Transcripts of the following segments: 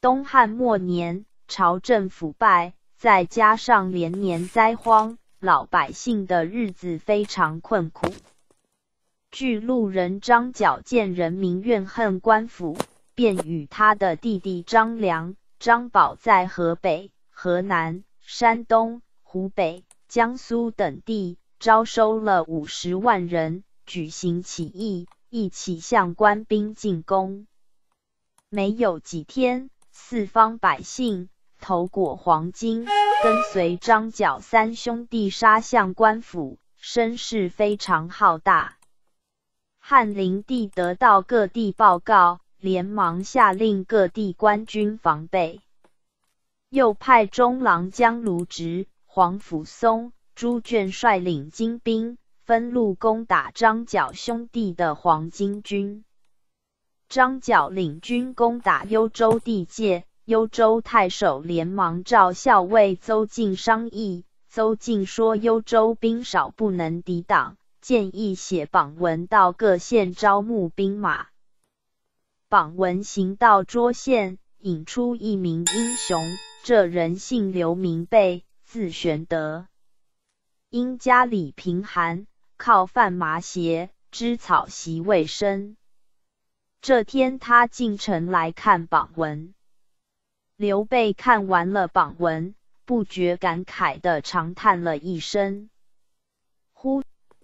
东汉末年，朝政腐败，再加上连年灾荒，老百姓的日子非常困苦。据路人张角见人民怨恨官府，便与他的弟弟张良、张宝在河北、河南、山东、湖北、江苏等地招收了50万人，举行起义，一起向官兵进攻。没有几天，四方百姓头裹黄金，跟随张角三兄弟杀向官府，声势非常浩大。汉灵帝得到各地报告，连忙下令各地官军防备，又派中郎将卢植、黄甫松、朱眷率领精兵，分路攻打张角兄弟的黄巾军。张角领军攻打幽州地界，幽州太守连忙召校尉邹靖商议，邹靖说幽州兵少不能抵挡，建议写榜文到各县招募兵马。榜文行到涿县，引出一名英雄，这人姓刘，名备，字玄德，因家里贫寒，靠贩麻鞋、织草席为生。这天他进城来看榜文，刘备看完了榜文，不觉感慨地长叹了一声。呼！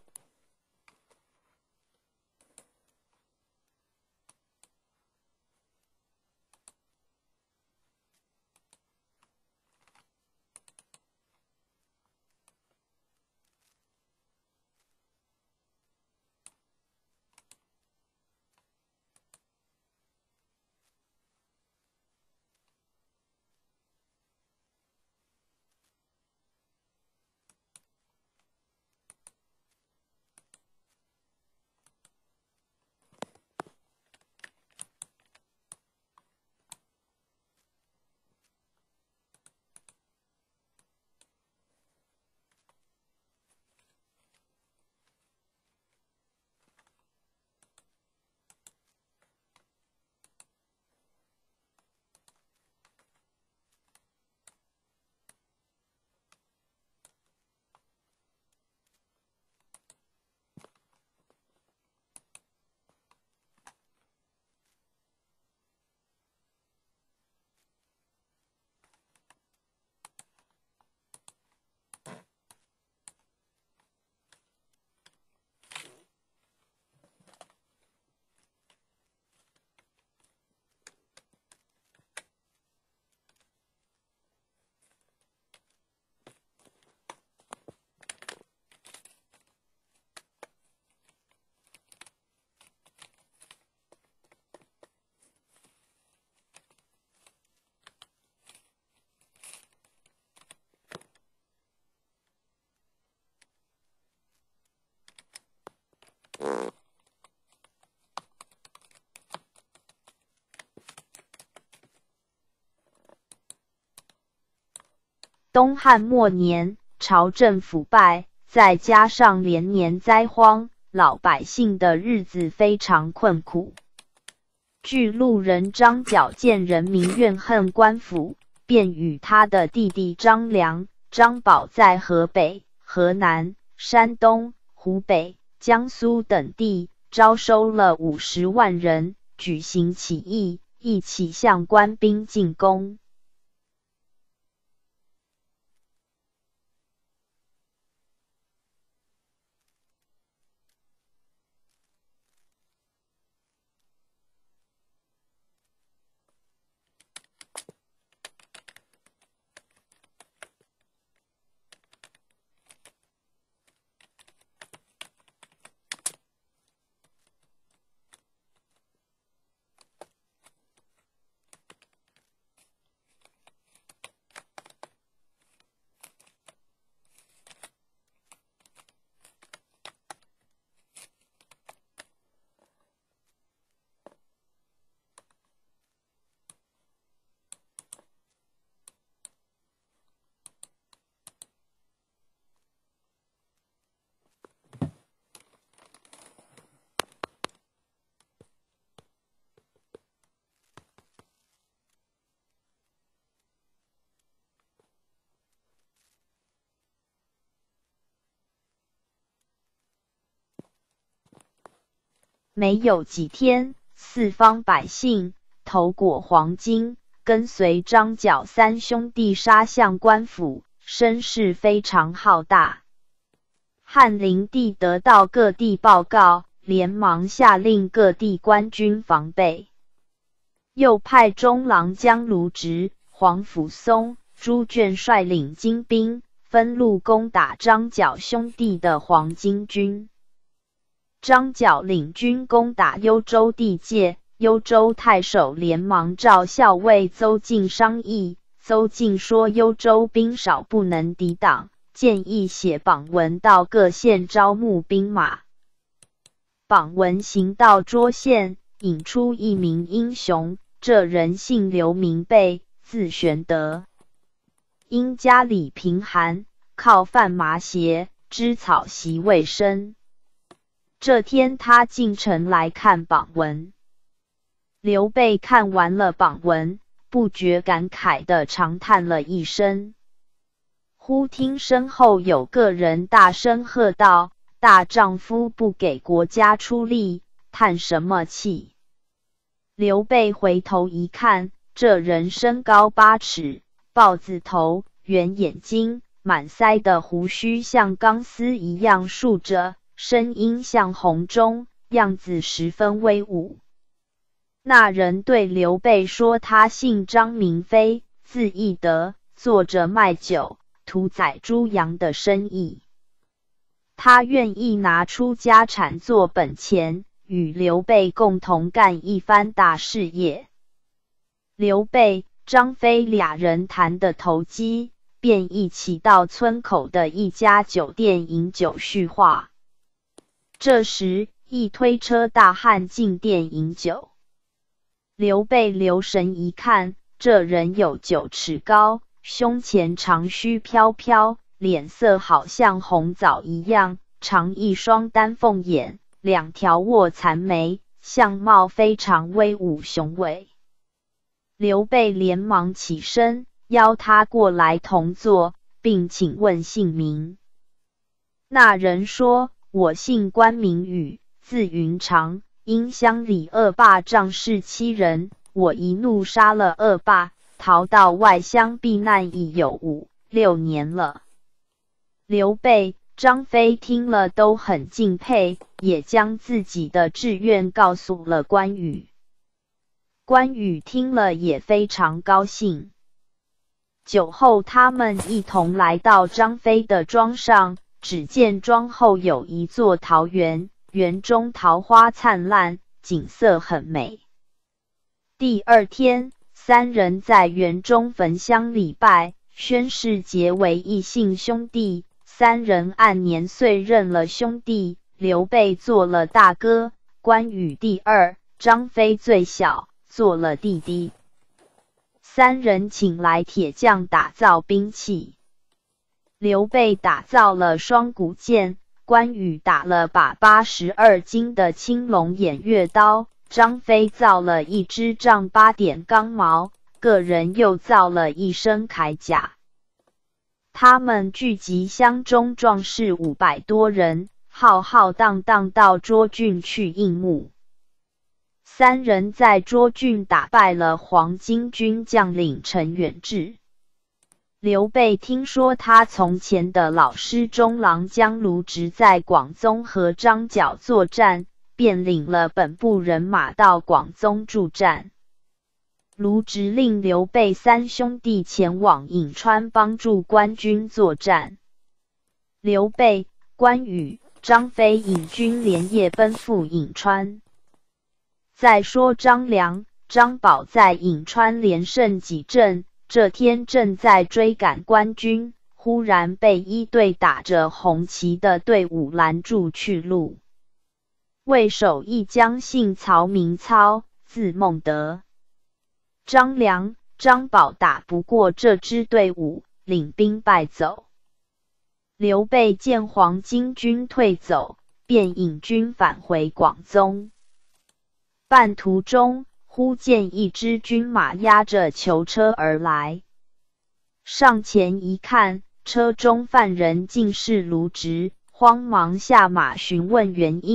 东汉末年，朝政腐败，再加上连年灾荒，老百姓的日子非常困苦。据路人张角见人民怨恨官府，便与他的弟弟张良、张宝在河北、河南、山东、湖北、江苏等地招收了50万人，举行起义，一起向官兵进攻。 没有几天，四方百姓头裹黄金，跟随张角三兄弟杀向官府，声势非常浩大。汉灵帝得到各地报告，连忙下令各地官军防备，又派中郎将卢植、黄甫松、朱眷率领精兵，分路攻打张角兄弟的黄巾军。张角领军攻打幽州地界，幽州太守连忙召校尉邹靖商议，邹靖说幽州兵少不能抵挡，建议写榜文到各县招募兵马。榜文行到涿县，引出一名英雄，这人姓刘，名备，字玄德，因家里贫寒，靠贩麻鞋、织草席为生。这天他进城来看榜文，刘备看完了榜文，不觉感慨地长叹了一声。忽听身后有个人大声喝道：“大丈夫不给国家出力，叹什么气？”刘备回头一看，这人身高8尺，豹子头，圆眼睛，满腮的胡须像钢丝一样竖着，声音像洪钟，样子十分威武。那人对刘备说，他姓张，名飞，字翼德，做着卖酒、屠宰猪羊的生意。他愿意拿出家产做本钱，与刘备共同干一番大事业。刘备、张飞俩人谈得投机，便一起到村口的一家酒店饮酒叙话。这时，一推车大汉进店饮酒。刘备留神一看，这人有9尺高，胸前长须飘飘，脸色好像红枣一样，长一双丹凤眼，2条卧蚕眉，相貌非常威武雄伟。刘备连忙起身，邀他过来同坐，并请问姓名。那人说：“我姓关，名羽，字云长，因乡里恶霸仗势欺人，我一怒杀了恶霸，逃到外乡避难已有5、6年了。”刘备、张飞听了都很敬佩，也将自己的志愿告诉了关羽。关羽听了也非常高兴。酒后他们一同来到张飞的庄上，只见庄后有一座桃园，园中桃花灿烂，景色很美。第2天，3人在园中焚香礼拜，宣誓结为异姓兄弟。3人按年岁认了兄弟，刘备做了大哥，关羽第2，张飞最小，做了弟弟。3人请来铁匠打造兵器。刘备打造了双股剑，关羽打了把82斤的青龙偃月刀，张飞造了一支丈8点钢矛，个人又造了一身铠甲。他们聚集乡中壮士500多人，浩浩荡荡到涿郡去应募。3人在涿郡打败了黄巾军将领陈远志。刘备听说他从前的老师中郎将卢植在广宗和张角作战，便领了本部人马到广宗助战。卢植令刘备3兄弟前往颍川帮助官军作战。刘备、关羽、张飞引军连夜奔赴颍川。再说张良、张宝在颍川连胜几阵，这天正在追赶官军，忽然被一队打着红旗的队伍拦住去路。为首一将姓曹，名操，字孟德。张良、张宝打不过这支队伍，领兵败走。刘备见黄巾军退走，便引军返回广宗。半途中，忽见一支军马押着囚车而来。上前一看，车中犯人竟是卢植，慌忙下马询问原因，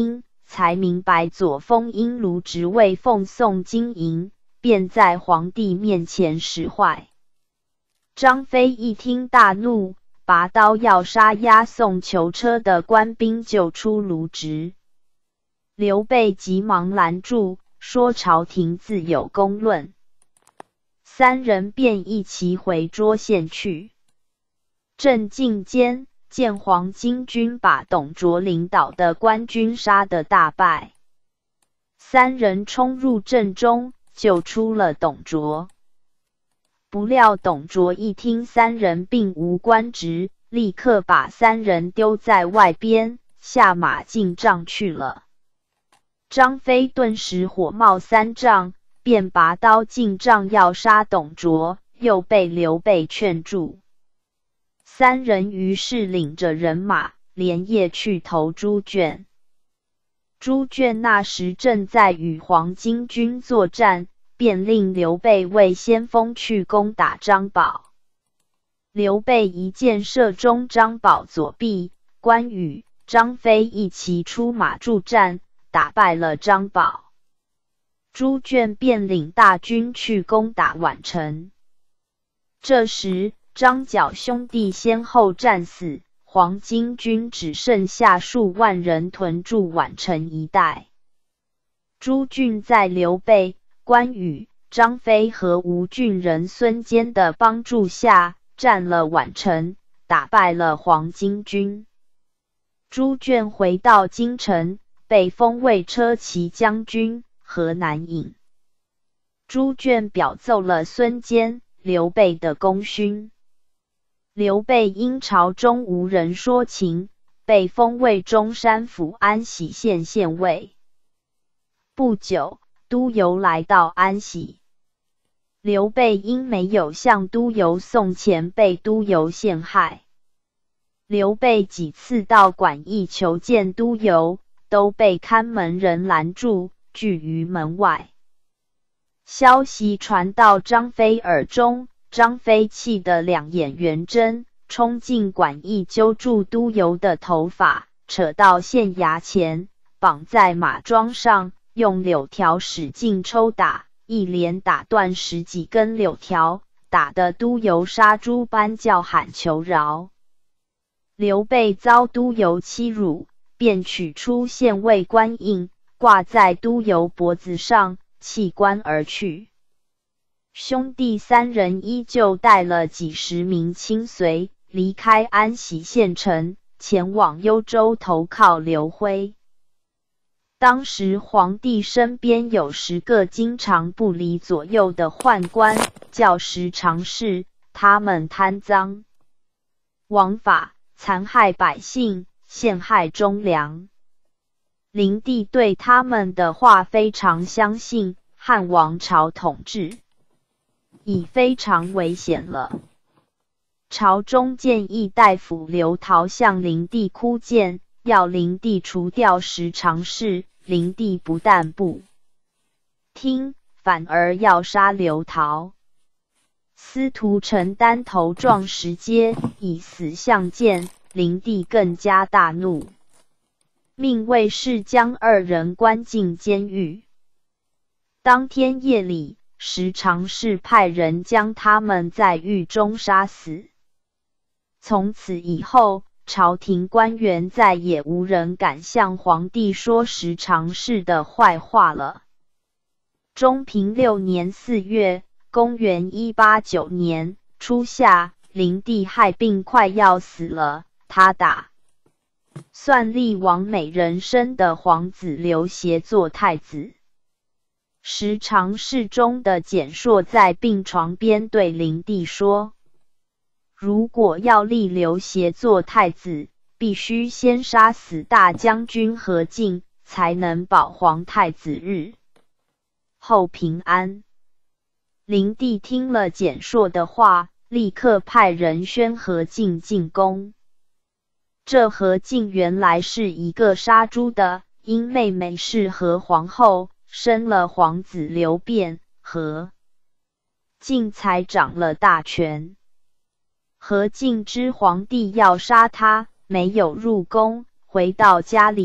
才明白左峰因卢植为奉送金银，便在皇帝面前使坏。张飞一听大怒，拔刀要杀押送囚车的官兵，救出卢植。刘备急忙拦住，说朝廷自有公论。三人便一齐回涿县去。镇境间，见黄巾军把董卓领导的官军杀得大败，三人冲入阵中，救出了董卓。不料董卓一听三人并无官职，立刻把三人丢在外边，下马进帐去了。张飞顿时火冒三丈，便拔刀进帐要杀董卓，又被刘备劝住。三人于是领着人马，连夜去投朱卷。朱卷那时正在与黄巾军作战，便令刘备为先锋去攻打张宝。刘备一箭射中张宝左臂，关羽、张飞一齐出马助战，打败了张宝。朱卷便领大军去攻打宛城。这时张角兄弟先后战死，黄巾军只剩下数万人屯驻宛城一带。朱俊在刘备、关羽、张飞和吴郡人孙坚的帮助下，占了宛城，打败了黄巾军。朱卷回到京城，被封为车骑将军、河南尹。朱卷表奏了孙坚、刘备的功勋。刘备因朝中无人说情，被封为中山府安喜县县尉。不久，督邮来到安喜。刘备因没有向督邮送钱，被督邮陷害。刘备几次到馆驿求见督邮，都被看门人拦住，拒于门外。消息传到张飞耳中，张飞气得两眼圆睁，冲进馆驿揪住督邮的头发，扯到县衙前，绑在马桩上，用柳条使劲抽打，一连打断10几根柳条，打得督邮杀猪般叫喊求饶。刘备遭督邮欺辱，便取出县尉官印，挂在督邮脖子上，弃官而去。兄弟三人依旧带了几十名亲随，离开安喜县城，前往幽州投靠刘辉。当时皇帝身边有10个经常不离左右的宦官，叫十常侍，他们贪赃枉法，残害百姓，陷害忠良。灵帝对他们的话非常相信，汉王朝统治已非常危险了。朝中建议大夫刘陶向灵帝哭谏，要灵帝除掉十常侍。灵帝不但不听，反而要杀刘陶。司徒承担头撞石阶，以死相见，灵帝更加大怒，命卫士将2人关进监狱。当天夜里，十常侍派人将他们在狱中杀死。从此以后，朝廷官员再也无人敢向皇帝说十常侍的坏话了。中平6年4月，公元189年初夏，灵帝害病快要死了，他打算立王美人生的皇子刘协做太子。十常侍中的简硕在病床边对灵帝说，如果要立刘协做太子，必须先杀死大将军何进，才能保皇太子日后平安。灵帝听了简硕的话，立刻派人宣何进进宫。这何进原来是一个杀猪的，因妹妹是何皇后，生了皇子刘辩，何进才掌了大权。何进知皇帝要杀他，没有入宫，回到家里，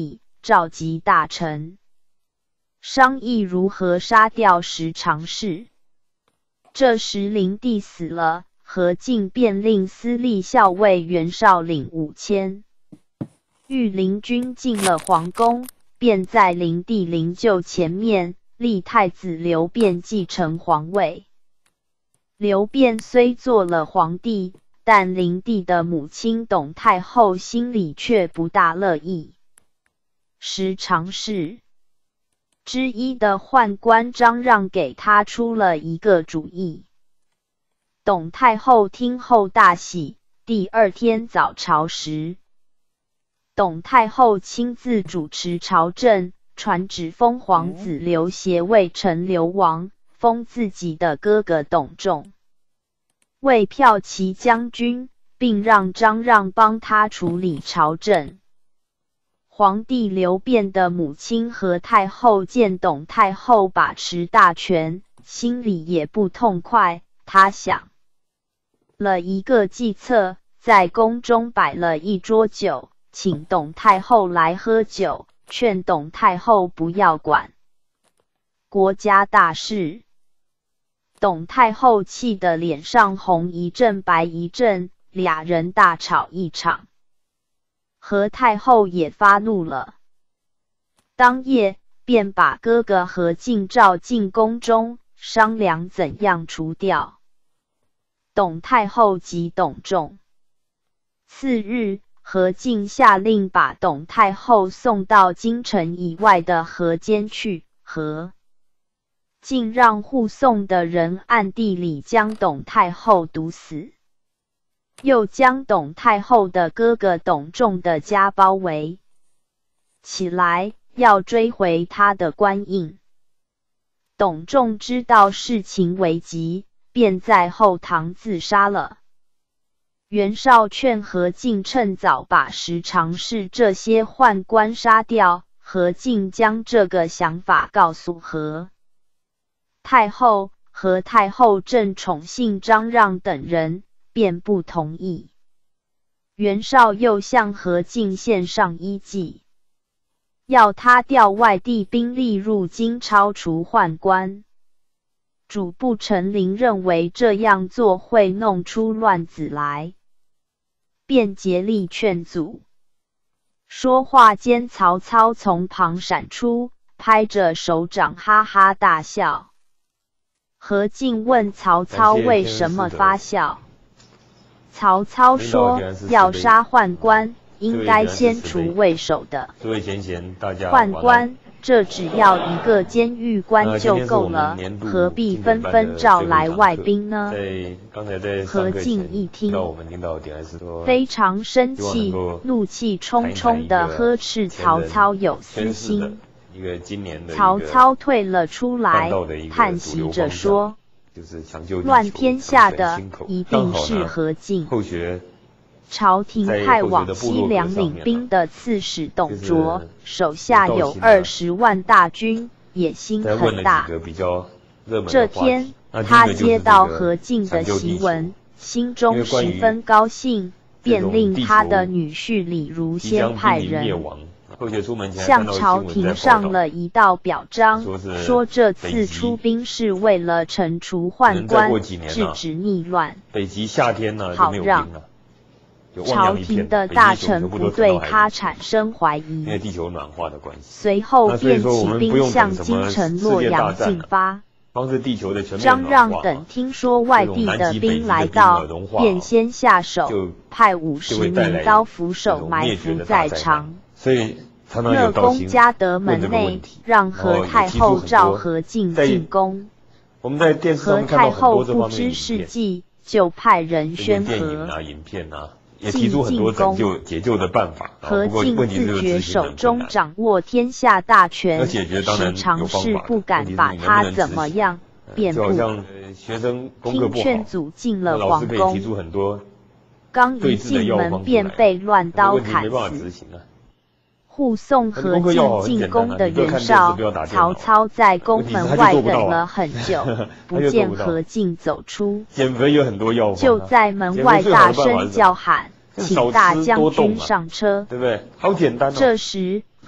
召集大臣，商议如何杀掉石常氏。这时灵帝死了，何进便令司隶校尉袁绍领5000御林军进了皇宫，便在灵帝灵柩前面立太子刘辩继承皇位。刘辩虽做了皇帝，但灵帝的母亲董太后心里却不大乐意。石常氏之一的宦官张让给他出了一个主意。董太后听后大喜，第二天早朝时，董太后亲自主持朝政，传旨封皇子刘协为陈留王，封自己的哥哥董仲为骠骑将军，并让张让帮他处理朝政。皇帝刘辩的母亲何太后见董太后把持大权，心里也不痛快。她想了一个计策，在宫中摆了一桌酒，请董太后来喝酒，劝董太后不要管国家大事。董太后气得脸上红一阵白一阵，俩人大吵一场。何太后也发怒了，当夜便把哥哥何进召进宫中，商量怎样除掉董太后及董仲。次日，何进下令把董太后送到京城以外的河间去，何进让护送的人暗地里将董太后毒死。又将董太后的哥哥董仲的家包围起来，要追回他的官印。董仲知道事情危急，便在后堂自杀了。袁绍劝何进趁早把石常氏这些宦官杀掉，何进将这个想法告诉何太后，何太后正宠幸张让等人，便不同意。袁绍又向何进献上依计，要他调外地兵力入京抄除宦官。主簿陈琳认为这样做会弄出乱子来，便竭力劝阻。说话间，曹操从旁闪出，拍着手掌哈哈大笑。何进问曹操为什么发笑，曹操说：“要杀宦官，应该先除为首的宦官，这只要一个监狱官就够了，何必纷纷召来外兵呢？”何进一听，非常生气，怒气冲冲地呵斥曹操有私心。曹操退了出来，叹息着说：“乱天下的一定是何进。”朝廷派往西凉领兵的刺史董卓，手下有20万大军，野心很大。这天，他接到何进的檄文，心中十分高兴，便令他的女婿李儒先派人向朝廷上了一道表彰，说这次出兵是为了惩除宦官，制止逆乱。好让朝廷的大臣不对他产生怀疑，随后便起兵向京城洛阳进发。张让等听说外地的兵来到，便先下手，派50名刀斧手埋伏在长乐公家德门内，让何太后召何进进宫。何太后不知事迹，就派人宣和进进宫。何进自觉手中掌握天下大权，石常氏不敢把他怎么样，便不听劝阻进了皇宫。刚一进门便被乱刀砍死。护送何进进宫的袁绍、曹操在宫门外等了很久，不见何进走出，就在门外大声叫喊，请大将军上车。这时，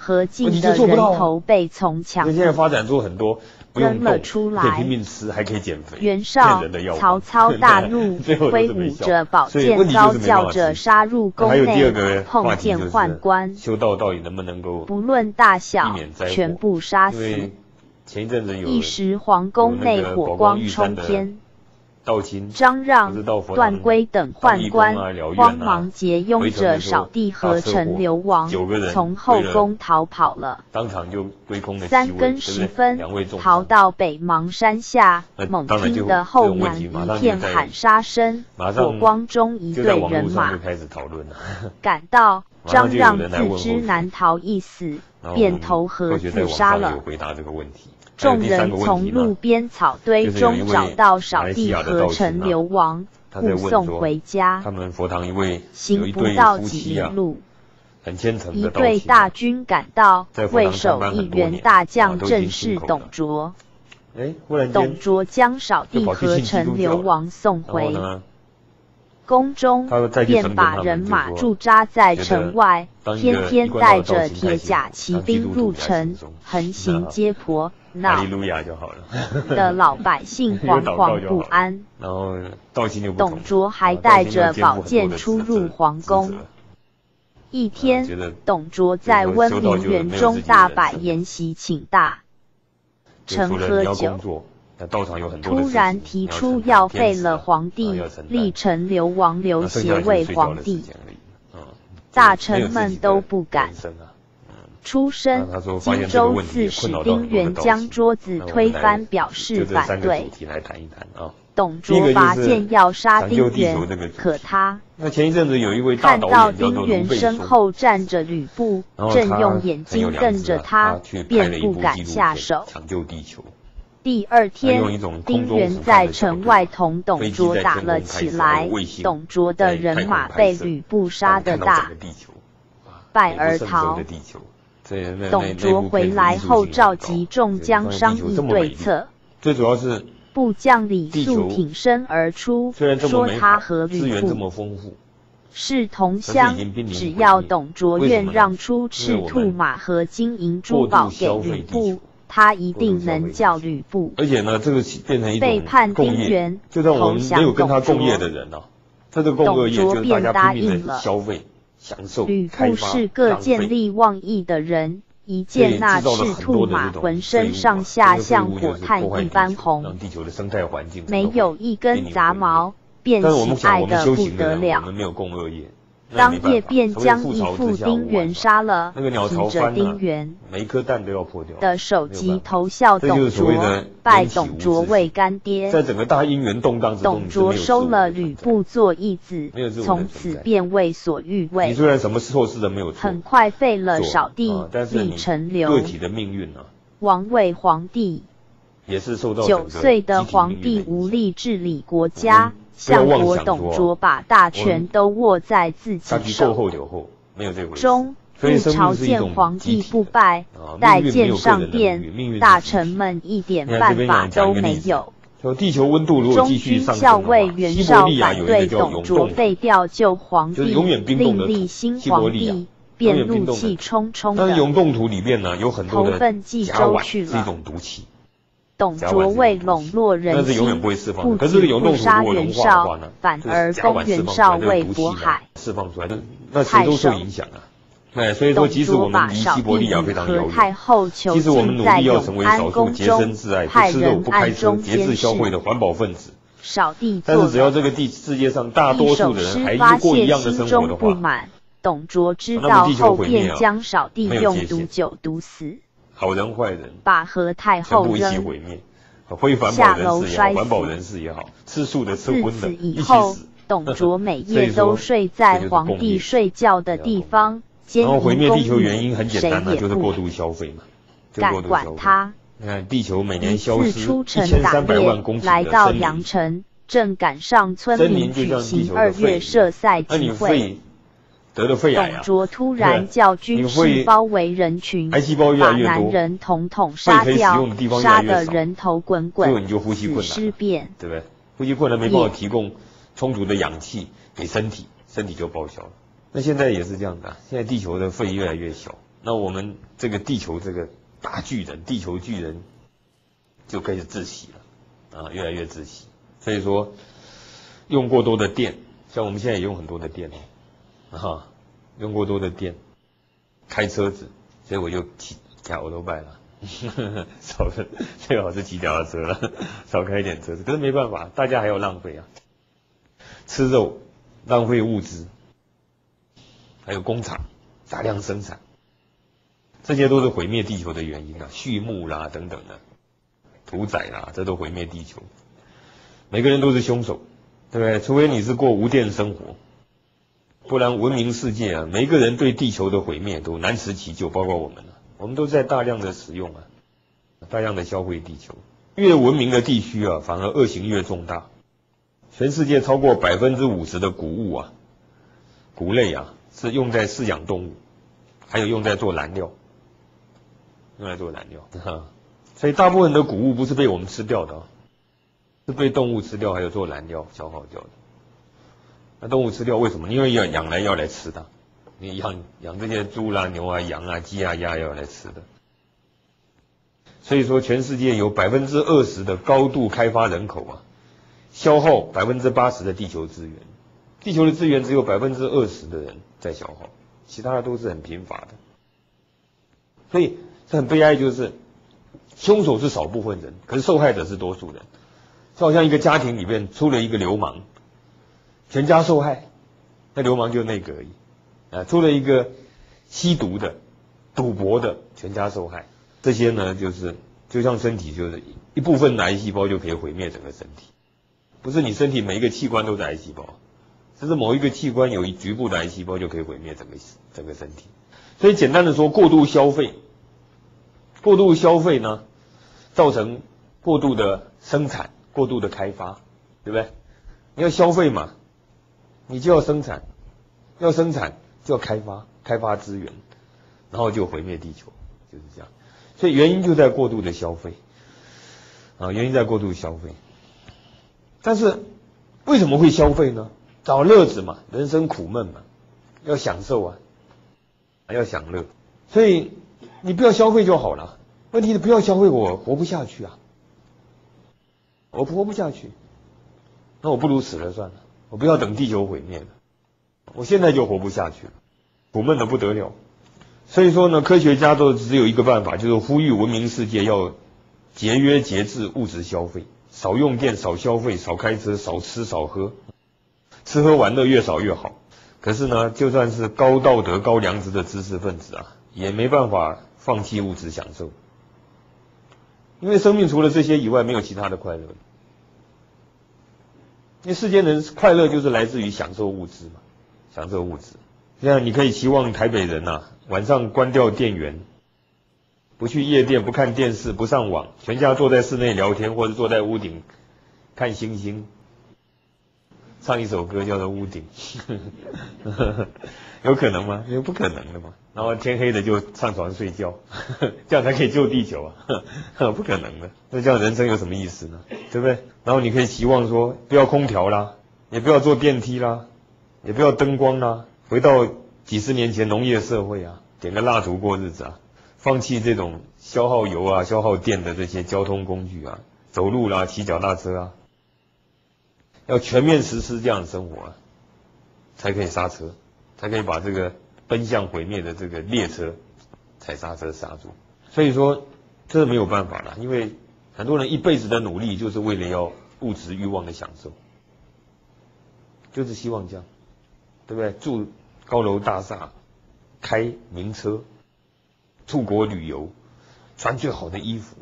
何进的人头被从墙现在发展出很多不用了出来， 可以拼命吃，还可以减肥。 袁绍、曹操大怒，挥舞着宝剑，高叫着杀入宫内，碰见宦官， 修道到底能不能够不论大小，全部杀死。 前一阵子有一时皇宫内火光冲天。张让、段珪等宦官慌忙结拥着少帝和陈留王从后宫逃跑了。 当场就归空了。 3更10分，逃到北邙山下，猛听得后南一片喊杀声，火光中一队人马赶到，张让自知难逃一死，便投河自杀了。众人从路边草堆中找到少帝和陈留王，护送回家。 他们佛堂一位行不到几里路，一队大军赶到，为首一员大将正是董卓。董卓将少帝和陈留王送回宫中，便把人马驻扎在城外，天天带着铁甲骑兵入城，横行街坡，闹的老百姓惶惶不安。董卓还带着宝剑出入皇宫。一天，董卓在温明园中大摆筵席请大臣喝酒，突然提出要废了皇帝，立陈留王刘协为皇帝。大臣们都不敢出声。荆州刺史丁原将桌子推翻，表示反对。董卓拔剑要杀丁原，可他看到丁原身后站着吕布，正用眼睛瞪着他，便不敢下手。第二天，丁原在城外同董卓打了起来，董卓的人马被吕布杀得大败而逃。董卓回来后召集众将商议对策， 最主要是部将李肃挺身而出，说他和吕布是同乡，只要董卓愿让出赤兔马和金银珠宝给吕布，他一定能叫吕布。 而且呢，这个变成一种背叛丁原， 就算我们没有跟他共业的人啊，这个共恶业就是大家拼命的消费、享受、 吕布是个见利忘义的人，一见那赤兔马浑身上下像火炭一般红，没有一根杂毛，便喜爱得不得了。当夜便将义父丁原杀了，提着丁原的首级投效董卓，拜董卓为干爹。 在整个大姻缘动荡之中， 董卓收了吕布做义子，从此便为所欲为。 你虽然什么错事都没有做， 很快废了少帝，立陈留， 个体的命运啊， 王为皇帝。 也是受到 9岁的皇帝无力治理国家。相国董卓把大权都握在自己手中，入朝见皇帝不拜，待见上殿，大臣们一点办法都没有。 地球温度如果继续上升， 中军校尉袁绍反对董卓废掉旧皇帝，另立新皇帝，便怒气冲冲的投奔冀州去了。 是一种毒气。 董卓为笼络人心，不仅不杀袁绍，反而封袁绍为渤海太守。 所以说，即使我们离西伯利亚非常遥远，其实我们努力要成为少数洁身自爱、不吃肉、不开车、节制消费的环保分子。但是只要这个世界上大多数的人还是过一样的生活的话， 董卓知道后便将少帝用毒酒毒死。 好人坏人把何太后扔下楼摔死，环保人士也好，吃素的吃荤的一起死。 董卓每夜都睡在皇帝睡觉的地方， 然后毁灭地球原因很简单的，就是过度消费嘛， 敢管他。 你看地球每年消失 1300万公顷的来到阳城，正赶上村民举行2月社赛集会。 得了肺癌董卓突然叫军士包围人群，把男人统统杀掉，杀得人头滚滚，死尸遍， 对不对？呼吸困难没办法提供充足的氧气给身体，身体就报销了。那现在也是这样的，现在地球的肺越来越小， 那我们这个地球这个大巨人，地球巨人就开始窒息了啊，越来越窒息。所以说用过多的电，像我们现在也用很多的电啊，用过多的电开车子，所以我就骑欧多拜了。最好是骑脚踏车了，少开一点车子。可是没办法，大家还要浪费啊，吃肉浪费物资，还有工厂大量生产，这些都是毁灭地球的原因啊，畜牧啦等等的，屠宰啦，这都毁灭地球。每个人都是凶手，对不对？除非你是过无电生活，不然文明世界啊，每一个人对地球的毁灭都难辞其咎，包括我们啊。我们都在大量的使用啊，大量的消费地球。越文明的地区啊，反而恶行越重大。全世界超过50%的谷物啊，谷类啊，是用在饲养动物，还有用在做燃料，所以大部分的谷物不是被我们吃掉的，是被动物吃掉，还有做燃料消耗掉的。那动物吃掉为什么？因为养来要来吃的。你养这些猪啦、牛啊、羊啊、鸡啊、鸭要来吃的，所以说全世界有20%的高度开发人口啊，消耗80%的地球资源，地球的资源只有20%的人在消耗，其他的都是很贫乏的。所以这很悲哀，就是凶手是少部分人，可是受害者是多数人。就好像一个家庭里面出了一个流氓，全家受害，那流氓就那个而已。出了一个吸毒的、赌博的，全家受害。这些呢，就像身体，就是一部分的癌细胞就可以毁灭整个身体。不是你身体每一个器官都是癌细胞，只是某一个器官有局部的癌细胞就可以毁灭整个身体。所以简单的说，过度消费呢，造成过度的生产、过度的开发，对不对？你要消费嘛，你就要生产，要生产。就要开发资源，然后就毁灭地球，就是这样。所以原因就在过度的消费啊，原因在过度消费。但是为什么会消费呢？找乐子嘛，人生苦闷嘛，要享受啊，要享乐。所以你不要消费就好了。问题是不要消费，我活不下去啊，我活不下去，那我不如死了算了，我不要等地球毁灭了。我现在就活不下去了，苦闷的不得了。所以说呢，科学家都只有一个办法，就是呼吁文明世界要节约节制物质消费，少用电、少消费、少开车、少吃少喝，吃喝玩乐越少越好。可是呢，就算是高道德、高良知的知识分子啊，也没办法放弃物质享受，因为生命除了这些以外，没有其他的快乐。因为世间人快乐就是来自于享受物质嘛。享受物质，这样你可以期望台北人啊，晚上关掉电源，不去夜店，不看电视，不上网，全家坐在室内聊天，或者坐在屋顶看星星，唱一首歌叫做《屋顶》，有可能吗？不可能的嘛。然后天黑了就上床睡觉，这样才可以救地球啊，不可能的。那这样人生有什么意思呢？对不对？然后你可以期望说，不要空调啦，也不要坐电梯啦。也不要灯光啦，回到几十年前农业社会啊，点个蜡烛过日子啊，放弃这种消耗油啊、消耗电的这些交通工具啊，走路啦、骑脚踏车啊，要全面实施这样的生活啊，才可以刹车，才可以把这个奔向毁灭的这个列车踩刹车刹住。所以说这是没有办法了，因为很多人一辈子的努力就是为了要物质欲望的享受，就是希望这样。对不对？住高楼大厦，开名车，出国旅游，穿最好的衣服，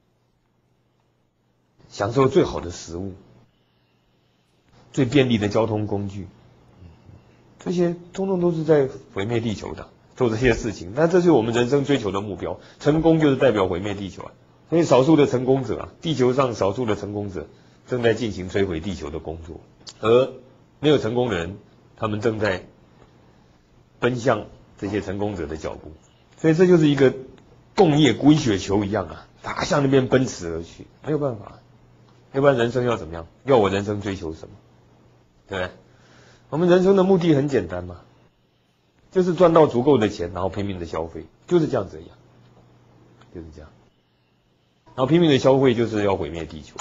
享受最好的食物，最便利的交通工具，这些通通都是在毁灭地球的，做这些事情。那这是我们人生追求的目标，成功就是代表毁灭地球啊。所以少数的成功者啊，地球上少数的成功者正在进行摧毁地球的工作，而没有成功的人，他们正在奔向这些成功者的脚步。所以这就是一个共业滚雪球一样啊，打向那边奔驰而去，没有办法。要不然人生要怎么样？要我人生追求什么？对不对？我们人生的目的很简单嘛， 就是赚到足够的钱，然后拼命的消费，就是这样子一样，就是这样。然后拼命的消费就是要毁灭地球，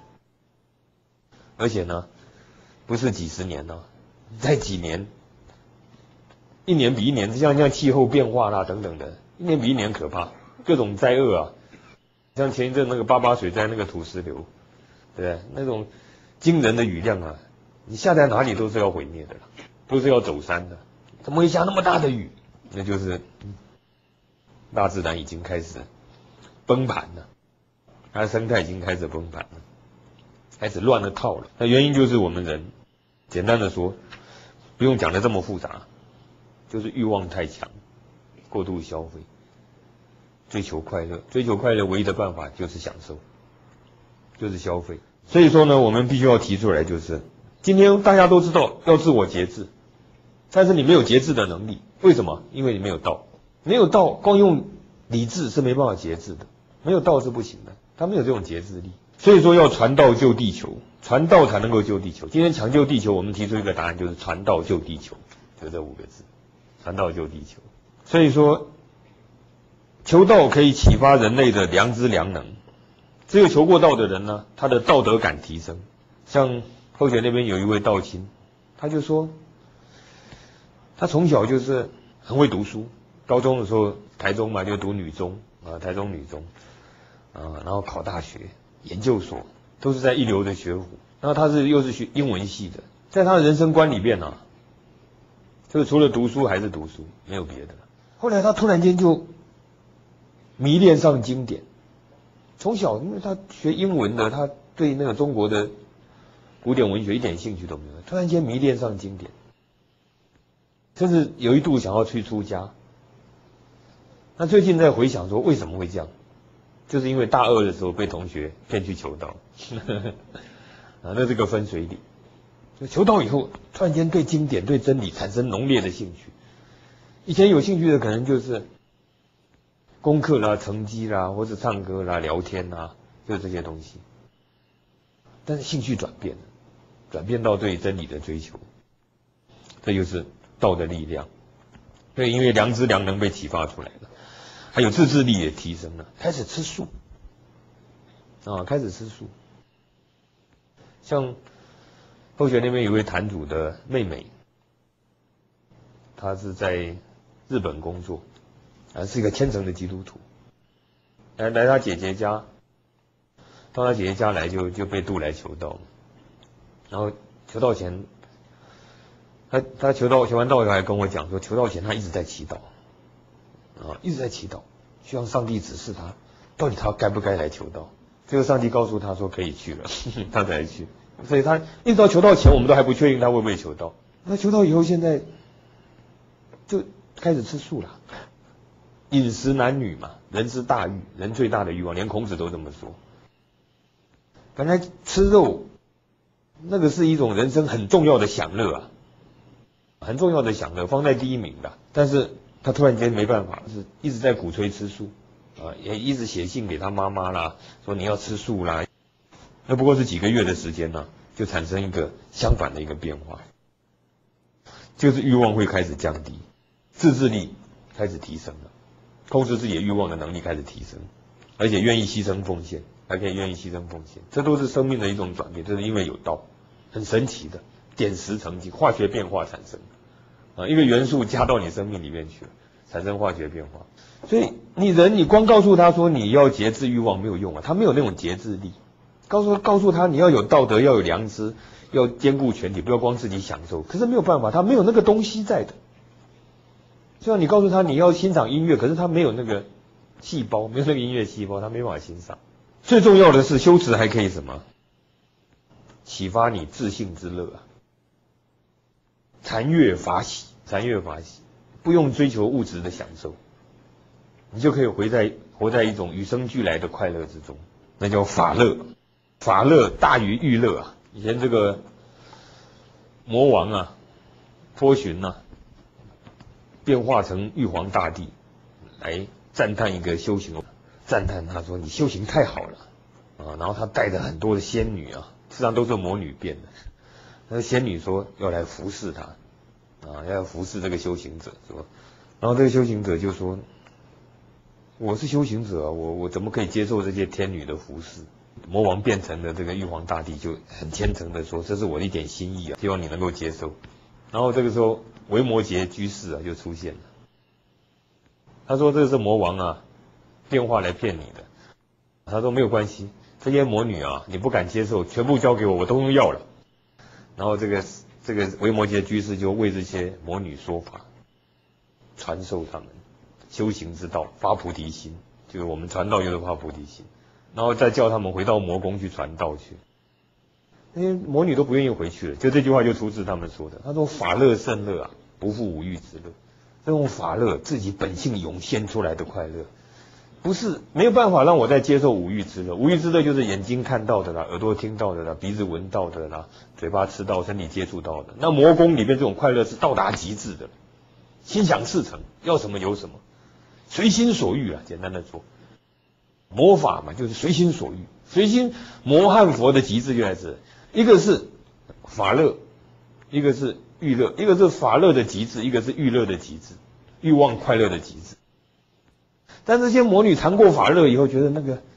而且呢，不是几十年呢，在几年，一年比一年，像气候变化啦等等的，一年比一年可怕，各种灾厄啊，像前一阵那个88水灾那个土石流，对不对？那种惊人的雨量啊，你下在哪里都是要毁灭的了，都是要走山的，怎么会下那么大的雨？那就是大自然已经开始崩盘了。它的生态已经开始崩盘了，开始乱了套了。那原因就是我们人，简单的说，不用讲的这么复杂，就是欲望太强，过度消费，追求快乐。追求快乐唯一的办法就是享受，就是消费。所以说呢，我们必须要提出来，就是今天大家都知道要自我节制，但是你没有节制的能力，为什么？因为你没有道，没有道，光用理智是没办法节制的，没有道是不行的。他没有这种节制力，所以说要传道救地球，传道才能够救地球。今天抢救地球，我们提出一个答案，就是传道救地球，就这5个字，传道救地球。所以说，求道可以启发人类的良知良能。只有求过道的人呢，他的道德感提升。像后学那边有一位道亲，他就说，他从小就是很会读书，高中的时候台中嘛就读女中啊，台中女中。然后考大学、研究所，都是在一流的学府。然后他又是学英文系的，在他的人生观里面啊，就是除了读书还是读书，没有别的。后来他突然间就迷恋上经典，从小因为他学英文的，他对那个中国的古典文学一点兴趣都没有，突然间迷恋上经典，甚至有一度想要去出家。那最近在回想说为什么会这样？就是因为大二的时候被同学骗去求道，那是个分水岭。就求道以后，突然间对经典、对真理产生浓烈的兴趣。以前有兴趣的可能就是功课啦、成绩啦，或者唱歌啦、聊天啦，就是这些东西。但是兴趣转变了，转变到对真理的追求，这就是道的力量。对，因为良知良能被启发出来了。还有自制力也提升了，开始吃素开始吃素。像后学那边有一位坛主的妹妹，她是在日本工作，是一个虔诚的基督徒。来她姐姐家，到她姐姐家来就被渡来求道，然后求道前，她求完道以后还跟我讲说，求道前她一直在祈祷。一直在祈祷，希望上帝指示他，到底他该不该来求道。最后上帝告诉他说可以去了，他才去。所以他一直到求道前，我们都还不确定他会不会求道。那求道以后，现在就开始吃素了。饮食男女嘛，人之大欲，人最大的欲望，连孔子都这么说。本来吃肉，那个是一种人生很重要的享乐啊，很重要的享乐，放在第一名的。但是他突然间没办法，是一直在鼓吹吃素也一直写信给他妈妈啦，说你要吃素啦。那不过是几个月的时间呢，就产生一个相反的一个变化，就是欲望会开始降低，自制力开始提升了，控制自己的欲望的能力开始提升，而且愿意牺牲奉献，还可以愿意牺牲奉献，这都是生命的一种转变，这是因为有道，很神奇的点石成金，化学变化产生。一个元素加到你生命里面去了，产生化学变化。所以你光告诉他说你要节制欲望没有用啊，他没有那种节制力。告诉他你要有道德，要有良知，要兼顾全体，不要光自己享受。可是没有办法，他没有那个东西在的。就像你告诉他你要欣赏音乐，可是他没有那个细胞，没有那个音乐细胞，他没办法欣赏。最重要的是修持还可以什么？启发你自性之乐啊。禅悦法喜，不用追求物质的享受，你就可以活在一种与生俱来的快乐之中，那叫法乐。法乐大于欲乐啊！以前这个魔王托寻变化成玉皇大帝来赞叹一个修行，赞叹他说你修行太好了然后他带着很多的仙女实际上都是魔女变的。那个仙女说要来服侍他， 啊，要服侍这个修行者，是吧？然后这个修行者就说：“我是修行者啊，我怎么可以接受这些天女的服侍？”魔王变成的这个玉皇大帝就很虔诚的说：“这是我的一点心意啊，希望你能够接受。”然后这个时候维摩诘居士啊就出现了，他说：“这是魔王啊电话来骗你的。”他说：“没有关系，这些魔女啊，你不敢接受，全部交给我，我都要了。”然后这个维摩诘居士就为这些魔女说法，传授他们修行之道，发菩提心，就是我们传道就是发菩提心，然后再叫他们回到魔宫去传道去。那些魔女都不愿意回去了，就这句话就出自他们说的。他说：“法乐甚乐啊，不负五欲之乐。这种法乐，自己本性涌现出来的快乐，不是没有办法让我再接受五欲之乐。五欲之乐就是眼睛看到的啦，耳朵听到的啦，鼻子闻到的啦，嘴巴吃到，身体接触到的。那魔宫里面这种快乐是到达极致的，心想事成，要什么有什么，随心所欲啊。简单的说，魔法嘛，就是随心所欲。随心魔和佛的极致就在这，一个是法乐，一个是欲乐，一个是法乐的极致，一个是欲乐的极致，欲望快乐的极致。但这些魔女尝过法乐以后，觉得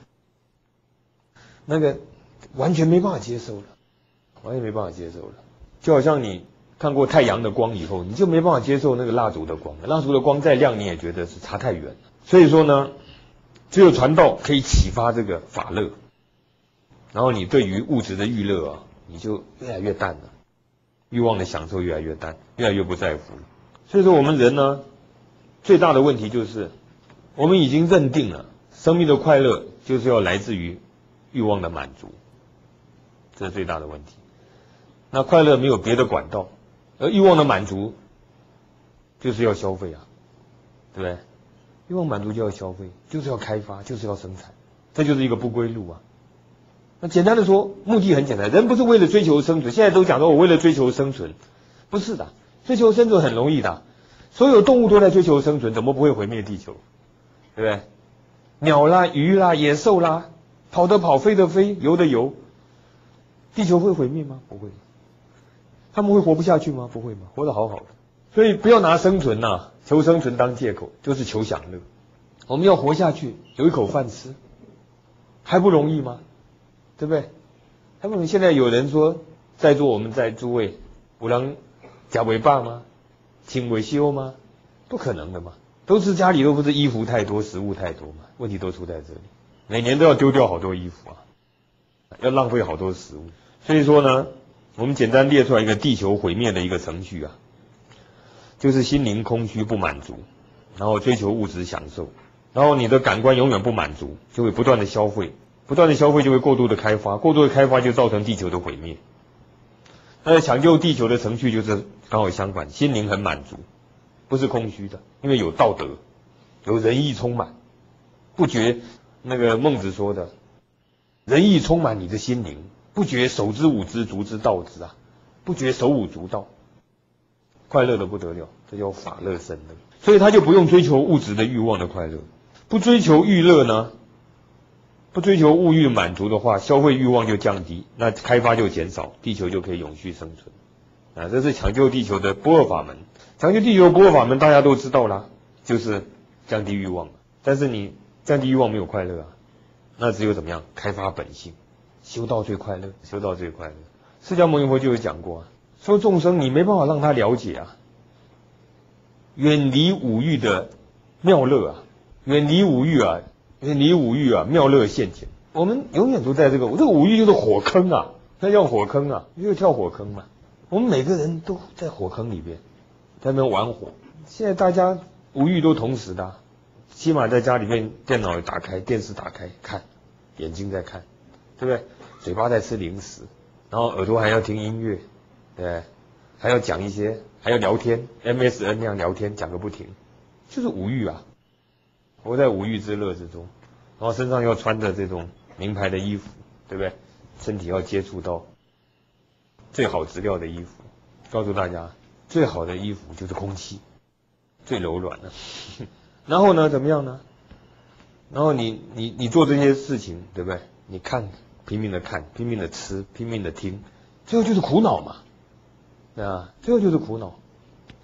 那个完全没办法接受了，完全没办法接受了。就好像你看过太阳的光以后，你就没办法接受那个蜡烛的光，蜡烛的光再亮，你也觉得是差太远了。所以说呢，只有传道可以启发这个法乐，然后你对于物质的欲乐啊，你就越来越淡了，欲望的享受越来越淡，越来越不在乎了。所以说我们人呢，最大的问题就是我们已经认定了生命的快乐就是要来自于欲望的满足，这是最大的问题。那快乐没有别的管道，而欲望的满足就是要消费啊，对不对？欲望满足就要消费，就是要开发，就是要生产，这就是一个不归路啊。那简单的说，目的很简单，人不是为了追求生存，现在都讲说我为了追求生存，不是的，追求生存很容易的，所有动物都在追求生存，怎么不会毁灭地球？对不对？鸟啦、鱼啦、野兽啦，跑的跑，飞的飞，游的游，地球会毁灭吗？不会。他们会活不下去吗？不会吗？活得好好的。所以不要拿生存啊，求生存当借口，就是求享乐。我们要活下去，有一口饭吃，还不容易吗？对不对？还不容易。现在有人说，在座我们在诸位，有人吃不饱吗？穿不修吗？不可能的嘛。都是家里都不是衣服太多，食物太多嘛，问题都出在这里。每年都要丢掉好多衣服啊，要浪费好多食物。所以说呢，我们简单列出来一个地球毁灭的一个程序啊，就是心灵空虚不满足，然后追求物质享受，然后你的感官永远不满足，就会不断的消费，不断的消费就会过度的开发，过度的开发就造成地球的毁灭。那抢救地球的程序就是刚好相反，心灵很满足，不是空虚的，因为有道德，有仁义充满，不觉那个孟子说的，仁义充满你的心灵，不觉手之舞之，足之蹈之啊，不觉手舞足蹈，快乐的不得了，这叫法乐甚乐。所以他就不用追求物质的欲望的快乐，不追求欲乐呢，不追求物欲满足的话，消费欲望就降低，那开发就减少，地球就可以永续生存啊！这是抢救地球的不二法门。抢救地球的不二法门大家都知道啦，就是降低欲望。但是你降低欲望没有快乐啊，那只有怎么样？开发本性，修道最快乐，修道最快乐。释迦牟尼佛就有讲过啊，说众生你没办法让他了解啊，远离五欲的妙乐啊，远离五欲啊，远离五欲啊，妙乐现前。我们永远都在这个五欲就是火坑啊，那叫火坑啊，就是跳火坑嘛。我们每个人都在火坑里边，在那边玩火。现在大家五欲都同时的啊，起码在家里面电脑打开，电视打开看，眼睛在看，对不对？嘴巴在吃零食，然后耳朵还要听音乐，对，还要讲一些，还要聊天 ，MSN 那样聊天讲个不停，就是五欲啊，活在五欲之乐之中，然后身上要穿着这种名牌的衣服，对不对？身体要接触到最好质料的衣服，告诉大家，最好的衣服就是空气，最柔软的。然后呢，怎么样呢？然后你做这些事情，对不对？你看，拼命的看，拼命的吃，拼命的听，最后就是苦恼嘛，啊，最后就是苦恼。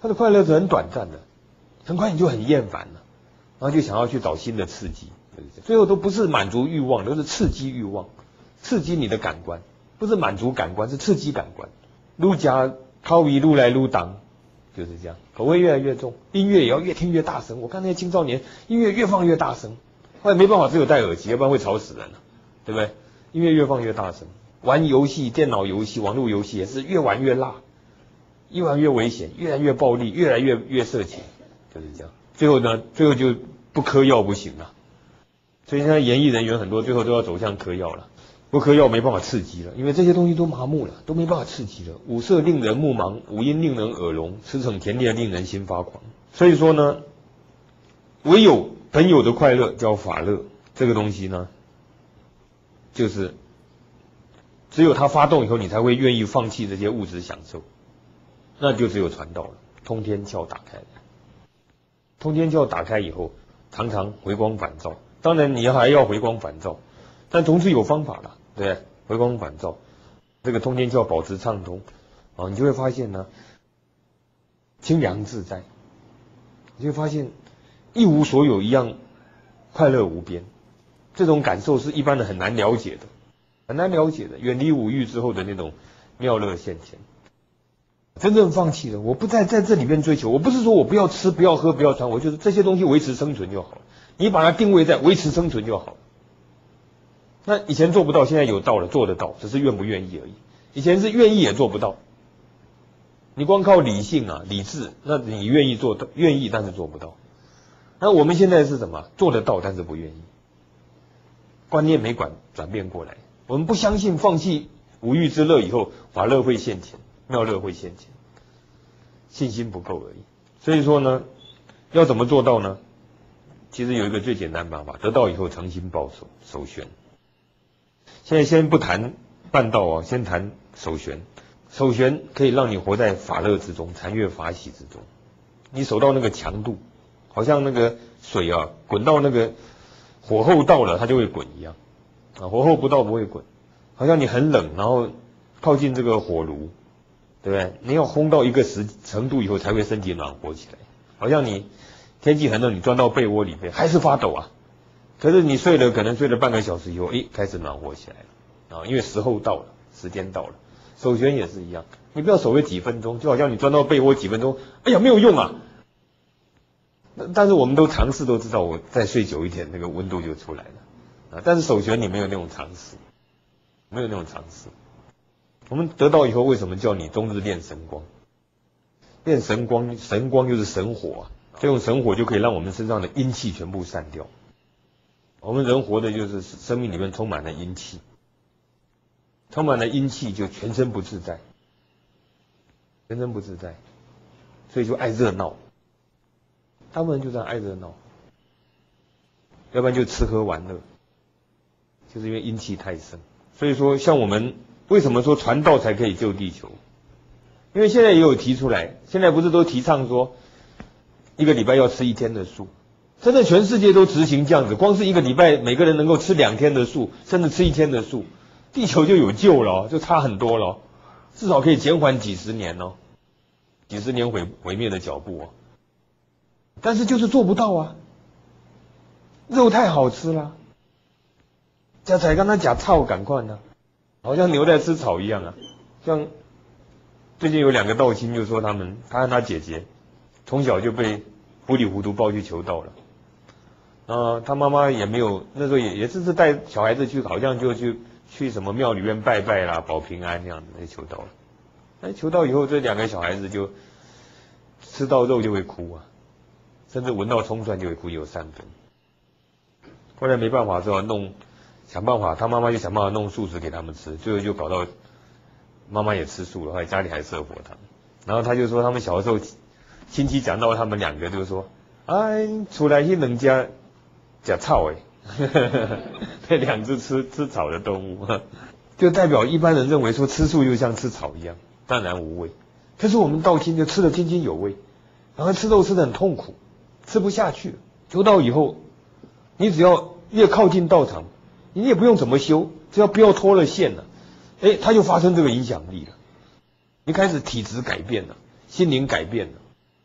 他的快乐是很短暂的，很快你就很厌烦了，然后就想要去找新的刺激，最后都不是满足欲望，都是刺激欲望，刺激你的感官，不是满足感官，是刺激感官。愈加靠一路来路当，就是这样，口味越来越重，音乐也要越听越大声。我看那些青少年音乐越放越大声，后来没办法只有戴耳机，要不然会吵死人了，对不对？音乐越放越大声，玩游戏、电脑游戏、网络游戏也是越玩越辣，越玩越危险，越来越暴力，越来越色情，就是这样。最后就不嗑药不行了，所以现在演艺人员很多最后都要走向嗑药了。不嗑药没办法刺激了，因为这些东西都麻木了，都没办法刺激了。五色令人目盲，五音令人耳聋，驰骋甜猎令人心发狂。所以说呢，唯有本有的快乐叫法乐，这个东西呢，就是只有它发动以后，你才会愿意放弃这些物质享受，那就只有传道了。通天窍打开了，通天窍打开以后，常常回光返照。当然你还要回光返照，但总是有方法了。对，回光返照，这个通天窍保持畅通啊，你就会发现呢，清凉自在，你就会发现一无所有一样快乐无边，这种感受是一般人很难了解的，很难了解的。远离五欲之后的那种妙乐现前，真正放弃了，我不再在这里面追求，我不是说我不要吃、不要喝、不要穿，我就是这些东西维持生存就好了。你把它定位在维持生存就好了。那以前做不到，现在有到了，做得到，只是愿不愿意而已。以前是愿意也做不到，你光靠理性啊、理智，那你愿意做，愿意但是做不到。那我们现在是什么？做得到但是不愿意，观念没转变过来。我们不相信放弃五欲之乐以后，法乐会现前，妙乐会现前，信心不够而已。所以说呢，要怎么做到呢？其实有一个最简单办法，得到以后诚心报守，守玄。现在先不谈办道啊，先谈守玄。守玄可以让你活在法乐之中，禅悦法喜之中。你守到那个强度，好像那个水啊，滚到那个火候到了，它就会滚一样啊。火候不到不会滚，好像你很冷，然后靠近这个火炉，对不对？你要烘到一个程度以后，才会身体暖和起来。好像你天气很冷，你钻到被窝里面还是发抖啊。可是你可能睡了半个小时以后，开始暖和起来了啊，因为时候到了，时间到了。守玄也是一样，你不要守个几分钟，就好像你钻到被窝几分钟，哎呀没有用啊。但是我们都尝试都知道，我再睡久一点，那个温度就出来了啊。但是守玄你没有那种尝试，没有那种尝试。我们得到以后，为什么叫你终日练神光？练神光，神光就是神火啊，这种神火就可以让我们身上的阴气全部散掉。我们人活的就是生命里面充满了阴气，充满了阴气就全身不自在，全身不自在，所以就爱热闹。大部分人就这样爱热闹，要不然就吃喝玩乐，就是因为阴气太盛。所以说，像我们为什么说传道才可以救地球？因为现在也有提出来，现在不是都提倡说一个礼拜要吃1天的素。真的全世界都执行这样子，光是一个礼拜每个人能够吃2天的素，甚至吃1天的素，地球就有救了，就差很多了，至少可以减缓几十年哦，几十年毁灭的脚步哦。但是就是做不到啊，肉太好吃了，这才跟他讲草赶快呢，好像牛在吃草一样啊。像最近有2个道亲就说他和他姐姐从小就被糊里糊涂抱去求道了。他妈妈也没有，那时候也是带小孩子去，好像就去什么庙里面拜拜啦，保平安那样子，求道了。求道以后，这2个小孩子就吃到肉就会哭啊，甚至闻到葱蒜就会哭，有3分。后来没办法之后想办法，他妈妈就想办法弄素食给他们吃，最后就搞到妈妈也吃素了，后来家里还设火堂。然后他就说他们小的时候亲戚讲到他们2个就说，出来去人家吃草这2只吃草的动物，就代表一般人认为说吃素就像吃草一样，淡然无味。可是我们道亲就吃得津津有味，然后吃肉吃得很痛苦，吃不下去。求道以后，你只要越靠近道场，你也不用怎么修，只要不要脱了线了，它就发生这个影响力了。你开始体质改变了，心灵改变了，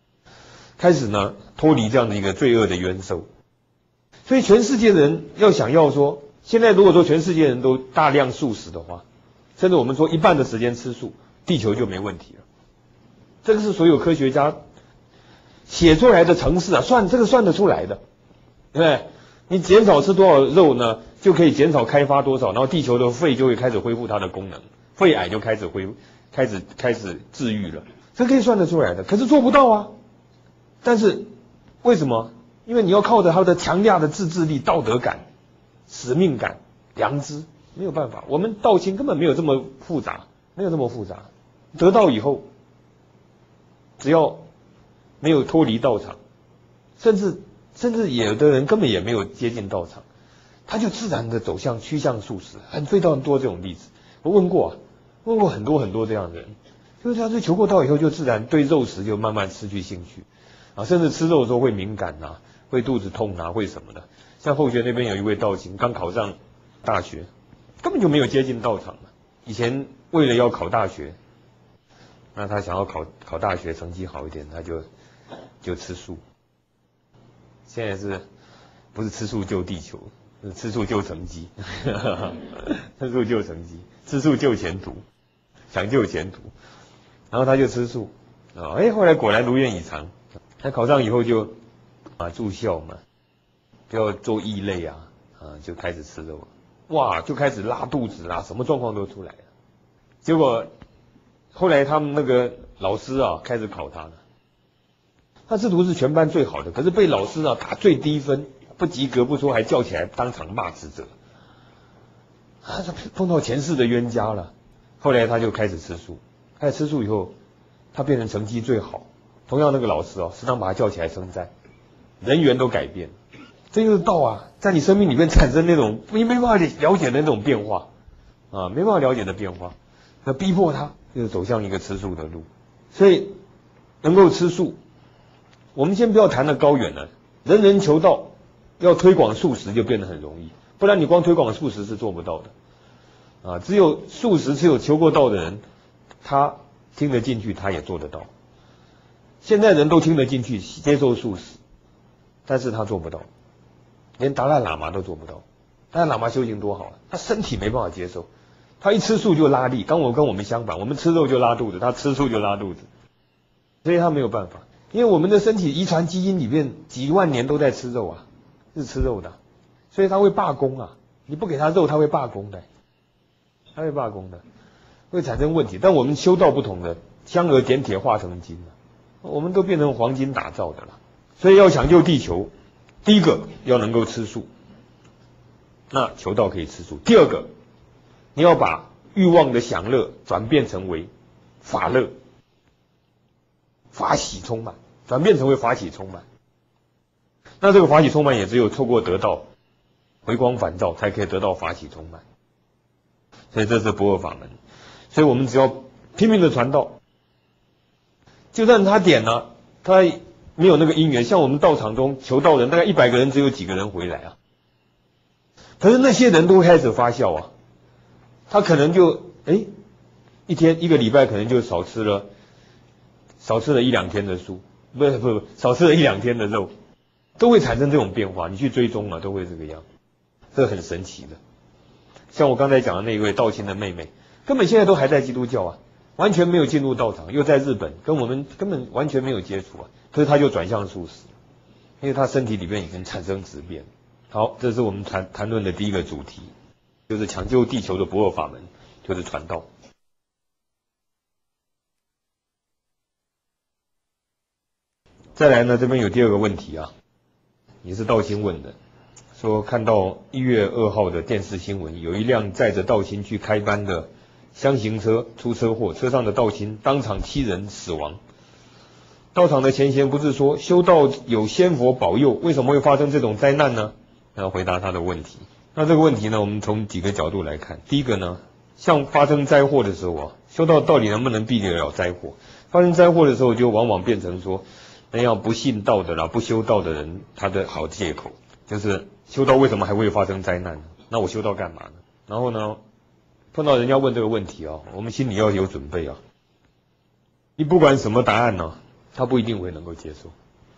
开始呢脱离这样的一个罪恶的冤受。所以全世界的人要想要说，现在如果说全世界人都大量素食的话，甚至我们说一半的时间吃素，地球就没问题了。这个是所有科学家写出来的程式啊，这个算得出来的，对不对？你减少吃多少肉呢，就可以减少开发多少，然后地球的肺就会开始恢复它的功能，肺癌就开始治愈了，这可以算得出来的。可是做不到啊。但是为什么？因为你要靠着他的强大的自制力、道德感、使命感、良知，没有办法。我们道亲根本没有这么复杂，没有这么复杂。得道以后，只要没有脱离道场，甚至有的人根本也没有接近道场，他就自然的趋向素食。很多这种例子，我问过很多这样的人，就是他求过道以后，就自然对肉食就慢慢失去兴趣啊，甚至吃肉的时候会敏感啊，会肚子痛啊，会什么的。像后学那边有一位道亲，刚考上大学，根本就没有接近道场了。以前为了要考大学，那他想要考大学成绩好一点，他就吃素。现在不是吃素救地球，是吃素救成绩，吃素救成绩，吃素救前途，想救前途。然后他就吃素啊，后来果然如愿以偿。他考上以后就住校嘛，就要做异类啊，就开始吃肉，哇，就开始拉肚子啦，什么状况都出来了。结果后来他们那个老师啊开始考他了，他制图是全班最好的，可是被老师打最低分，不及格不说，还叫起来当场骂指责，他碰到前世的冤家了。后来他就开始吃素，开始吃素以后，他变成成绩最好。同样那个老师时常把他叫起来称赞，人缘都改变。这就是道啊，在你生命里面产生那种你没办法了解的那种变化啊，没办法了解的变化，那逼迫他就是走向一个吃素的路。所以能够吃素，我们先不要谈得高远了，人人求道，要推广素食就变得很容易，不然你光推广素食是做不到的啊。只有素食，只有求过道的人，他听得进去，他也做得到。现在人都听得进去，接受素食，但是他做不到，连达赖喇嘛都做不到。达赖喇嘛修行多好啊，他身体没办法接受，他一吃素就拉力。跟我们相反，我们吃肉就拉肚子，他吃素就拉肚子，所以他没有办法。因为我们的身体遗传基因里面几万年都在吃肉啊，是吃肉的，所以他会罢工啊。你不给他肉，他会罢工的，会产生问题。但我们修道不同的，香而点铁化成金了。我们都变成黄金打造的了，所以要想救地球，第一个要能够吃素，那求道可以吃素。第二个，你要把欲望的享乐转变成为法乐，法喜充满，转变成为法喜充满。那这个法喜充满也只有透过得到回光返照，才可以得到法喜充满。所以这是不二法门。所以我们只要拼命的传道。就算他点了，他没有那个因缘，像我们道场中求道人，大概100个人只有几个人回来啊。可是那些人都开始发酵啊，他可能就一个礼拜可能就少吃了1-2天的素，不少吃了1-2天的肉，都会产生这种变化。你去追踪都会这个样，这很神奇的。像我刚才讲的那一位道亲的妹妹，根本现在都还在基督教啊。完全没有进入道场，又在日本，跟我们根本完全没有接触啊。可是他就转向素食，因为他身体里面已经产生质变。好，这是我们谈论的第一个主题，就是抢救地球的不二法门，就是传道。再来呢，这边有第二个问题啊，也是道亲问的，说看到1月2号的电视新闻，有一辆载着道亲去开班的厢型车出车祸，车上的道亲当场7人死亡。道场的前贤不是说修道有仙佛保佑，为什么会发生这种灾难呢？要回答他的问题。那这个问题呢，我们从几个角度来看。第一个呢，像发生灾祸的时候修道到底能不能避得了灾祸？发生灾祸的时候，就往往变成说那样不信道的啦、不修道的人他的好借口，就是修道为什么还会发生灾难呢？那我修道干嘛呢？然后呢，碰到人家问这个问题我们心里要有准备你不管什么答案他不一定会能够接受。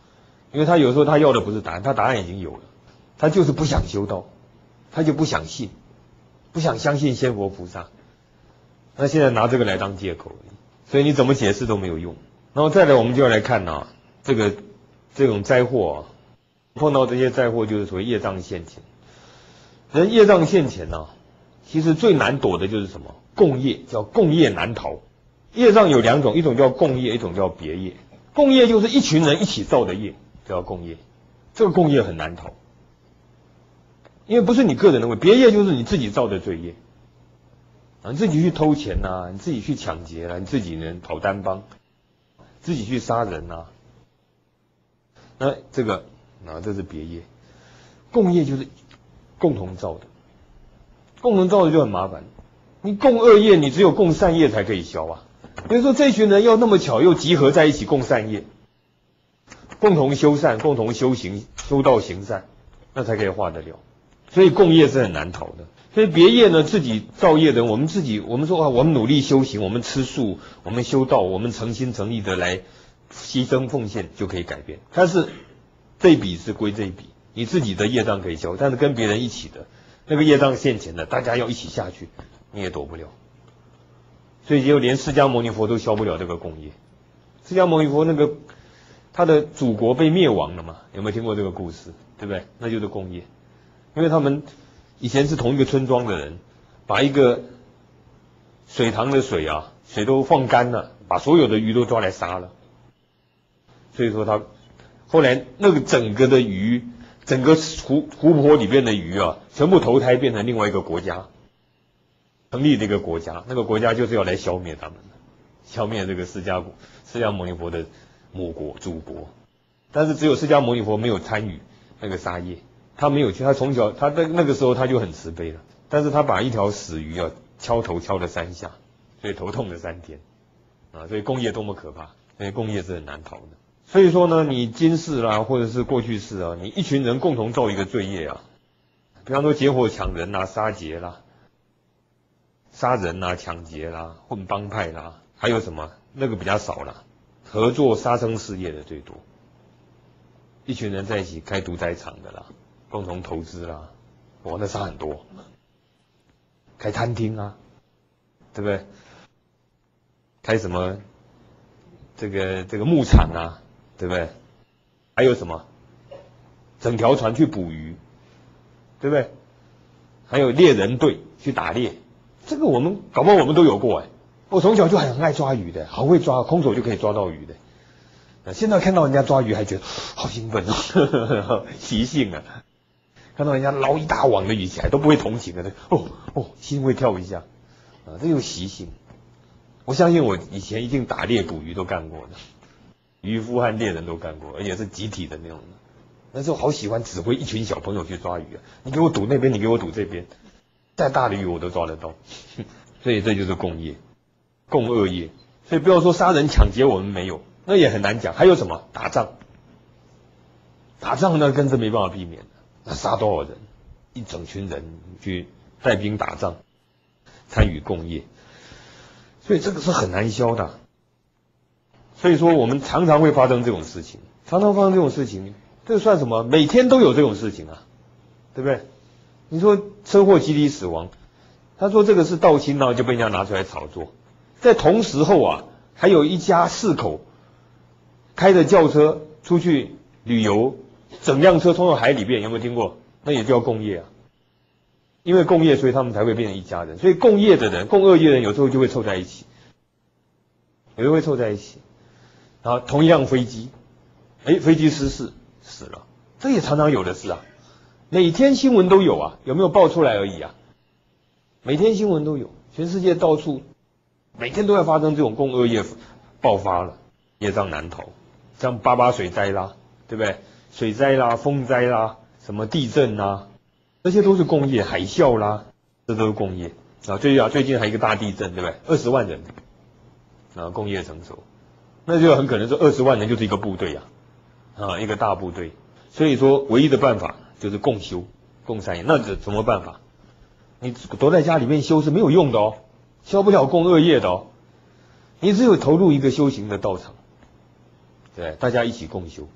因为他有时候他要的不是答案，他答案已经有了，他就是不想修道，他就不想信，不想相信仙佛菩萨。那现在拿这个来当借口，所以你怎么解释都没有用。然后再来，我们就要来看啊，这种灾祸啊，碰到这些灾祸就是所谓业障现前。人业障现前啊，其实最难躲的就是什么？共业，叫共业难逃。业障有两种，一种叫共业，一种叫别业。共业就是一群人一起造的业，叫共业。这个共业很难逃，因为不是你个人的问题，别业就是你自己造的罪业。你自己去偷钱啊，你自己去抢劫啊，你自己呢跑单帮，自己去杀人啊，那这个这是别业。共业就是共同造的，共同造的就很麻烦。你共恶业，你只有共善业才可以消啊。比如说这群人要那么巧又集合在一起共善业，共同修善，共同修行，修道行善，那才可以化得了。所以共业是很难逃的。所以别业呢，自己造业的人，我们说啊，我们努力修行，我们吃素，我们修道，我们诚心诚意的来牺牲奉献就可以改变。但是这一笔是归这一笔，你自己的业障可以消，但是跟别人一起的那个业障现前的，大家要一起下去，你也躲不了。所以就连释迦牟尼佛都消不了这个共业。释迦牟尼佛他的祖国被灭亡了嘛？有没有听过这个故事？对不对？那就是共业，因为他们以前是同一个村庄的人，把一个水塘的水都放干了，把所有的鱼都抓来杀了。所以说他后来那个整个的鱼，整个湖泊里边的鱼全部投胎变成另外一个国家，成立了一个国家，那个国家就是要来消灭他们的，消灭这个释迦牟尼佛的母国祖国。但是只有释迦牟尼佛没有参与那个杀业。他没有去，他从小他在那个时候他就很慈悲了，但是他把一条死鱼敲头敲了3下，所以头痛了3天所以共业多么可怕，所以共业是很难逃的。所以说呢，你今世啦，或者是过去世你一群人共同造一个罪业比方说结伙抢人杀劫啦，杀人抢劫啦，混帮派啦，还有什么那个比较少啦，合作杀生事业的最多，一群人在一起开屠宰场的啦，共同投资啦，那杀很多，开餐厅对不对？开什么这个牧场对不对？还有什么整条船去捕鱼，对不对？还有猎人队去打猎，这个我们搞不好我们都有过我从小就很爱抓鱼的，好会抓，空手就可以抓到鱼的。现在看到人家抓鱼还觉得好兴奋习性看到人家捞一大网的鱼起来都不会同情的，心会跳一下这有习性。我相信我以前一定打猎捕鱼都干过的，渔夫和猎人都干过，而且是集体的那种的。那时候好喜欢指挥一群小朋友去抓鱼你给我赌那边，你给我赌这边，再大的鱼我都抓得到。所以这就是共业，共恶业。所以不要说杀人抢劫我们没有，那也很难讲。还有什么打仗？打仗那更是没办法避免的，那杀多少人？一整群人去带兵打仗，参与共业，所以这个是很难消的。所以说我们常常会发生这种事情，这算什么？每天都有这种事情对不对？你说车祸集体死亡，他说这个是盗窃就被人家拿出来炒作。在同时候还有一家4口开着轿车出去旅游，整辆车冲到海里边，有没有听过？那也叫共业因为共业，所以他们才会变成一家人。所以共业的人、共恶业的人有时候就会凑在一起，然后同一辆飞机，飞机失事死了，这也常常有的事每天新闻都有有没有爆出来而已每天新闻都有，全世界到处每天都要发生这种共恶业爆发了，业障难逃。像88水灾啦，对不对？水灾啦、风灾啦、什么地震啦，这些都是共业，海啸啦，这都是共业最近还有一个大地震，对不对？20万人共业成熟，那就很可能是20万人就是一个部队一个大部队。所以说唯一的办法就是共修共善业。那这什么办法？你躲在家里面修是没有用的消不了共恶业的你只有投入一个修行的道场，对，大家一起共修，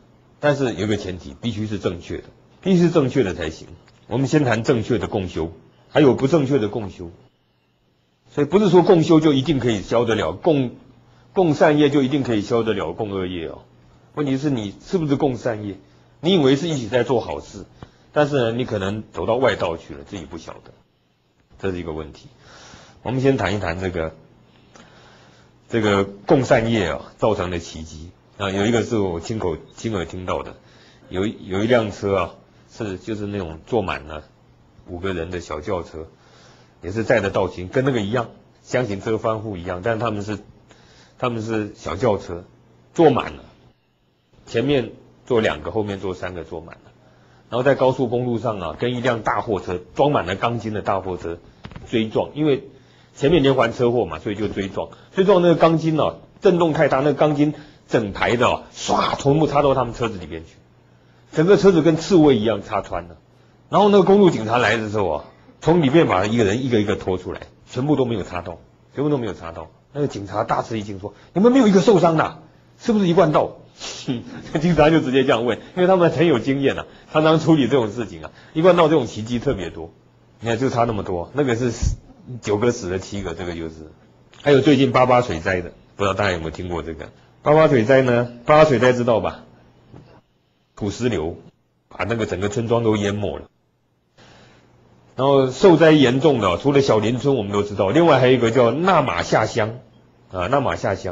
但是有个前提，必须是正确的，必须是正确的才行。我们先谈正确的共修，还有不正确的共修。所以不是说共修就一定可以消得了共善业，就一定可以消得了共恶业哦。问题是你是不是共善业？你以为是一起在做好事，但是呢，你可能走到外道去了，自己不晓得，这是一个问题。我们先谈一谈这个共善业啊造成的奇迹啊，有一个是我亲耳听到的，有一辆车啊，就是那种坐满了5个人的小轿车，也是载的道行，跟那个一样，厢型车翻户一样，但他们是小轿车，坐满了，前面坐2个，后面坐3个，坐满了，然后在高速公路上啊，跟一辆大货车装满了钢筋的大货车追撞，因为前面连环车祸嘛，所以就追撞那个钢筋啊，震动太大，那个钢筋整排的啊，唰，全部插到他们车子里边去，整个车子跟刺猬一样插穿了。然后那个公路警察来的时候啊，从里面把一个人一个一个拖出来，全部都没有插到，全部都没有插到。那个警察大吃一惊说：“你们没有一个受伤的，是不是一贯道？”警察就直接这样问，因为他们很有经验啊，常常处理这种事情啊，一贯道这种奇迹特别多。你看就差那么多，那个是9个死了7个，这个就是。还有最近88水灾的，不知道大家有没有听过这个88水灾呢？88水灾知道吧？土石流把那个整个村庄都淹没了。然后受灾严重的，除了小林村我们都知道，另外还有一个叫纳马夏乡啊，纳马夏，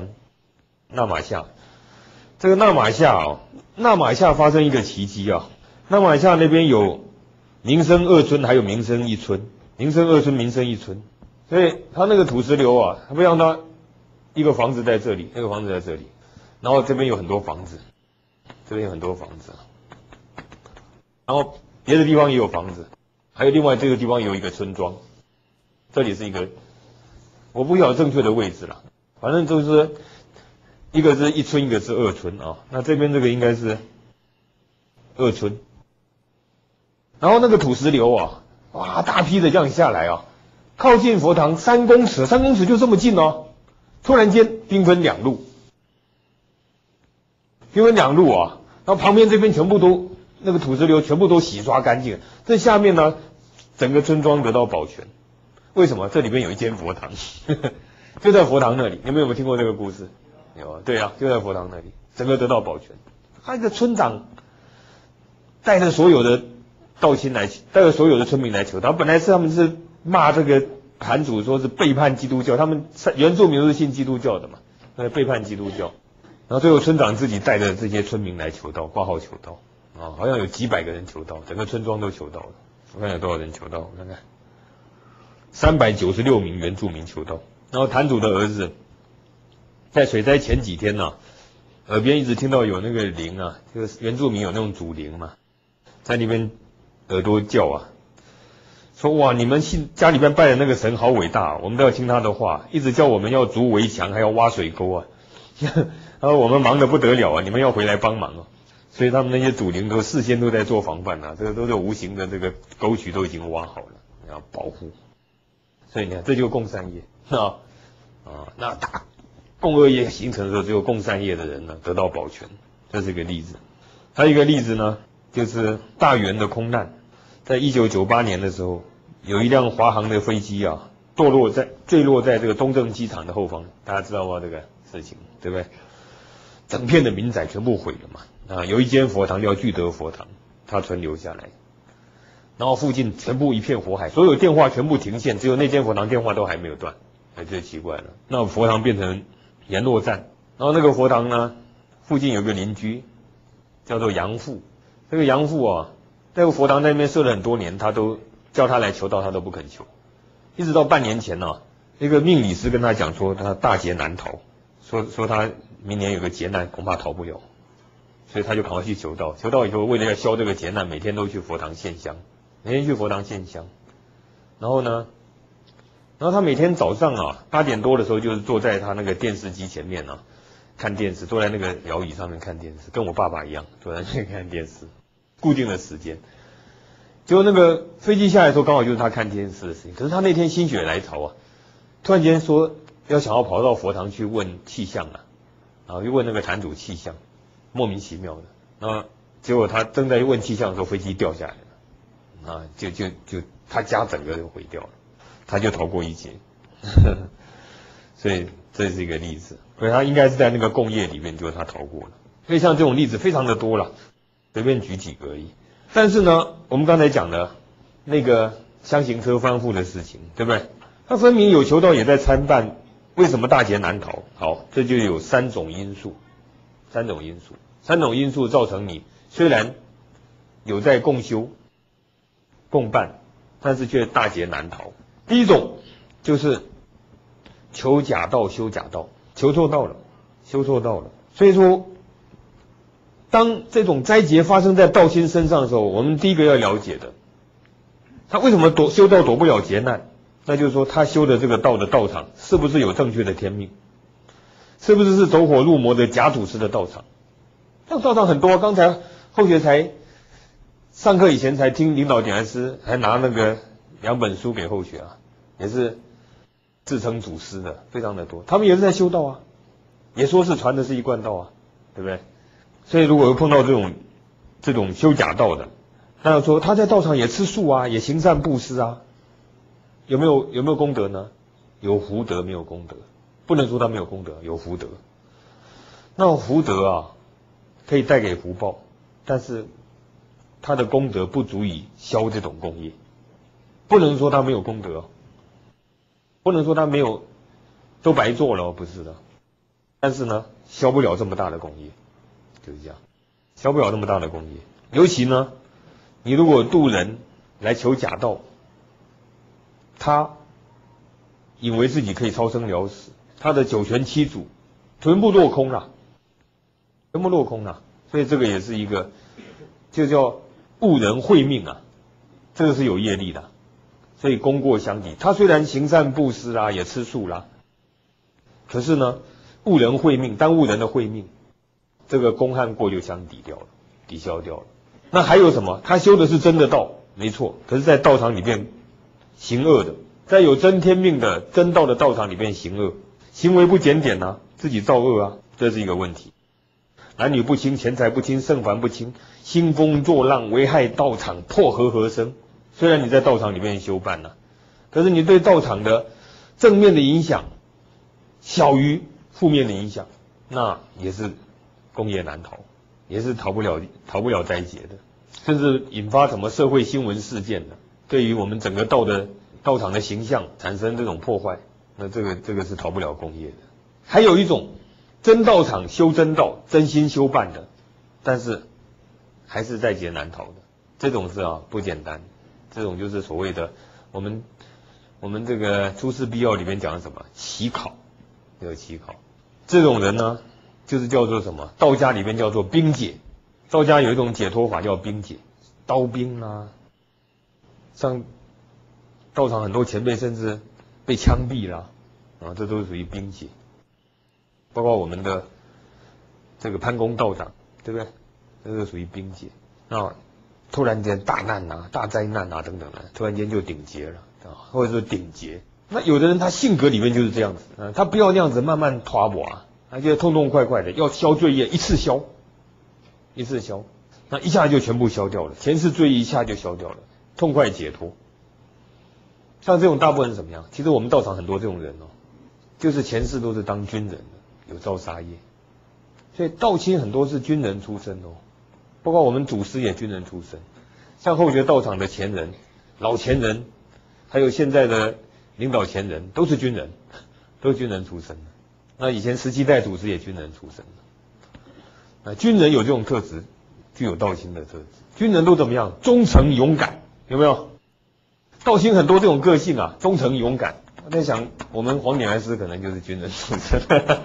这个纳马夏发生一个奇迹啊，纳马夏那边有民生2村，还有民生1村，民生2村，民生1村，所以他那个土石流啊，他不让他一个房子在这里，那个房子在这里，然后这边有很多房子，然后别的地方也有房子。还有另外这个地方有一个村庄，这里是一个，我不晓得正确的位置了，反正就是一个是1村，一个是2村啊。那这边这个应该是2村，然后那个土石流啊，哇，大批的这样下来啊，靠近佛堂3公尺，3公尺就这么近哦，突然间兵分2路啊，然后旁边这边全部都那个土石流全部都洗刷干净，这下面呢，整个村庄得到保全。为什么？这里边有一间佛堂，就在佛堂那里。你们有没有听过这个故事？有啊，对啊，就在佛堂那里，整个得到保全。他一个村长带着所有的道亲来，带着所有的村民来求他。本来他们是骂这个坛主说是背叛基督教，他们原住民都是信基督教的嘛，背叛基督教。然后最后村长自己带着这些村民来求道，挂号求道。啊，好像有几百个人求道，整个村庄都求道了。我看有多少人求道，我看看，396名原住民求道。然后坛主的儿子在水灾前几天呢，耳边一直听到有那个铃啊，就是原住民有那种祖灵嘛，在那边耳朵叫啊，说哇，你们家里边拜的那个神好伟大，我们都要听他的话，一直叫我们要筑围墙，还要挖水沟啊，然后我们忙得不得了啊，你们要回来帮忙啊。所以他们那些祖灵都事先都在做防范啊，这个都是无形的这个沟渠都已经挖好了，要保护。所以你看，这就是共善业那大共恶业形成的时候，只有共善业的人呢得到保全，这是一个例子。还有一个例子呢，就是大元的空难，在1998年的时候，有一辆华航的飞机啊，坠落在这个东正机场的后方，大家知道吗？这个事情对不对？整片的民宅全部毁了嘛。啊，有一间佛堂叫聚德佛堂，它存留下来，然后附近全部一片火海，所有电话全部停线，只有那间佛堂电话都还没有断，这奇怪了。那佛堂变成联络站，然后那个佛堂呢，附近有个邻居叫做杨父，这个杨父啊，那个佛堂那边设了很多年，他都叫他来求道，他都不肯求，一直到半年前呢，一个命理师跟他讲说他大劫难逃，说他明年有个劫难，恐怕逃不了。所以他就赶快去求道，求道以后为了要消这个劫难，每天都去佛堂献香，然后他每天早上啊8点多的时候，就是坐在他那个电视机前面啊看电视，坐在那个摇椅上面看电视，跟我爸爸一样坐在那里看电视，固定的时间。结果那个飞机下来的时候，刚好就是他看电视的时间。可是他那天心血来潮啊，突然间说想要跑到佛堂去问气象啊，然后就问那个坛主气象。莫名其妙的， 结果他正在问气象的时候，飞机掉下来了，啊，就他家整个就毁掉了，他就逃过一劫。所以这是一个例子，所以他应该是在那个共业里面，就是他逃过了。所以像这种例子非常的多了，随便举几个而已。但是呢，我们刚才讲的那个箱型车翻覆的事情，对不对？他分明有求道也在参半，为什么大劫难逃？好，这就有三种因素造成你虽然有在共修共办，但是却大劫难逃。第一种就是求假道修假道，求错道了，修错道了。所以说，当这种灾劫发生在道亲身上的时候，我们第一个要了解的，他为什么修道躲不了劫难？那就是说，他修的这个道的道场是不是有正确的天命？是不是走火入魔的假祖师的道场？这种道场很多，刚才后学才上课以前才听领导点来师，还拿那个2本书给后学啊，也是自称祖师的，非常的多。他们也是在修道啊，也说是传的是一贯道啊，对不对？所以如果碰到这种修假道的，那要说他在道场也吃素啊，也行善布施啊，有没有功德呢？有福德没有功德，不能说他没有功德，有福德。那福德啊，可以带给福报，但是他的功德不足以消这种功业，不能说他没有功德，不能说他没有都白做了，不是的。但是呢，消不了这么大的功业，就是这样，消不了这么大的功业。尤其呢，你如果渡人来求假道，他以为自己可以超生了死，他的九泉七祖全部落空了，全部落空了。所以这个也是一个，就叫误人慧命啊，这个是有业力的。所以功过相抵，他虽然行善布施啦，也吃素啦，可是呢，误人慧命，耽误人的慧命，这个功和过就相抵掉了，抵消掉了。那还有什么？他修的是真的道，没错，可是在道场里边行恶的，在有真天命的真道的道场里边行恶，行为不检点啊，自己造恶啊，这是一个问题。男女不清，钱财不清，圣凡不清，兴风作浪，危害道场，破和合生。虽然你在道场里面修办了，可是你对道场的正面的影响小于负面的影响，那也是功业难逃，也是逃不了灾劫的，甚至引发什么社会新闻事件的，对于我们整个道场的形象产生这种破坏，那这个是逃不了功业的。还有一种真道场修真道，真心修办的，但是还是在劫难逃的，这种是不简单。这种就是所谓的我们这个出世必要里面讲的什么乞考，这个乞考，这种人呢，就是叫做什么？道家里面叫做兵解。道家有一种解脱法叫兵解，刀兵啊，像道场很多前辈甚至被枪毙了啊，这都是属于兵解。包括我们的这个潘公道长，对不对？这个属于兵解。那突然间大难啊、大灾难啊等等的，突然间就顶劫了啊，或者说顶劫。那有的人他性格里面就是这样子啊，他不要那样子慢慢拖磨啊，他就痛痛快快的要消罪业，一次消，那一下就全部消掉了，前世罪业一下就消掉了，痛快解脱。像这种大部分是怎么样？其实我们道场很多这种人就是前世都是当军人的，有造杀业，所以道亲很多是军人出身包括我们祖师也军人出身，像后学道场的前人、老前人，还有现在的领导前人，都是军人，都是军人出身的。那以前17代祖师也军人出身的。军人有这种特质，具有道亲的特质。军人都怎么样？忠诚勇敢，有没有？道亲很多这种个性啊，忠诚勇敢。我在想，我们黄点来师可能就是军人出身，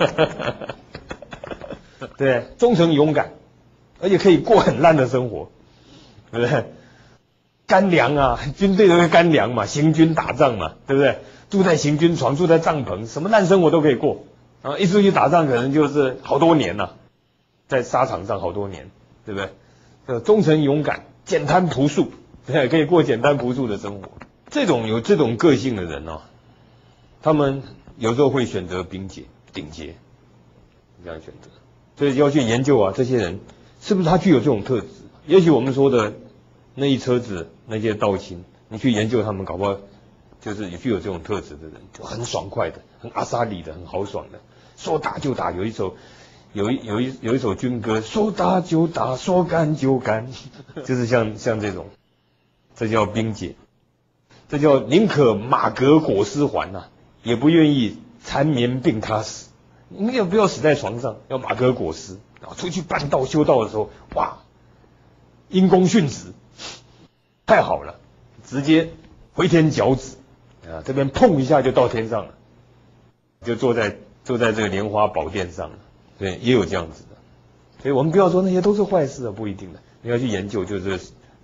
对，忠诚勇敢。而且可以过很烂的生活，对不对？干粮啊，军队都是干粮嘛，行军打仗嘛，对不对？住在行军床，住在帐篷，什么烂生活都可以过。然后一出去打仗，可能就是好多年了，在沙场上好多年，对不对？忠诚勇敢，简单朴素，对，可以过简单朴素的生活。有这种个性的人他们有时候会选择兵解、顶劫，这样选择。所以要去研究这些人是不是他具有这种特质也许我们说的那一车子那些道亲，你去研究他们，搞不好就是也具有这种特质的人，就很爽快的，很阿萨里的，很豪爽的，说打就打。有一首军歌，说打就打，说干就干，就是像这种，这叫兵节，这叫宁可马革裹尸还呐，也不愿意缠绵病他死。你也不要死在床上，要马革裹尸，然后出去办道修道的时候，哇，因公殉职，太好了，直接回天脚趾啊，这边碰一下就到天上了，就坐在这个莲花宝殿上了。对，也有这样子的，所以我们不要说那些都是坏事啊，不一定的。你要去研究，就是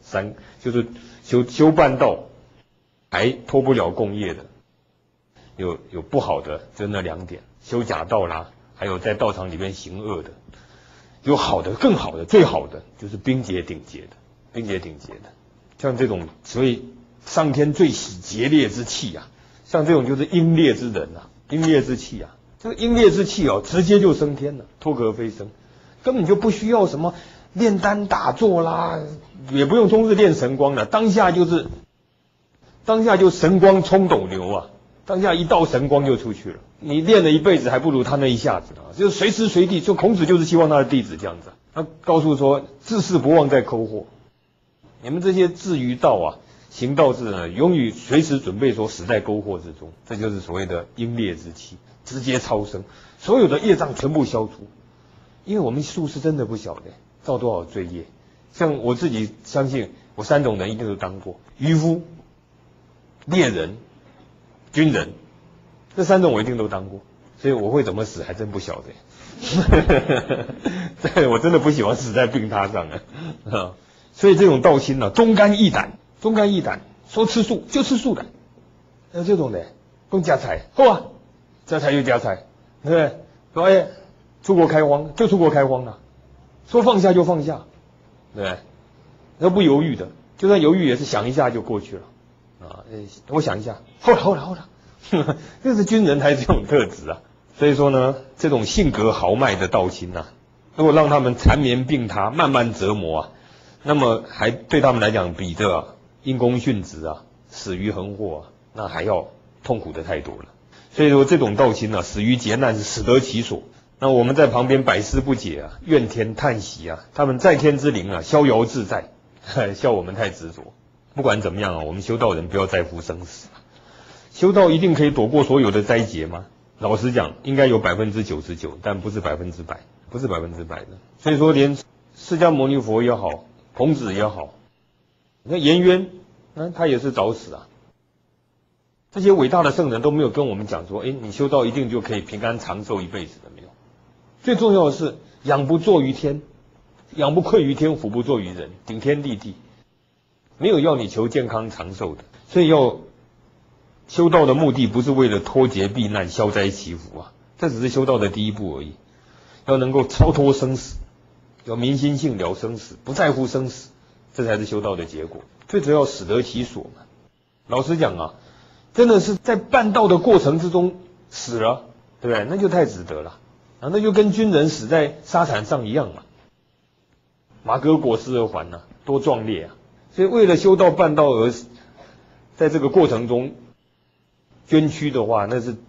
修办道还脱不了共业的，有不好的，就那2点，修假道啦，还有在道场里面行恶的。有好的，更好的，最好的就是兵节顶节的，像这种，所以上天最喜劫烈之气啊，像这种就是英烈之人啊，英烈之气啊。这个英烈之气哦，直接就升天了，脱壳飞升，根本就不需要什么炼丹打坐啦，也不用终日练神光了，当下就神光冲斗牛啊，当下一道神光就出去了。你练了一辈子，还不如他那一下子啊！就是随时随地，就孔子就是希望他的弟子这样子，他告诉说，治世不忘在抠货，你们这些至于道啊，行道之人啊，永远随时准备说死在沟壑之中，这就是所谓的英烈之气。直接超生，所有的业障全部消除，因为我们术士真的不晓得造多少罪业。像我自己相信，我3种人一定都当过：渔夫、猎人、军人，这3种我一定都当过。所以我会怎么死还真不晓得。对，我真的不喜欢死在病榻上啊。所以这种道亲呢，忠肝义胆，说吃素就吃素的，那这种的，供家财，好啊。加财就加财，对不对？说哎，出国开荒就出国开荒了，说放下就放下，对不对？那不犹豫的，就算犹豫也是想一下就过去了啊。我想一下，后了，这是军人才这种特质啊。所以说呢，这种性格豪迈的道亲啊，如果让他们缠绵病榻，慢慢折磨啊，那么还对他们来讲，比这因公殉职啊，死于横祸啊，那还要痛苦的太多了。所以说这种道亲啊，死于劫难是死得其所。那我们在旁边百思不解啊，怨天叹息啊，他们在天之灵啊，逍遥自在，笑我们太执着。不管怎么样啊，我们修道人不要在乎生死啊。修道一定可以躲过所有的灾劫吗？老实讲，应该有99%，但不是100%，不是100%的。所以说，连释迦牟尼佛也好，孔子也好，那颜渊，他也是早死啊。这些伟大的圣人都没有跟我们讲说，你修道一定就可以平安长寿一辈子的，没有。最重要的是，养不作于天，养不愧于天，福不作于人，顶天立地，没有要你求健康长寿的。所以要修道的目的不是为了脱劫避难、消灾祈福啊，这只是修道的第一步而已。要能够超脱生死，要明心性了生死，不在乎生死，这才是修道的结果。最主要死得其所嘛。老实讲啊，真的是在办道的过程之中死了，对不对？那就太值得了啊！那就跟军人死在沙场上一样嘛，马革裹尸而还啊，多壮烈啊！所以为了修道办道而在这个过程中捐躯的话，那是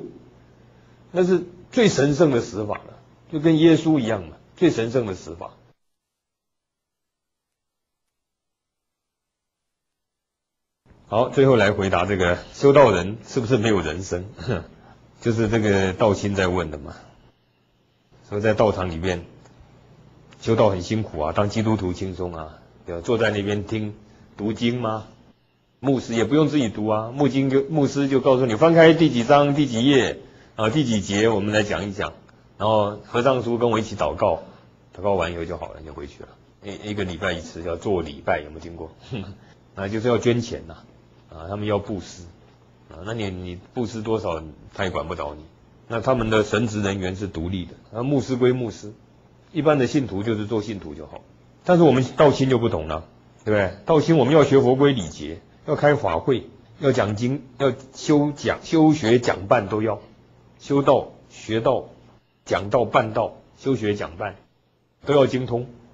最神圣的死法了，就跟耶稣一样嘛，最神圣的死法。好，最后来回答这个修道人是不是没有人生？就是这个道亲在问的嘛。说在道场里面修道很辛苦啊，当基督徒轻松啊，坐在那边读经吗？牧师也不用自己读啊，牧师就告诉你翻开第几章、第几页啊、第几节，我们来讲一讲。然后合上书跟我一起祷告，祷告完以后就好了，就回去了。一个礼拜一次叫做礼拜，有没有听过？就是要捐钱呐。他们要布施那你布施多少他也管不着你。那他们的神职人员是独立的，牧师归牧师，一般的信徒就是做信徒就好。但是我们道亲就不同了，对不对？道亲我们要学佛规礼节，要开法会，要讲经，要修学讲办都要。修道、学道、讲道、办道、修学讲办都要精通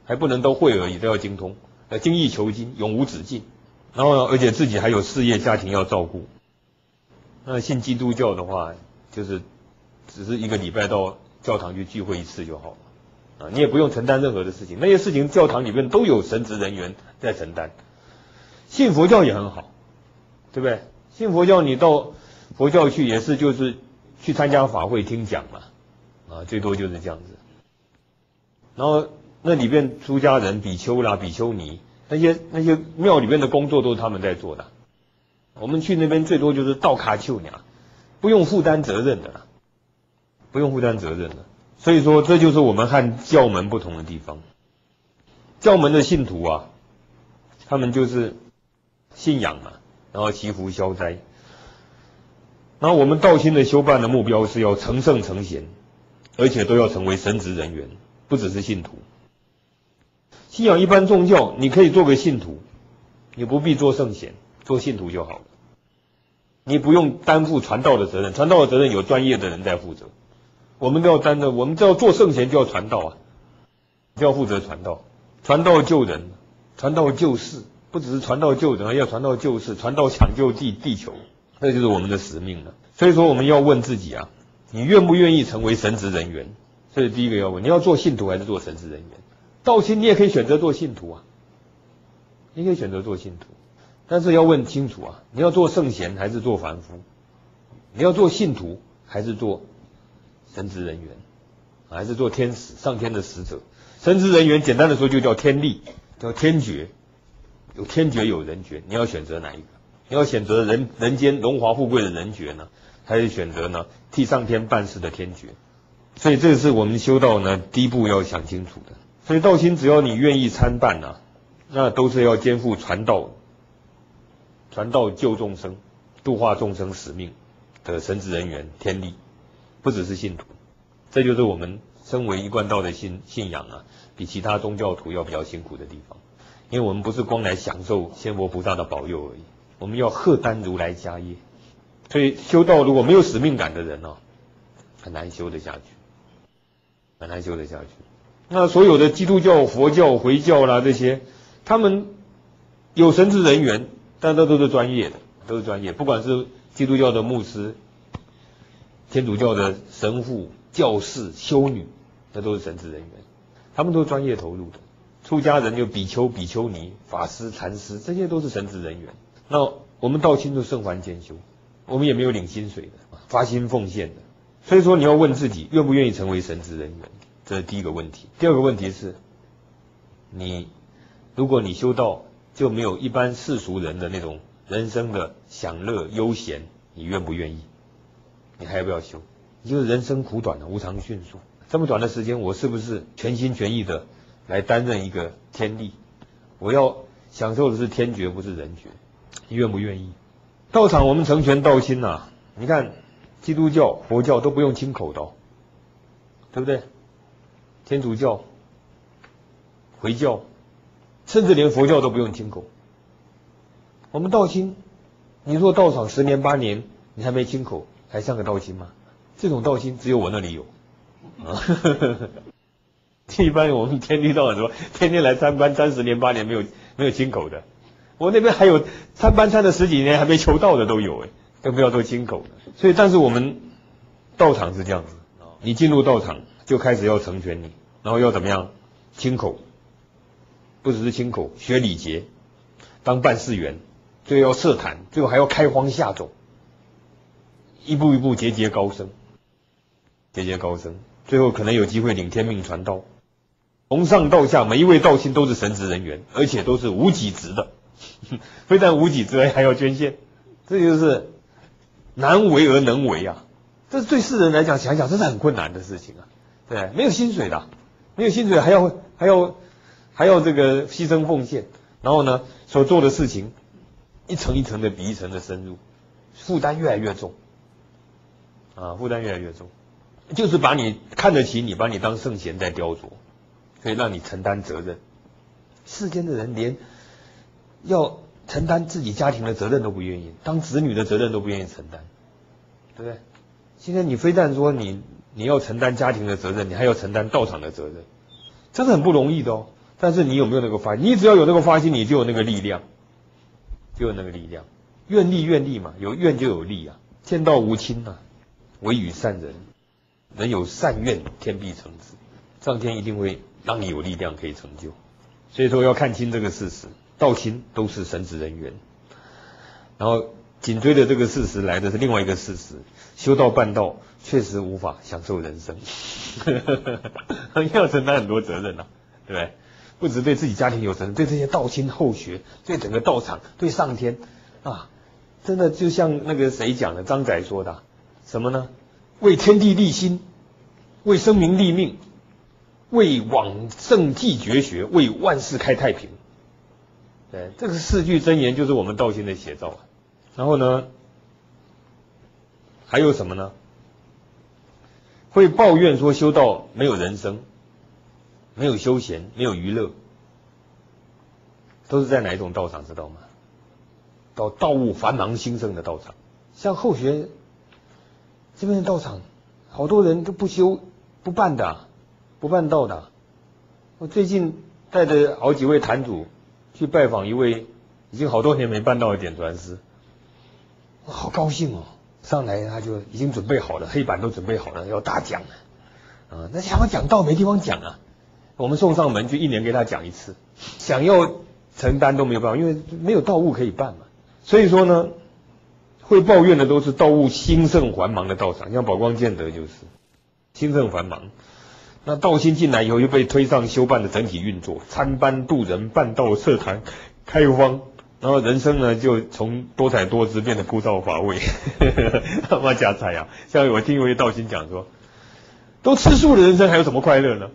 还不能到会而已，都要精通，精益求精，永无止境。然后呢，而且自己还有事业家庭要照顾。那信基督教的话，就是只是一个礼拜到教堂去聚会一次就好了，你也不用承担任何的事情，那些事情教堂里面都有神职人员在承担。信佛教也很好，对不对？信佛教你到佛教去也是就是去参加法会听讲嘛，最多就是这样子。然后那里面出家人、比丘啦、比丘尼，那些庙里面的工作都是他们在做的。我们去那边最多就是倒卡丘鸟，不用负担责任的啦，不用负担责任的。所以说这就是我们和教门不同的地方。教门的信徒啊，他们就是信仰嘛，然后祈福消灾。然后我们道心的修办的目标是要成圣成贤，而且都要成为神职人员，不只是信徒。信仰一般宗教，你可以做个信徒，你不必做圣贤，做信徒就好了。你不用担负传道的责任，传道的责任有专业的人在负责。我们都要担的，我们只要做圣贤就要传道啊，就要负责传道，传道救人，传道救世，不只是传道救人，还要传道救世，传道抢救地球，这就是我们的使命了。所以说我们要问自己啊，你愿不愿意成为神职人员？这是第一个要问，你要做信徒还是做神职人员？道心你也可以选择做信徒啊，你可以选择做信徒，但是要问清楚啊，你要做圣贤还是做凡夫？你要做信徒还是做神职人员，还是做天使、上天的使者？神职人员简单的说就叫天力，叫天爵，有天爵有人爵，你要选择哪一个？你要选择人间荣华富贵的人爵呢，还是选择呢替上天办事的天爵？所以这是我们修道呢第一步要想清楚的。所以道心只要你愿意参办啊，那都是要肩负传道救众生、度化众生使命的神职人员天力，不只是信徒。这就是我们身为一贯道的信仰啊，比其他宗教徒要比较辛苦的地方。因为我们不是光来享受仙佛菩萨的保佑而已，我们要荷担如来家业。所以修道如果没有使命感的人啊，很难修得下去，很难修得下去。那所有的基督教、佛教、回教啦这些，他们有神职人员，但都是专业的，都是专业。不管是基督教的牧师、天主教的神父、教士、修女，那都是神职人员，他们都是专业投入的。出家人就比丘、比丘尼、法师、禅师，这些都是神职人员。那我们道心就圣还兼修，我们也没有领薪水的，发心奉献的。所以说你要问自己，愿不愿意成为神职人员？这是第一个问题。第二个问题是，如果你修道就没有一般世俗人的那种人生的享乐悠闲，你愿不愿意？你还要不要修？你就是人生苦短的，无常迅速，这么短的时间，我是不是全心全意的来担任一个天力？我要享受的是天爵，不是人爵，你愿不愿意？道场我们成全道心啊，你看基督教、佛教都不用亲口的哦，对不对？天主教、回教，甚至连佛教都不用亲口。我们道心，你说道场10年8年，你还没亲口，还像个道心吗？这种道心只有我那里有啊。一般我们天地道很多，天天来参班，30年8年没有亲口的。我那边还有参班参了10几年还没求道的都有更不要说亲口的。所以，但是我们道场是这样子，你进入道场就开始要成全你，然后要怎么样？亲口，不只是亲口，学礼节，当办事员，最后要设坛，最后还要开荒下种，一步一步节节高升，节节高升，最后可能有机会领天命传道。从上到下，每一位道心都是神职人员，而且都是无己职的，非但无己职，还要捐献，这就是难为而能为啊！这对世人来讲，想想这是很困难的事情啊。对，没有薪水的，没有薪水还要这个牺牲奉献，然后呢，所做的事情一层一层的比一层的深入，负担越来越重啊，负担越来越重，就是把你看得起你，把你当圣贤在雕琢，可以让你承担责任。世间的人连要承担自己家庭的责任都不愿意，当子女的责任都不愿意承担，对不对？现在你非但说你要承担家庭的责任，你还要承担道场的责任，这是很不容易的哦。 但是你有没有那个发心？你只要有那个发心，你就有那个力量，就有那个力量。愿力愿力嘛，有愿就有力啊。天道无亲啊，唯与善人。人有善愿，天必成之。上天一定会让你有力量可以成就。所以说要看清这个事实，道亲都是神职人员。然后紧追着这个事实来的是另外一个事实，修道办道确实无法享受人生，要承担很多责任啊，对不对？不只对自己家庭有责任，对这些道亲后学，对整个道场，对上天啊，真的就像那个谁讲的，张载说的，什么呢？为天地立心，为生民立命，为往圣继绝学，为万世开太平。对，这个4句真言就是我们道心的写照啊。然后呢，还有什么呢？会抱怨说修道没有人生，没有休闲，没有娱乐，都是在哪一种道场知道吗？到道务繁忙兴盛的道场，像后学这边的道场，好多人都不修不办的，不办道的。我最近带着好几位坛主去拜访一位已经好多年没办道的点传师，我好高兴哦！上来他就已经准备好了，黑板都准备好了，要大讲了啊！那想要讲道没地方讲啊，我们送上门就1年给他讲1次，想要承担都没有办法，因为没有道务可以办嘛。所以说呢，会抱怨的都是道务兴盛繁忙的道场，像宝光建德就是兴盛繁忙。那道心进来以后，又被推上修办的整体运作，参班渡人、办道、设坛、开荒。然后人生呢，就从多彩多姿变得枯燥乏味，他妈加菜啊！像我听一位道心讲说，都吃素的人生还有什么快乐呢？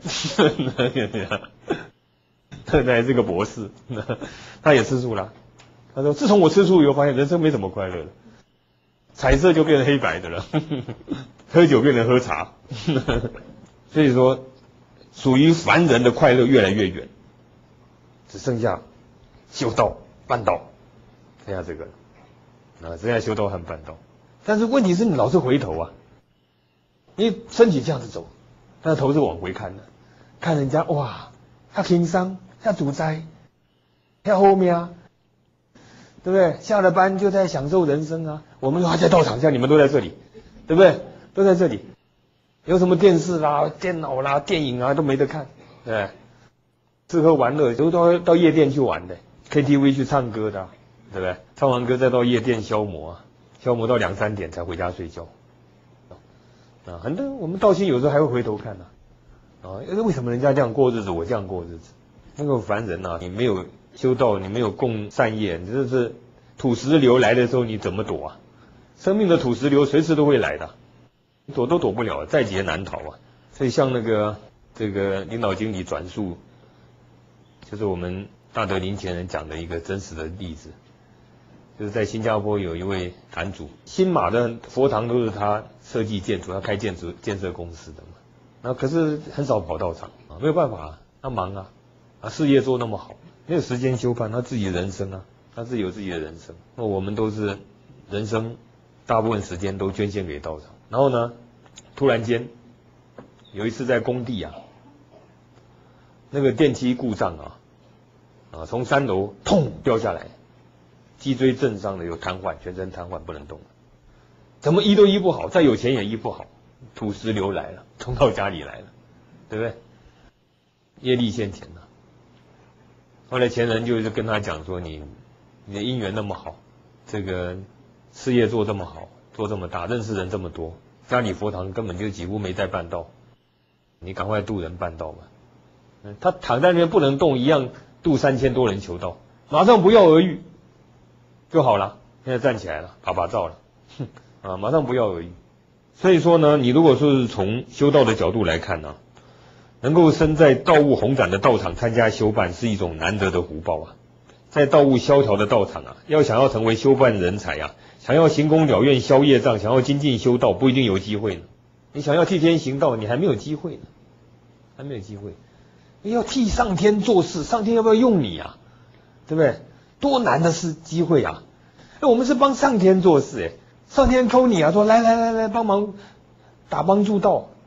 那还是个博士，他也吃素了。他说，自从我吃素以后，发现人生没什么快乐了，彩色就变成黑白的了，喝酒变成喝茶。所以说，属于凡人的快乐越来越远，只剩下修道。办道，剩下这个啊，剩下修道和办道。但是问题是你老是回头啊，你身体这样子走，但是头是往回看的，看人家哇，他轻伤，他主宰，他后面啊，对不对？下了班就在享受人生啊。我们还在道场下，你们都在这里，对不对？都在这里，有什么电视啦、电脑啦、电影啊都没得看，对不对？吃喝玩乐都到夜店去玩的。KTV 去唱歌的，对不对？唱完歌再到夜店消磨啊，消磨到2、3点才回家睡觉。啊，很多我们道心有时候还会回头看呢。啊，为什么人家这样过日子，我这样过日子？那个凡人啊，你没有修道，你没有供善业，你这是土石流来的时候你怎么躲啊？生命的土石流随时都会来的，躲都躲不了，在劫难逃啊。所以像这个领导经理转述，就是我们大德林前人讲的一个真实的例子，就是在新加坡有一位坛主，新马的佛堂都是他设计建筑，他开建设公司的嘛。那可是很少跑道场啊，没有办法啊，他忙啊，事业做那么好，没有时间修办他自己的人生啊，他自己有自己的人生。那我们都是人生大部分时间都捐献给道场。然后呢，突然间有一次在工地啊，那个电梯故障啊。从3楼痛掉下来，脊椎震伤的有瘫痪，全身瘫痪不能动了，怎么医都医不好，再有钱也医不好，土石流来了，冲到家里来了，对不对？业力现前了。后来前人就是跟他讲说，你的姻缘那么好，这个事业做这么好，做这么大，认识人这么多，家里佛堂根本就几乎没在办道，你赶快渡人办道吧。他躺在那边不能动一样。度3000多人求道，马上不药而愈就好了。现在站起来了，啪照了，马上不药而愈。所以说呢，你如果说是从修道的角度来看呢，能够身在道务宏展的道场参加修办，是一种难得的福报啊。在道务萧条的道场啊，想要成为修办人才啊，想要行功了愿消业障，想要精进修道，不一定有机会呢。你想要替天行道，你还没有机会呢，还没有机会。你要替上天做事，上天要不要用你啊？对不对？多难的是机会啊！我们是帮上天做事，上天扣你啊，说来帮忙打帮助道，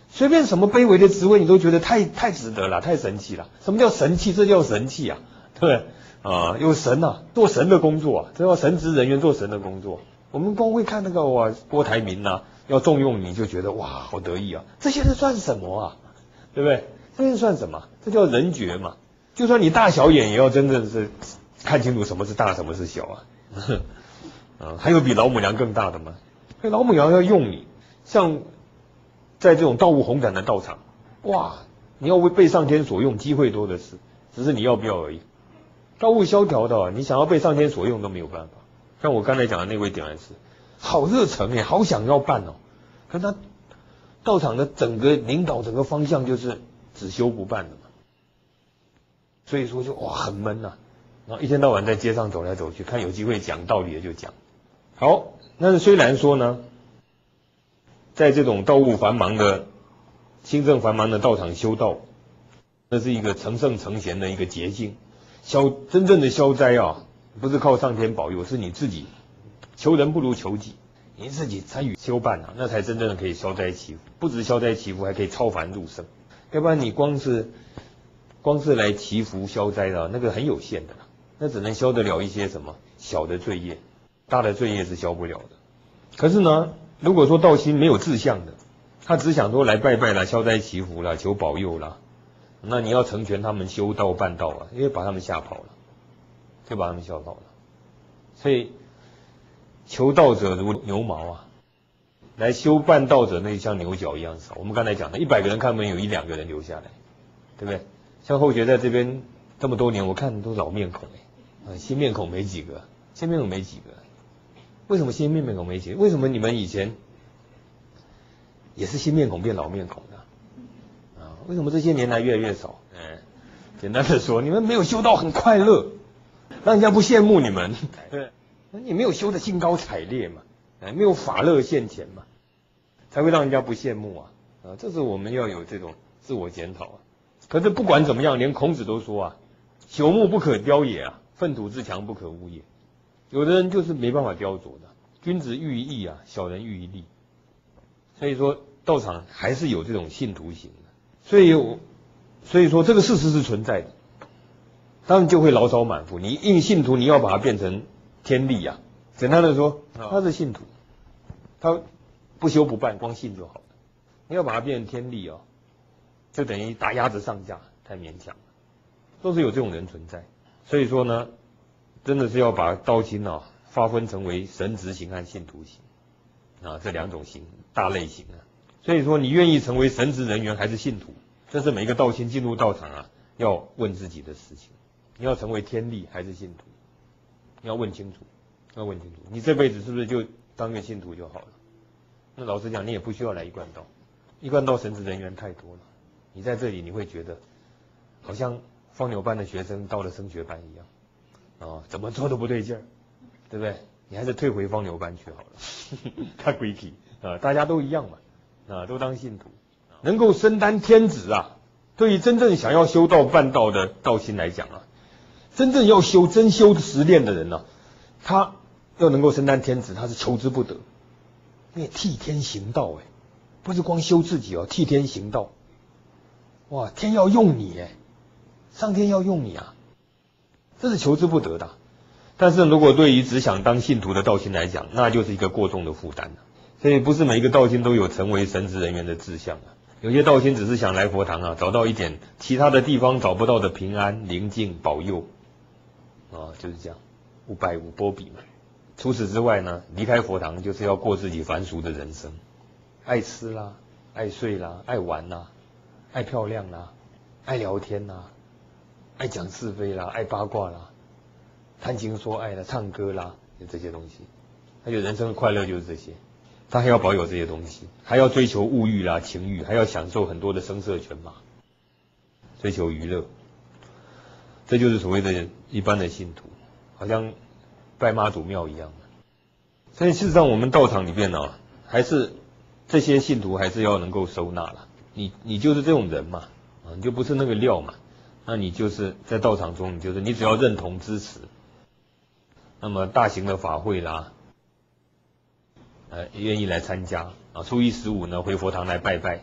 随便什么卑微的职位，你都觉得太值得了，太神奇了。什么叫神气？这叫神气啊，对不对？有神啊，做神的工作啊，这叫神职人员做神的工作。我们光会看那个郭台铭啊，要重用你就觉得哇好得意啊，这些人算什么啊，对不对？这些算什么？这叫人爵嘛。就算你大小眼，也要真正是看清楚什么是大，什么是小啊。还有比老母娘更大的吗？老母娘要用你，像在这种道务宏展的道场，哇，你要被上天所用，机会多的是，只是你要不要而已。道务萧条的，你想要被上天所用都没有办法。像我刚才讲的那位点燃师，好热诚耶，好想要办哦，可他道场的整个领导整个方向就是只修不办的嘛，所以说就哇很闷呐，然后一天到晚在街上走来走去，看有机会讲道理的就讲。好，那虽然说呢，在这种道务繁忙的兴盛繁忙的道场修道，那是一个成圣成贤的一个捷径。真正的消灾啊，不是靠上天保佑，是你自己求人不如求己，你自己参与修办啊，那才真正的可以消灾祈福。不止消灾祈福，还可以超凡入圣。要不然你光是来祈福消灾的，那个很有限的啦，那只能消得了一些什么小的罪业，大的罪业是消不了的。可是呢，如果说道心没有志向的，他只想说来拜拜啦、消灾祈福啦、求保佑啦，那你要成全他们修道办道啊，因为把他们吓跑了，就把他们吓跑了。所以求道者如牛毛啊，来修办道者那像牛角一样少。我们刚才讲的100个人看门有1-2个人留下来，对不对？像后学在这边这么多年，我看都老面孔新面孔没几个，新面孔没几个。为什么新面孔没几个？为什么你们以前也是新面孔变老面孔的？为什么这些年来越来越少？简单的说，你们没有修到很快乐，让人家不羡慕你们。对，你没有修得兴高采烈嘛，没有法乐现前嘛，才会让人家不羡慕啊。这是我们要有这种自我检讨啊。可是不管怎么样，连孔子都说啊，朽木不可雕也啊，粪土之强不可污也。有的人就是没办法雕琢的，君子喻于义啊，小人喻于利。所以说道场还是有这种信徒型的。所以说这个事实是存在的，当然就会牢骚满腹。你硬信徒，你要把它变成天力啊。简单的说，他是信徒，他不修不办，光信就好了。你要把它变成天力啊，就等于打鸭子上架，太勉强了。都是有这种人存在。所以说呢，真的是要把道心啊划分成为神职型和信徒型这2种型大类型啊。所以说，你愿意成为神职人员还是信徒，这是每一个道心进入道场要问自己的事情。你要成为天力还是信徒，你要问清楚，你这辈子是不是就当个信徒就好了？那老实讲，你也不需要来一贯道，一贯道神职人员太多了。你在这里你会觉得，好像放牛班的学生到了升学班一样，怎么做都不对劲儿，对不对？你还是退回放牛班去好了，太鬼气大家都一样嘛。都当信徒，能够身担天职对于真正想要修道办道的道心来讲真正要真修实练的人他要能够身担天职，他是求之不得，因为替天行道不是光修自己替天行道，哇，天要用你上天要用你这是求之不得的。但是如果对于只想当信徒的道心来讲，那就是一个过重的负担所以不是每一个道心都有成为神职人员的志向有些道心只是想来佛堂找到一点其他的地方找不到的平安、宁静、保佑就是这样，550波比嘛。除此之外呢，离开佛堂就是要过自己凡俗的人生，爱吃啦，爱睡啦，爱玩啦，爱漂亮啦，爱聊天啦，爱讲是非啦，爱八卦啦，谈情说爱啦，唱歌啦，就这些东西。他觉得人生的快乐就是这些。他还要保有这些东西，还要追求物欲啦、情欲，还要享受很多的声色犬马，追求娱乐，这就是所谓的一般的信徒，好像拜妈祖庙一样的。所以事实上，我们道场里面还是这些信徒还是要能够收纳了。你就是这种人嘛，你就不是那个料嘛，那你就是在道场中，你只要认同支持，那么大型的法会啦。愿意来参加初一15呢回佛堂来拜拜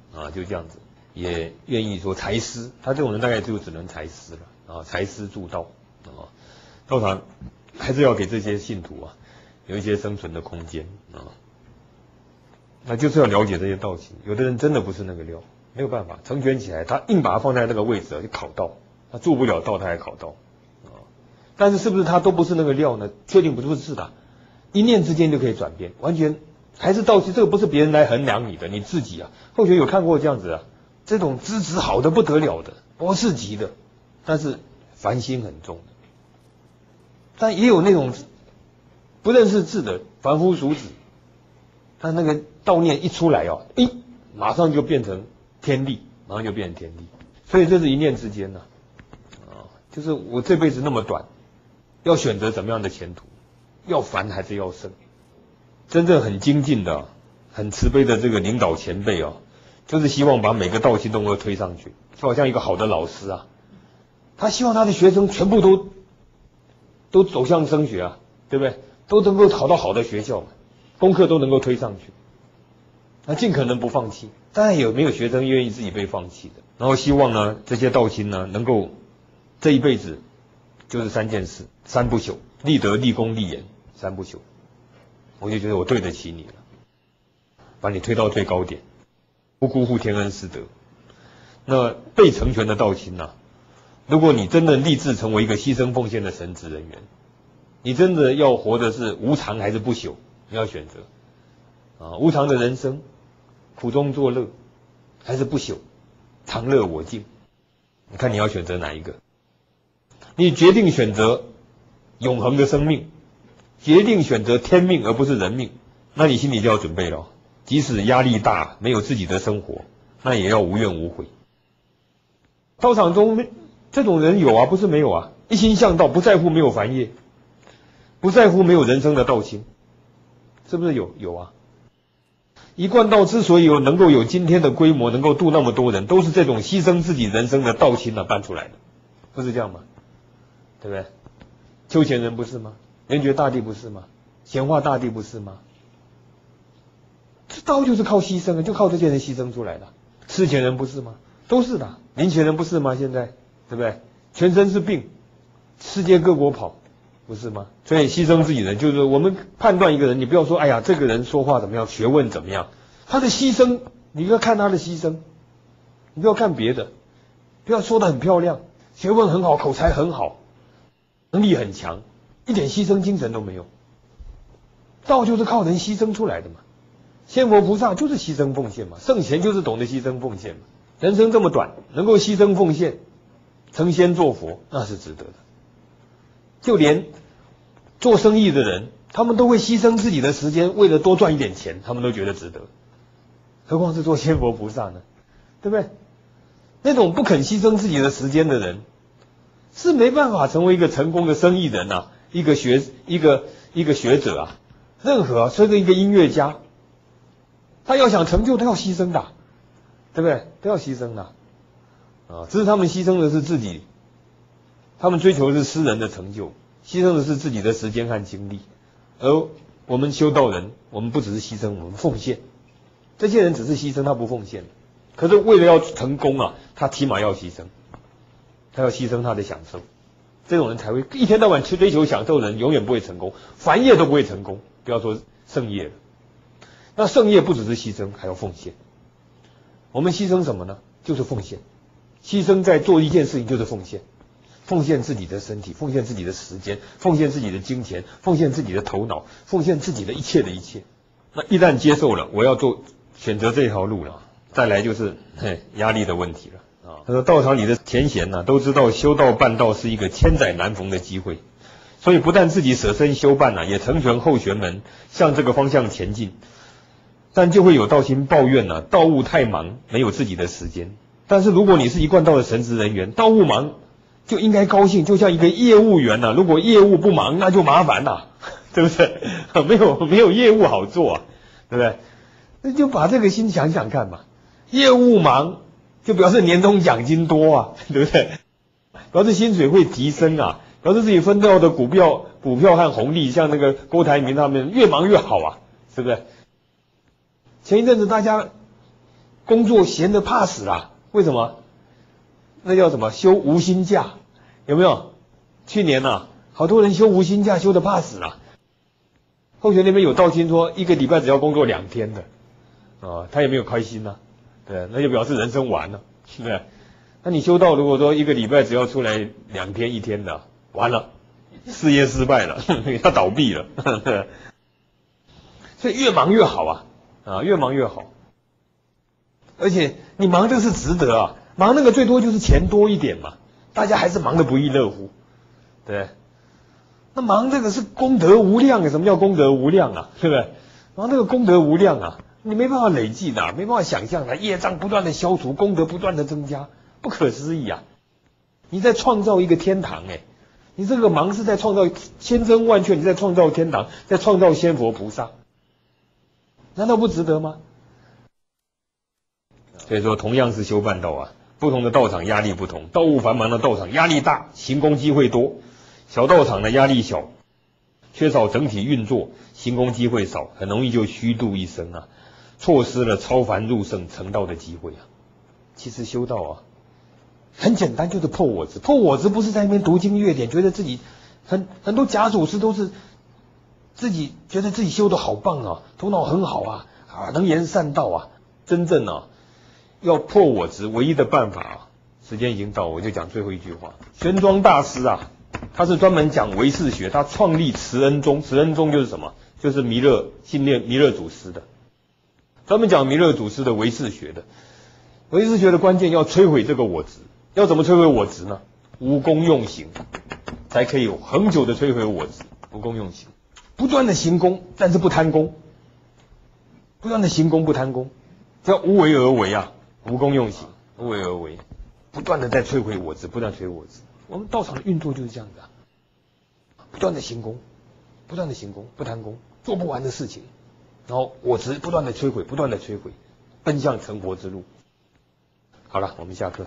啊，就这样子，也愿意说财师，他这种人大概就只能财师了啊，财师助道啊，道场还是要给这些信徒啊有一些生存的空间啊，那就是要了解这些道情，有的人真的不是那个料，没有办法成全起来，他硬把它放在那个位置就考道，他做不了道他还考道啊，但是是不是他都不是那个料呢？确定不是的，一念之间就可以转变，完全。还是道气，这个不是别人来衡量你的，你自己啊。后学有看过这样子啊，这种资质好的不得了的，博士级的，但是烦心很重的。但也有那种不认识字的凡夫俗子，他那个道念一出来啊，马上就变成天地，马上就变成天地。所以这是一念之间呐，就是我这辈子那么短，要选择怎么样的前途，要凡还是要圣？真正很精进的、很慈悲的这个领导前辈啊，就是希望把每个道心都能够推上去，就好像一个好的老师啊，他希望他的学生全部都走向升学啊，对不对？都能够考到好的学校，功课都能够推上去，那尽可能不放弃。当然有没有学生愿意自己被放弃的？然后希望呢，这些道心呢，能够这一辈子就是3件事，3不朽：立德、立功、立言，3不朽。我就觉得我对得起你了，把你推到最高点，不辜负天恩师德。那被成全的道亲呐，如果你真的立志成为一个牺牲奉献的神职人员，你真的要活的是无常还是不朽？你要选择啊，无常的人生，苦中作乐，还是不朽，常乐我净？你看你要选择哪一个？你决定选择永恒的生命。决定选择天命而不是人命，那你心里就要准备了，即使压力大，没有自己的生活，那也要无怨无悔。道场中这种人有啊，不是没有啊，一心向道，不在乎没有凡业，不在乎没有人生的道亲，是不是有啊？一贯道之所以能够有今天的规模，能够度那么多人，都是这种牺牲自己人生的道亲办出来的，不是这样吗？对不对？丘贤人不是吗？圆觉大帝不是吗？显化大帝不是吗？这道就是靠牺牲，就靠这些人牺牲出来的。释前人不是吗？都是的。林前人不是吗？现在对不对？全身是病，世界各国跑，不是吗？所以牺牲自己人，就是我们判断一个人，你不要说哎呀这个人说话怎么样，学问怎么样，他的牺牲，你不要看他的牺牲，你不要看别的，不要说的很漂亮，学问很好，口才很好，能力很强。一点牺牲精神都没有，道就是靠人牺牲出来的嘛。仙佛菩萨就是牺牲奉献嘛，圣贤就是懂得牺牲奉献嘛。人生这么短，能够牺牲奉献，成仙做佛，那是值得的。就连做生意的人，他们都会牺牲自己的时间，为了多赚一点钱，他们都觉得值得。何况是做仙佛菩萨呢？对不对？那种不肯牺牲自己的时间的人，是没办法成为一个成功的生意人啊。一个学者啊，任何甚至一个音乐家，他要想成就，他要牺牲的，对不对？都要牺牲的啊！只是他们牺牲的是自己，他们追求的是私人的成就，牺牲的是自己的时间和精力。而我们修道人，我们不只是牺牲，我们奉献。这些人只是牺牲，他不奉献。可是为了要成功啊，他起码要牺牲，他要牺牲他的享受。这种人才会一天到晚去追求享受的人，永远不会成功，凡业都不会成功，不要说圣业了。那圣业不只是牺牲，还要奉献。我们牺牲什么呢？就是奉献。牺牲在做一件事情就是奉献，奉献自己的身体，奉献自己的时间，奉献自己的金钱，奉献自己的头脑，奉献自己的一切的一切。那一旦接受了，我要选择这条路了，再来就是压力的问题了。他说道场里的贤贤呢，都知道修道办道是一个千载难逢的机会，所以不但自己舍身修办呢，也成全后学们向这个方向前进。但就会有道心抱怨呢，道务太忙，没有自己的时间。但是如果你是一贯道的神职人员，道务忙就应该高兴，就像一个业务员如果业务不忙，那就麻烦了，对不对？没有业务好做啊，对不对？那就把这个心想想看嘛，业务忙。就表示年终奖金多啊，对不对？表示薪水会提升啊，表示自己分到的股票和红利，像那个郭台铭他们越忙越好啊，是不是？前一阵子大家工作闲得怕死啦。为什么？那叫什么？休无薪假，有没有？去年好多人休无薪假，休得怕死了。后学那边有道亲说，一个礼拜只要工作2天的，他也没有开心对，那就表示人生完了，对。那你修道如果说一个礼拜只要出来2天1天的，完了，事业失败了，要倒闭了。所以越忙越好越忙越好。而且你忙这个是值得忙那个最多就是钱多一点嘛，大家还是忙得不亦乐乎，对。那忙这个是功德无量什么叫功德无量对不对？忙这个功德无量你没办法累积的，没办法想象的，业障不断的消除，功德不断的增加，不可思议你在创造一个天堂你这个忙是在创造千真万确，你在创造天堂，在创造仙佛菩萨，难道不值得吗？所以说同样是修办道不同的道场压力不同，道务繁忙的道场压力大，行功机会多，小道场的压力小，缺少整体运作，行功机会少，很容易就虚度一生错失了超凡入圣成道的机会其实修道很简单，就是破我执。破我执不是在那边读经阅典，觉得自己很多假祖师都是自己觉得自己修得好棒头脑很好能言善道真正要破我执唯一的办法时间已经到，我就讲最后一句话。玄奘大师他是专门讲唯识学，他创立慈恩宗。慈恩宗就是什么？就是信念弥勒祖师的，专门讲弥勒祖师的唯识学的。唯识学的关键要摧毁这个我执，要怎么摧毁我执呢？无功用行，才可以恒久的摧毁我执。无功用行，不断的行功，但是不贪功，不断的行功不贪功，叫无为而为无功用行，无为而为，不断的在摧毁我执，不断摧毁我执。我们道场的运作就是这样子不断的行功，不断的行功，不贪功，做不完的事情，然后我执不断的摧毁，不断的摧毁，奔向成佛之路。好了，我们下课。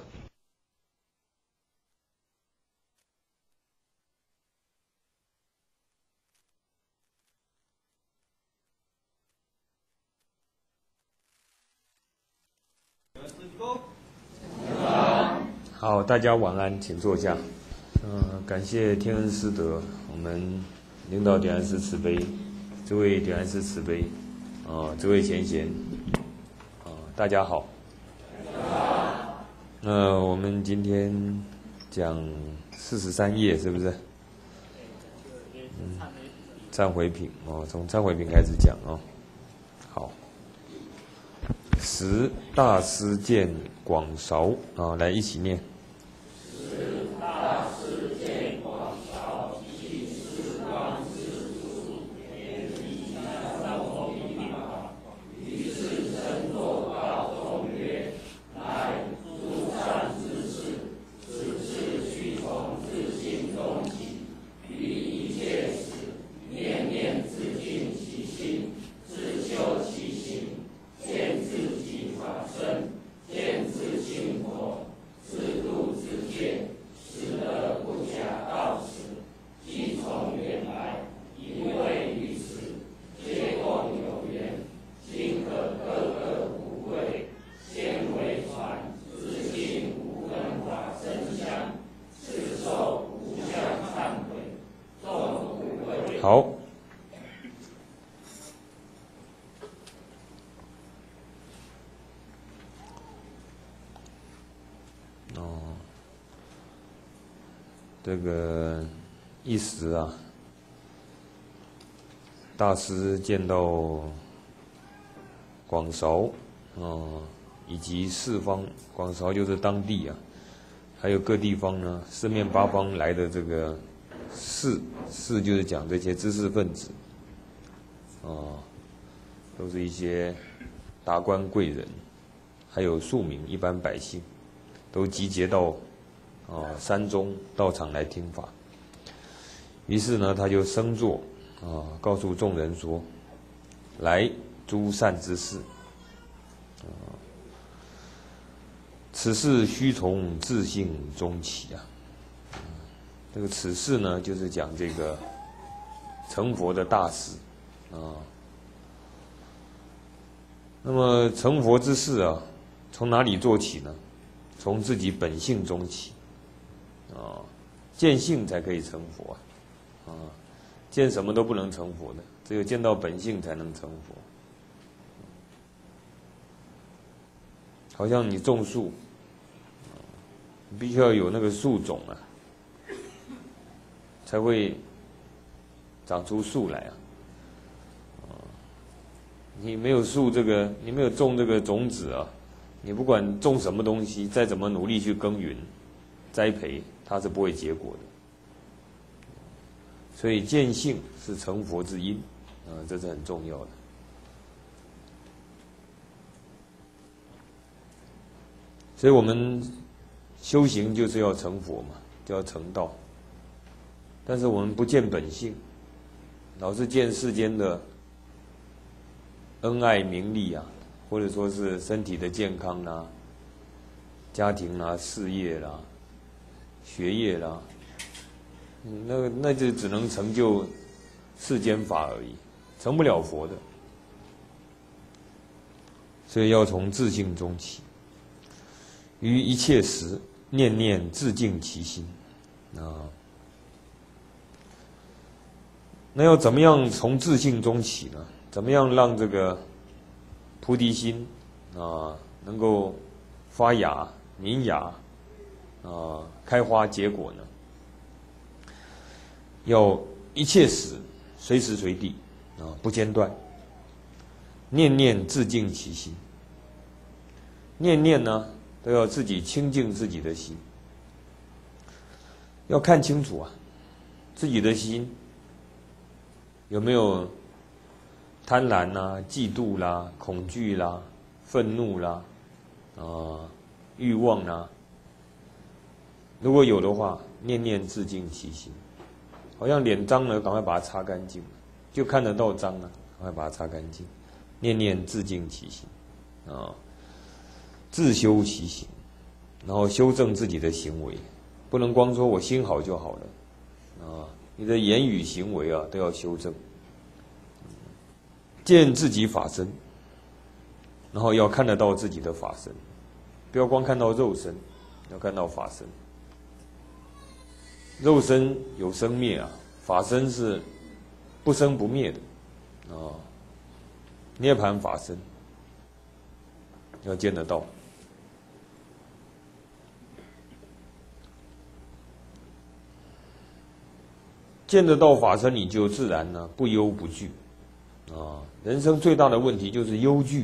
好，大家晚安，请坐下。感谢天恩师德，我们领导点燃师慈悲，这位点燃师慈悲，这位贤贤，大家好。我们今天讲43页，是不是？忏悔品从忏悔品开始讲好。十大师见广韶来一起念。十大师见广韶，即是光之主，也以下上佛密法，于是称作告众曰：来，诸善之事，此事须从自性中起，于一切时，念念自净其心，自修其行，见自己法身，见自性佛，自度自见，实得不假道实，即从原来，一味于此，皆共有缘，今可各个无贵，先为传，自性无根法真相，是受无相忏悔，众无畏。好。这个一时大师见到广韶以及四方，广韶就是当地还有各地方呢，四面八方来的这个士就是讲这些知识分子都是一些达官贵人，还有庶民一般百姓，都集结到山中道场来听法。于是呢，他就升座告诉众人说：来，诸善之事，此事须从自性中起这个此事呢，就是讲这个成佛的大事那么成佛之事从哪里做起呢？从自己本性中起，见性才可以成佛见什么都不能成佛的，只有见到本性才能成佛。好像你种树，你必须要有那个树种才会长出树来你没有树你没有种这个种子你不管种什么东西，再怎么努力去耕耘、栽培，它是不会结果的。所以见性是成佛之因这是很重要的。所以我们修行就是要成佛嘛，就要成道。但是我们不见本性，老是见世间的恩爱名利或者说是身体的健康家庭事业学业那就只能成就世间法而已，成不了佛的。所以要从自性中起，于一切时念念自净其心那要怎么样从自性中起呢？怎么样让这个菩提心能够发芽萌芽开花结果呢？要一切时随时随地不间断，念念自净其心。念念呢都要自己清净自己的心，要看清楚自己的心有没有贪婪嫉妒恐惧愤怒欲望如果有的话，念念自净其心。好像脸脏了，赶快把它擦干净，就看得到脏赶快把它擦干净。念念自净其心自修其行，然后修正自己的行为，不能光说我心好就好了你的言语行为都要修正。见自己法身，然后要看得到自己的法身，不要光看到肉身，要看到法身。肉身有生灭法身是不生不灭的涅槃法身要见得到。见得到法身，你就自然不忧不惧人生最大的问题就是忧惧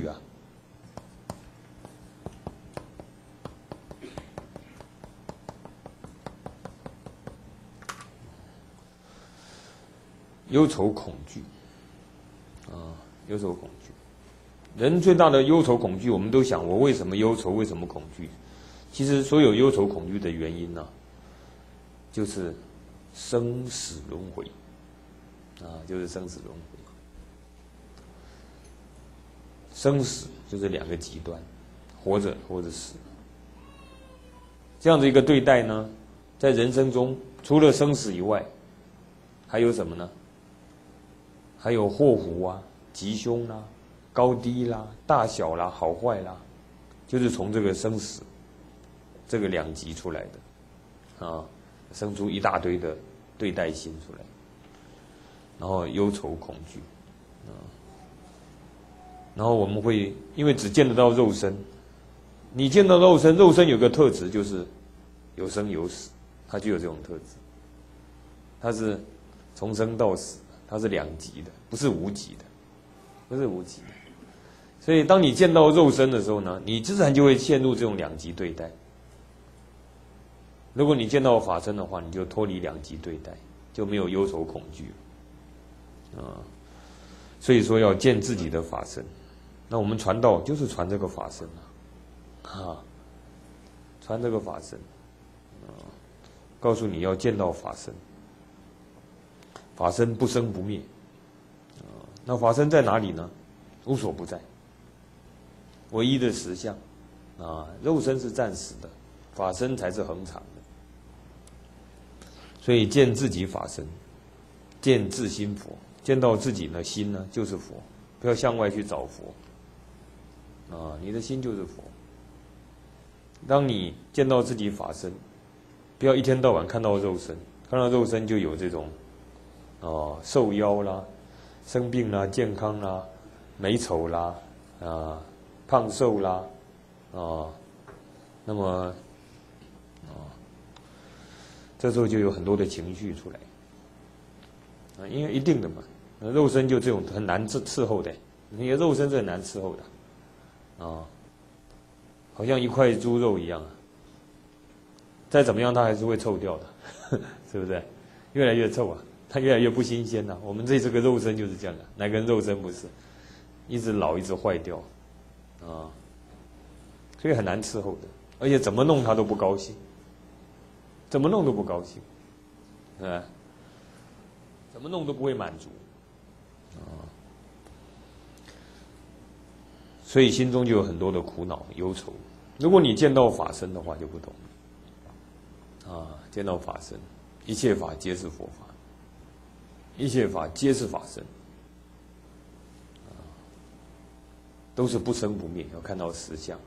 忧愁恐惧忧愁恐惧。人最大的忧愁恐惧，我们都想我为什么忧愁，为什么恐惧？其实所有忧愁恐惧的原因就是生死轮回就是生死轮回。生死就是两个极端，活着或者死。这样的一个对待呢，在人生中除了生死以外，还有什么呢？还有祸福吉凶高低大小好坏就是从这个生死这个两极出来的生出一大堆的对待心出来，然后忧愁恐惧然后我们会因为只见得到肉身，你见到肉身，肉身有个特质就是有生有死，它就有这种特质，它是从生到死，它是两极的，不是无极的，不是无极的。所以当你见到肉身的时候呢，你自然就会陷入这种两极对待。如果你见到法身的话，你就脱离两极对待，就没有忧愁恐惧所以说要见自己的法身。那我们传道就是传这个法身传这个法身告诉你要见到法身。法身不生不灭那法身在哪里呢？无所不在，唯一的实相肉身是暂时的，法身才是恒常的。所以见自己法身，见自心佛，见到自己的心呢就是佛，不要向外去找佛你的心就是佛当你见到自己法身，不要一天到晚看到肉身，看到肉身就有这种受夭啦、生病啦、健康啦、美丑啦、胖瘦啦，那么这时候就有很多的情绪出来，因为一定的嘛，肉身就这种很难伺候的，你的肉身是很难伺候的，好像一块猪肉一样，再怎么样它还是会臭掉的，是不是？越来越臭啊，它越来越不新鲜了。我们这个肉身就是这样的，哪根肉身不是？一直老，一直坏掉，所以很难伺候的，而且怎么弄它都不高兴，怎么弄都不高兴，怎么弄都不会满足，所以心中就有很多的苦恼忧愁。如果你见到法身的话，就不同了，见到法身，一切法皆是佛法，一切法皆是法身，都是不生不灭，要看到实相。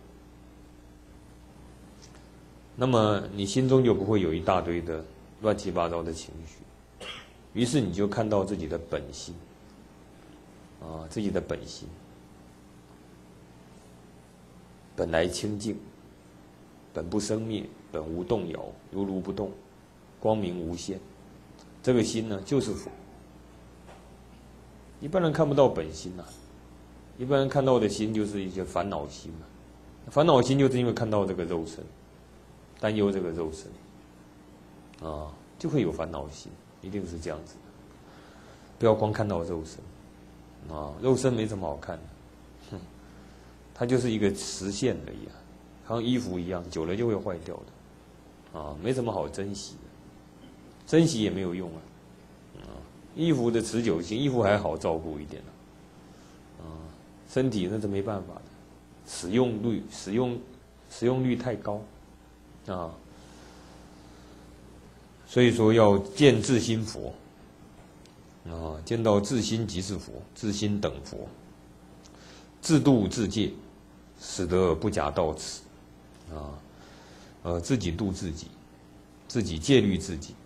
那么你心中就不会有一大堆的乱七八糟的情绪，于是你就看到自己的本心，自己的本心本来清净，本不生灭，本无动摇，如如不动，光明无限。这个心呢，就是佛。一般人看不到本心呐，一般人看到的心就是一些烦恼心嘛。烦恼心就是因为看到这个肉身，担忧这个肉身，就会有烦恼心，一定是这样子的。不要光看到肉身，肉身没什么好看的，它就是一个实现而已，好像衣服一样，久了就会坏掉的，没什么好珍惜的，珍惜也没有用啊，衣服的持久性，衣服还好照顾一点身体那是没办法的，使用率太高，所以说要见自心佛，见到自心即是佛，自心等佛，自度自戒，使得不假到此，自己度自己，自己戒律自己，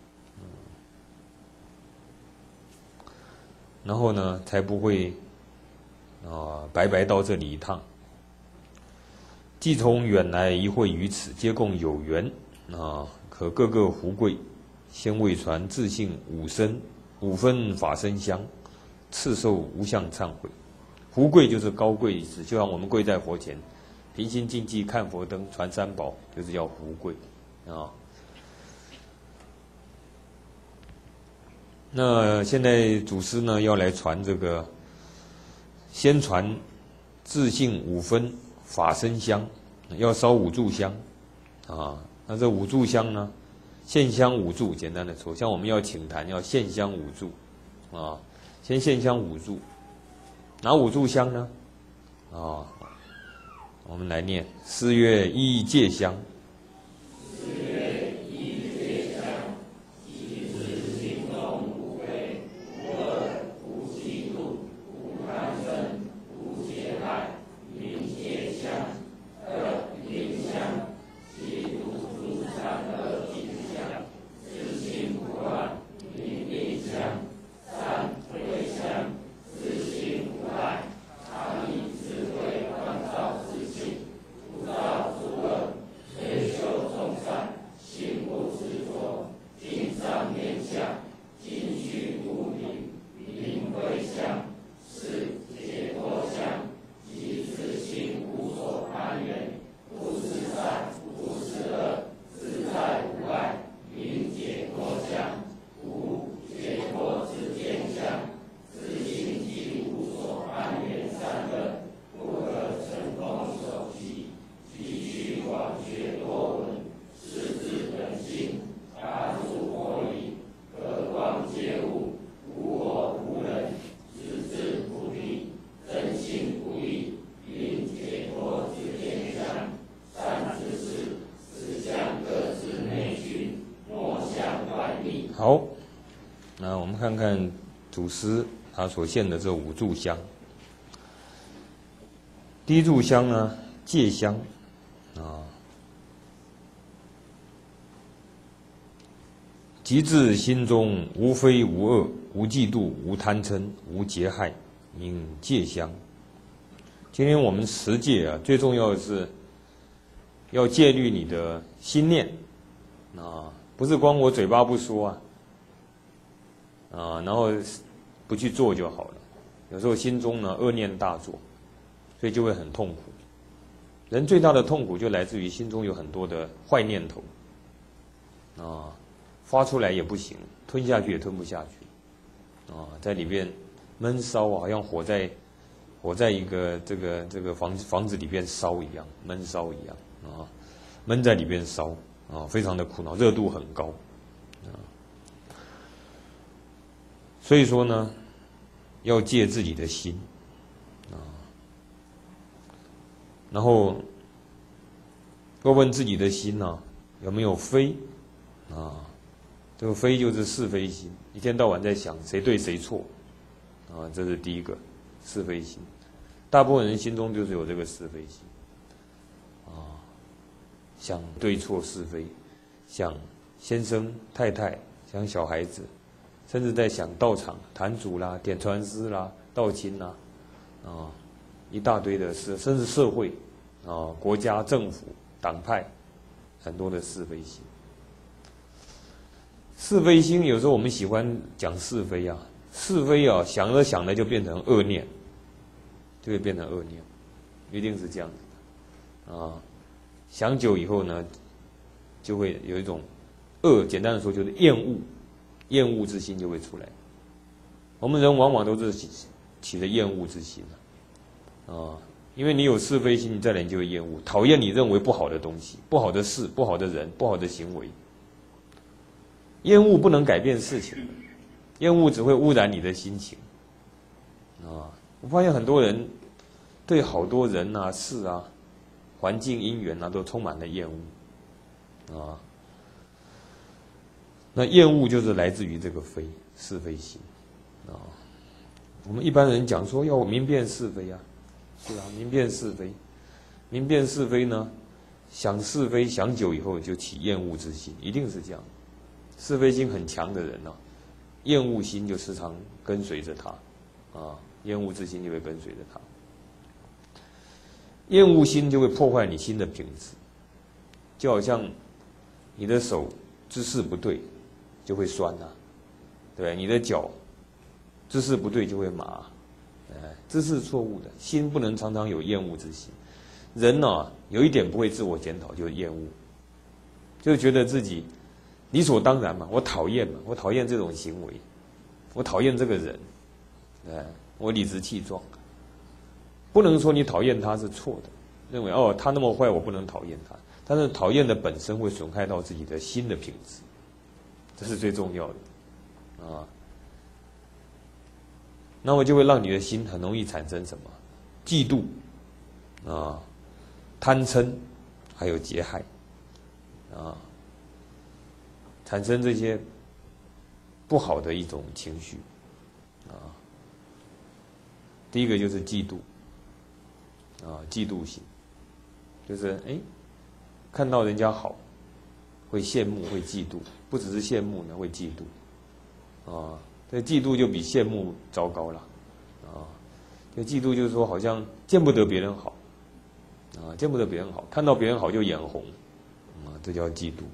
然后呢，才不会白白到这里一趟。既从远来一会于此，皆共有缘可各个胡跪，先为传自性五分法身香，次受无相忏悔。胡跪就是高跪一次，就像我们跪在佛前，平心静气看佛灯，传三宝，就是叫胡跪那现在祖师呢要来传这个，先传自性五分法身香，要烧5炷香那这5炷香呢，献香5炷，简单的说，像我们要请坛要献香5炷先献香5炷，哪5炷香呢？我们来念：四月一戒香。好，那我们看看祖师他所献的这5炷香。第一炷香呢，戒香即至心中无非无恶，无嫉妒，无贪嗔，无结害，名戒相。今天我们持戒啊，最重要的是要戒律你的心念啊，不是光我嘴巴不说啊，然后不去做就好了。有时候心中呢恶念大作，所以就会很痛苦。人最大的痛苦就来自于心中有很多的坏念头啊。发出来也不行，吞下去也吞不下去，在里边闷烧啊，好像火在一个这个房子里边烧一样，闷烧一样啊，闷在里边烧啊，非常的苦恼，热度很高啊。所以说呢，要戒自己的心啊，然后要问自己的心呢，有没有非啊？这个非就是是非心，一天到晚在想谁对谁错，这是第一个是非心。大部分人心中就是有这个是非心，想对错是非，想先生太太，想小孩子，甚至在想道场坛主啦、点传师啦、道亲啦，一大堆的事，甚至社会国家政府党派，很多的是非心。是非心有时候我们喜欢讲是非啊，是非啊，想着想着就变成恶念，就会变成恶念，一定是这样子的啊。想久以后呢，就会有一种恶，简单的说就是厌恶之心就会出来。我们人往往都是起了厌恶之心因为你有是非心，你再来你就会厌恶，讨厌你认为不好的东西、不好的事、不好的人、不好的行为。厌恶不能改变事情，厌恶只会污染你的心情我发现很多人对好多人啊、事啊、环境因缘啊都充满了厌恶那厌恶就是来自于这个非是非心我们一般人讲说要明辨是非啊，是啊，明辨是非，明辨是非呢，想是非想久以后就起厌恶之心，一定是这样。是非心很强的人厌恶心就时常跟随着他厌恶之心就会跟随着他。厌恶心就会破坏你心的品质，就好像你的手姿势不对就会酸对不对？你的脚姿势不对就会麻，姿势错误的心不能常常有厌恶之心。人有一点不会自我检讨，就是厌恶，就觉得自己理所当然嘛，我讨厌这种行为，我讨厌这个人，我理直气壮。不能说你讨厌他是错的，认为他那么坏我不能讨厌他，但是讨厌的本身会损害到自己的心的品质，这是最重要的那么就会让你的心很容易产生什么嫉妒贪嗔还有结害产生这些不好的一种情绪第一个就是嫉妒嫉妒心，就是看到人家好会羡慕会嫉妒，不只是羡慕呢，会嫉妒这嫉妒就比羡慕糟糕了这嫉妒就是说好像见不得别人好见不得别人好，看到别人好就眼红这叫嫉妒。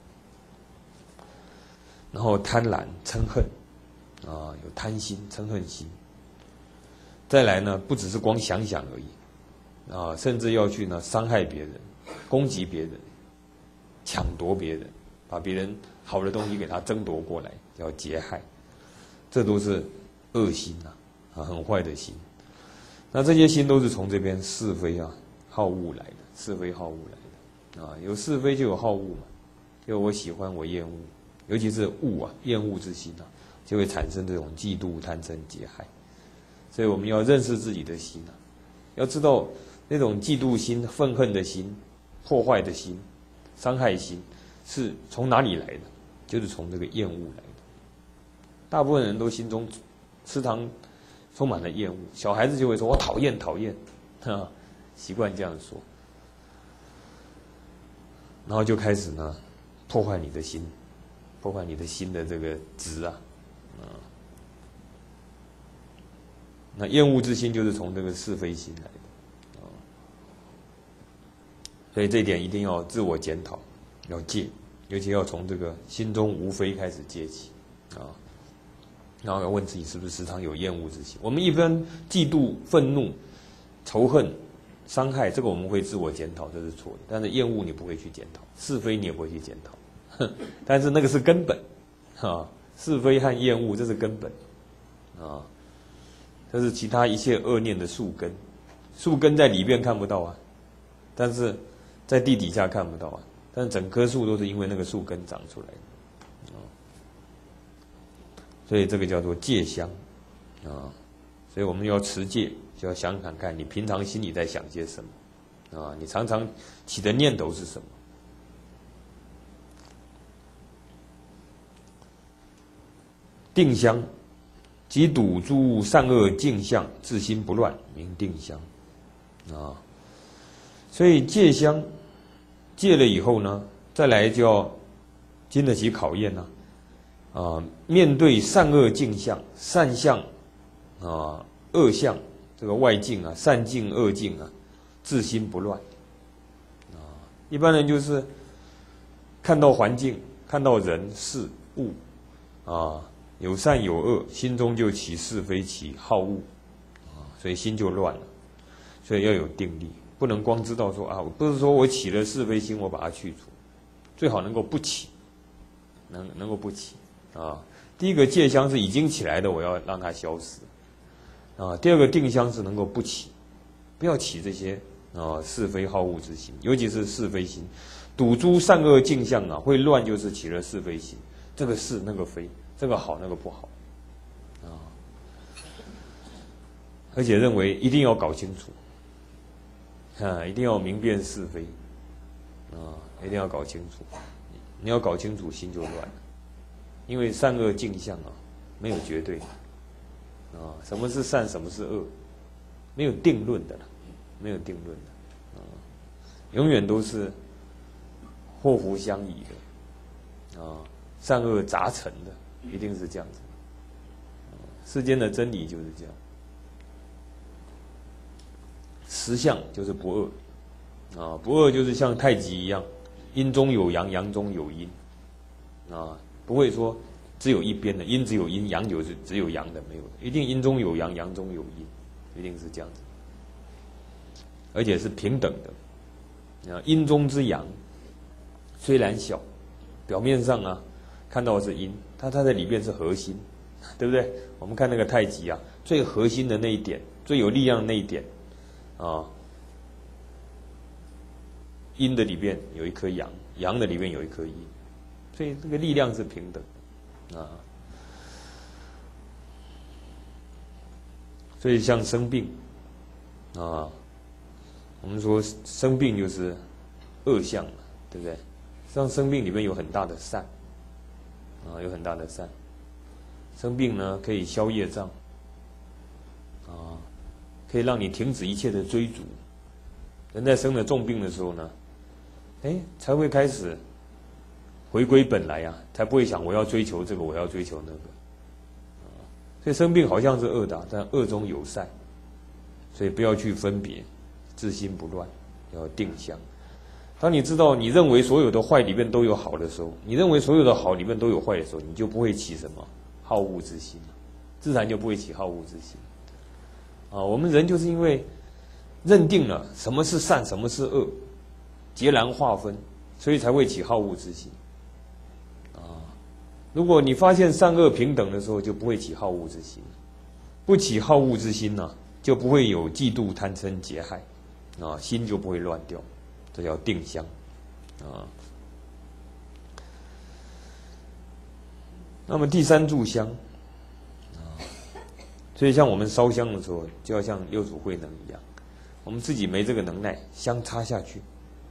然后贪婪嗔恨有贪心嗔恨心。再来呢，不只是光想想而已甚至要去呢伤害别人，攻击别人，抢夺别人，把别人好的东西给他争夺过来，叫结害。这都是恶心很坏的心。那这些心都是从这边是非好恶来的，是非好恶来的有是非就有好恶嘛，就我喜欢我厌恶，尤其是恶厌恶之心就会产生这种嫉妒贪嗔结害。所以我们要认识自己的心要知道那种嫉妒心、愤恨的心、破坏的心、伤害心是从哪里来的，就是从这个厌恶来的。大部分人都心中时常充满了厌恶，小孩子就会说我讨厌习惯这样说，然后就开始呢破坏你的心破坏你的心的这个执啊，那厌恶之心就是从这个是非心来的，所以这一点一定要自我检讨，要戒，尤其要从这个心中无非开始戒起啊。然后要问自己是不是时常有厌恶之心。我们一般嫉妒、愤怒、仇恨、伤害，这个我们会自我检讨，这是错的。但是厌恶你不会去检讨，是非你也不会去检讨，但是那个是根本啊，是非和厌恶这是根本啊，这是其他一切恶念的树根，树根在里面看不到啊，但是在地底下看不到啊，但是整棵树都是因为那个树根长出来的。所以这个叫做戒香啊，所以我们要持戒，就要想想看你平常心里在想些什么啊，你常常起的念头是什么。定香，即睹诸善恶镜相，自心不乱，名定香啊。所以戒香戒了以后呢，再来就要经得起考验呢。面对善恶镜相，善相啊，恶相，这个外境啊，善境恶境啊，自心不乱啊。一般人就是看到环境，看到人事物啊，有善有恶，心中就起是非，起好恶啊，所以心就乱了。所以要有定力，不能光知道说啊，不是说我起了是非心，我把它去除，最好能够不起，能够不起。啊，第一个戒香是已经起来的，我要让它消失。啊，第二个定香是能够不起，不要起这些是非好恶之心，尤其是是非心。睹诸善恶镜相啊，会乱就是起了是非心，这个是那个非，这个好那个不好，啊，而且认为一定要搞清楚，一定要明辨是非，一定要搞清楚，你要搞清楚心就乱了。因为善恶镜相啊，没有绝对啊，什么是善，什么是恶，没有定论的了，没有定论的啊，永远都是祸福相依的啊，善恶杂陈的，一定是这样子。世间的真理就是这样，实相就是不恶啊，不恶就是像太极一样，阴中有阳，阳中有阴啊。不会说只有一边的，阴只有阴，阳只有阳的，没有，一定阴中有阳，阳中有阴，一定是这样子，而且是平等的。阴中之阳虽然小，表面上啊看到的是阴，它在里面是核心，对不对？我们看那个太极啊，最核心的那一点，最有力量的那一点啊，阴的里边有一颗阳，阳的里面有一颗阴。所以这个力量是平等的啊，所以像生病啊，我们说生病就是恶相嘛，对不对？像生病里面有很大的善啊，有很大的善。生病呢可以消业障啊，可以让你停止一切的追逐。人在生了重病的时候呢，才会开始回归本来啊，才不会想我要追求这个，我要追求那个。所以生病好像是恶的，但恶中有善，所以不要去分别，自心不乱，要定香。当你知道你认为所有的坏里面都有好的时候，你认为所有的好里面都有坏的时候，你就不会起什么好恶之心，自然就不会起好恶之心。我们人就是因为认定了什么是善，什么是恶，截然划分，所以才会起好恶之心。如果你发现善恶平等的时候，就不会起好恶之心，不起好恶之心呢，就不会有嫉妒、贪嗔、劫害，心就不会乱掉，这叫定香，那么第三炷香，所以像我们烧香的时候，就要像六祖慧能一样，我们自己没这个能耐，香插下去，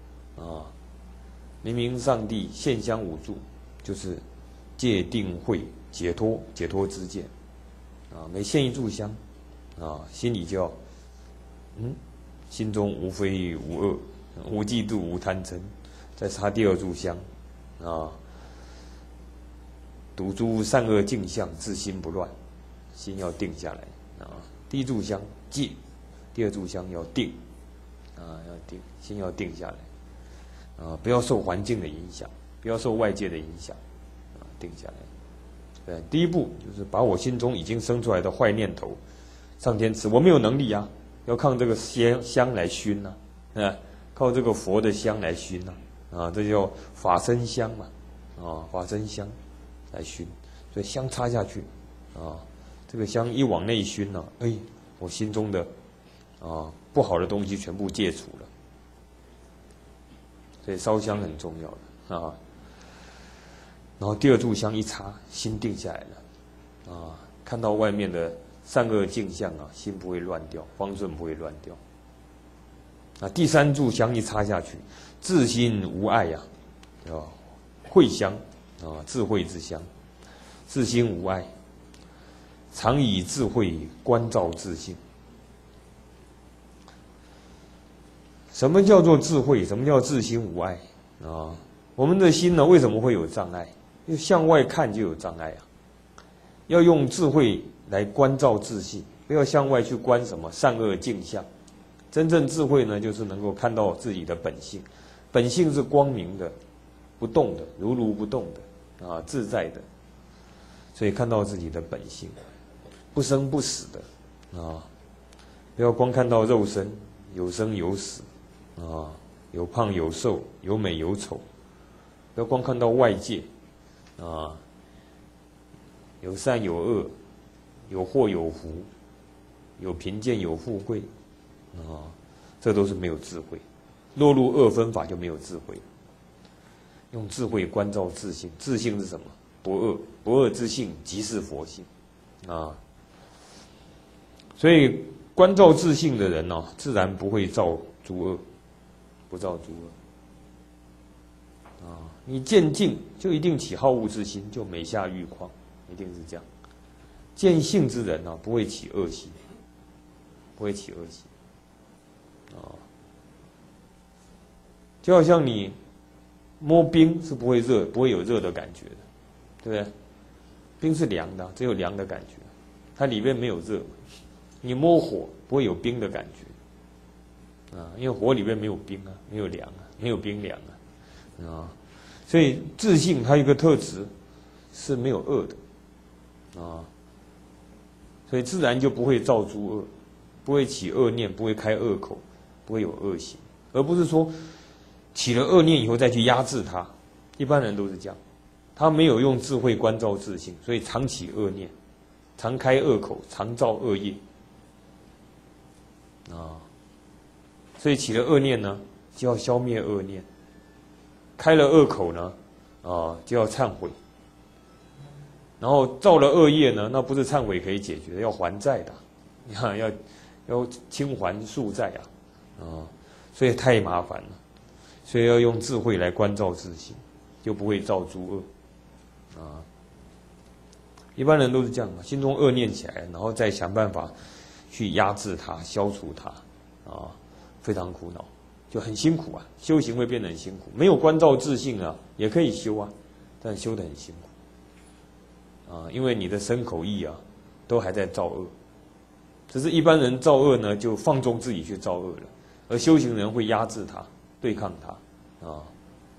明明上帝献香五炷，就是戒定慧解脱之见每献一炷香心里就要心中无非无恶，无嫉妒，无贪嗔，再插第二炷香睹诸善恶镜像，自心不乱，心要定下来啊。第一炷香戒，第二炷香要定啊，要定，心要定下来啊，不要受环境的影响，不要受外界的影响啊，定下来。对，第一步就是把我心中已经生出来的坏念头上天持，我没有能力啊，要靠这个香来熏呐，靠这个佛的香来熏呐，啊，这叫法身香嘛，啊，法身香来熏，所以香插下去，啊，这个香一往内熏呢，哎，我心中的啊不好的东西全部戒除了，所以烧香很重要的啊。然后第二炷香一插，心定下来了，啊，看到外面的善恶镜像啊，心不会乱掉，方顺不会乱掉。啊，第三炷香一插下去，自心无碍呀，啊，慧香啊，智慧之香，自心无碍，常以智慧关照自性。什么叫做智慧？什么叫自心无碍啊？我们的心呢，为什么会有障碍？因为向外看就有障碍啊。要用智慧来关照自性，不要向外去观什么善恶镜像。真正智慧呢，就是能够看到自己的本性，本性是光明的、不动的、如如不动的啊，自在的。所以看到自己的本性，不生不死的啊，不要光看到肉身，有生有死啊，有胖有瘦，有美有丑，不要光看到外界啊，有善有恶，有祸有福，有贫贱有富贵。啊，这都是没有智慧，落入二分法就没有智慧。用智慧关照自性，自性是什么？不恶，不恶之性即是佛性啊。所以关照自性的人呢，自然不会造诸恶，不造诸恶啊。你见境就一定起好恶之心，就每下愈况，一定是这样。见性之人呢，不会起恶心，不会起恶心。就好像你摸冰是不会热，不会有热的感觉的，对不对？冰是凉的，只有凉的感觉，它里面没有热。你摸火不会有冰的感觉啊，因为火里面没有冰啊，没有凉啊，没有冰凉啊，所以自性它有一个特质是没有恶的啊，所以自然就不会造诸恶，不会起恶念，不会开恶口，不会有恶行，而不是说起了恶念以后再去压制它。一般人都是这样，他没有用智慧关照自性，所以常起恶念，常开恶口，常造恶业啊。所以起了恶念呢，就要消灭恶念；开了恶口呢，就要忏悔。然后造了恶业呢，那不是忏悔可以解决的，要还债的，要清还宿债啊，所以太麻烦了。所以要用智慧来关照自性，就不会造诸恶啊。一般人都是这样嘛，心中恶念起来，然后再想办法去压制它、消除它啊，非常苦恼，就很辛苦啊。修行会变得很辛苦，没有关照自性啊，也可以修啊，但修得很辛苦啊，因为你的身口意啊，都还在造恶。只是一般人造恶呢，就放纵自己去造恶了，而修行人会压制它。对抗它啊，